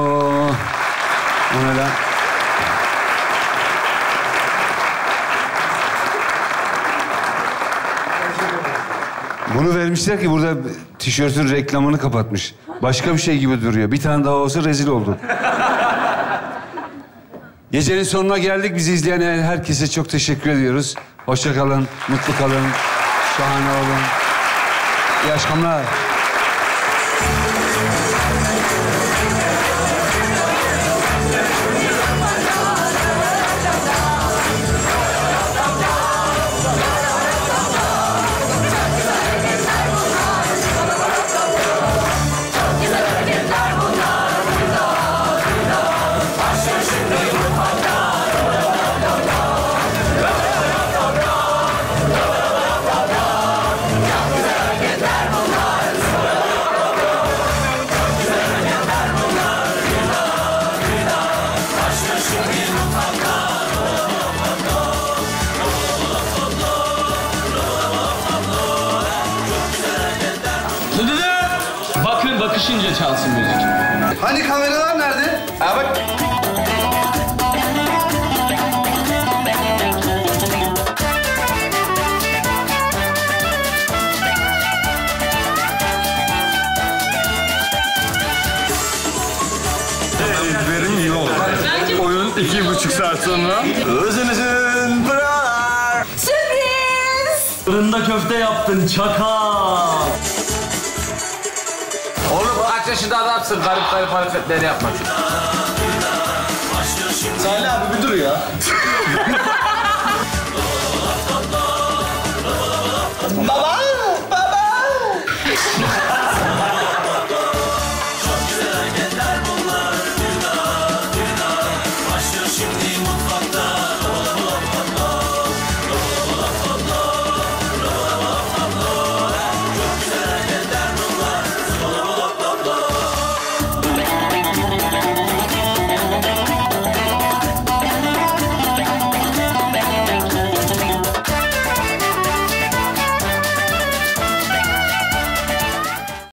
O ne lan? Bunu vermişler ki burada tişörtün reklamını kapatmış. Başka bir şey gibi duruyor. Bir tane daha olsa rezil oldun. Gecenin sonuna geldik. Bizi izleyen herkese çok teşekkür ediyoruz. Hoşça kalın, mutlu kalın, şahane olun. İyi akşamlar. Bakın, bakışınca çalsın müzik. Hani kameralar nerede? Ha bak. Ezberim yok. Oyun iki buçuk saat sonra. Özünüzün pırar. Sürpriz! Fırında köfte yaptın çakal. Oğlum kaç yaşında adamsın? Garip garip hareketler yapma. Salih abi bir dur ya. Baba! Baba!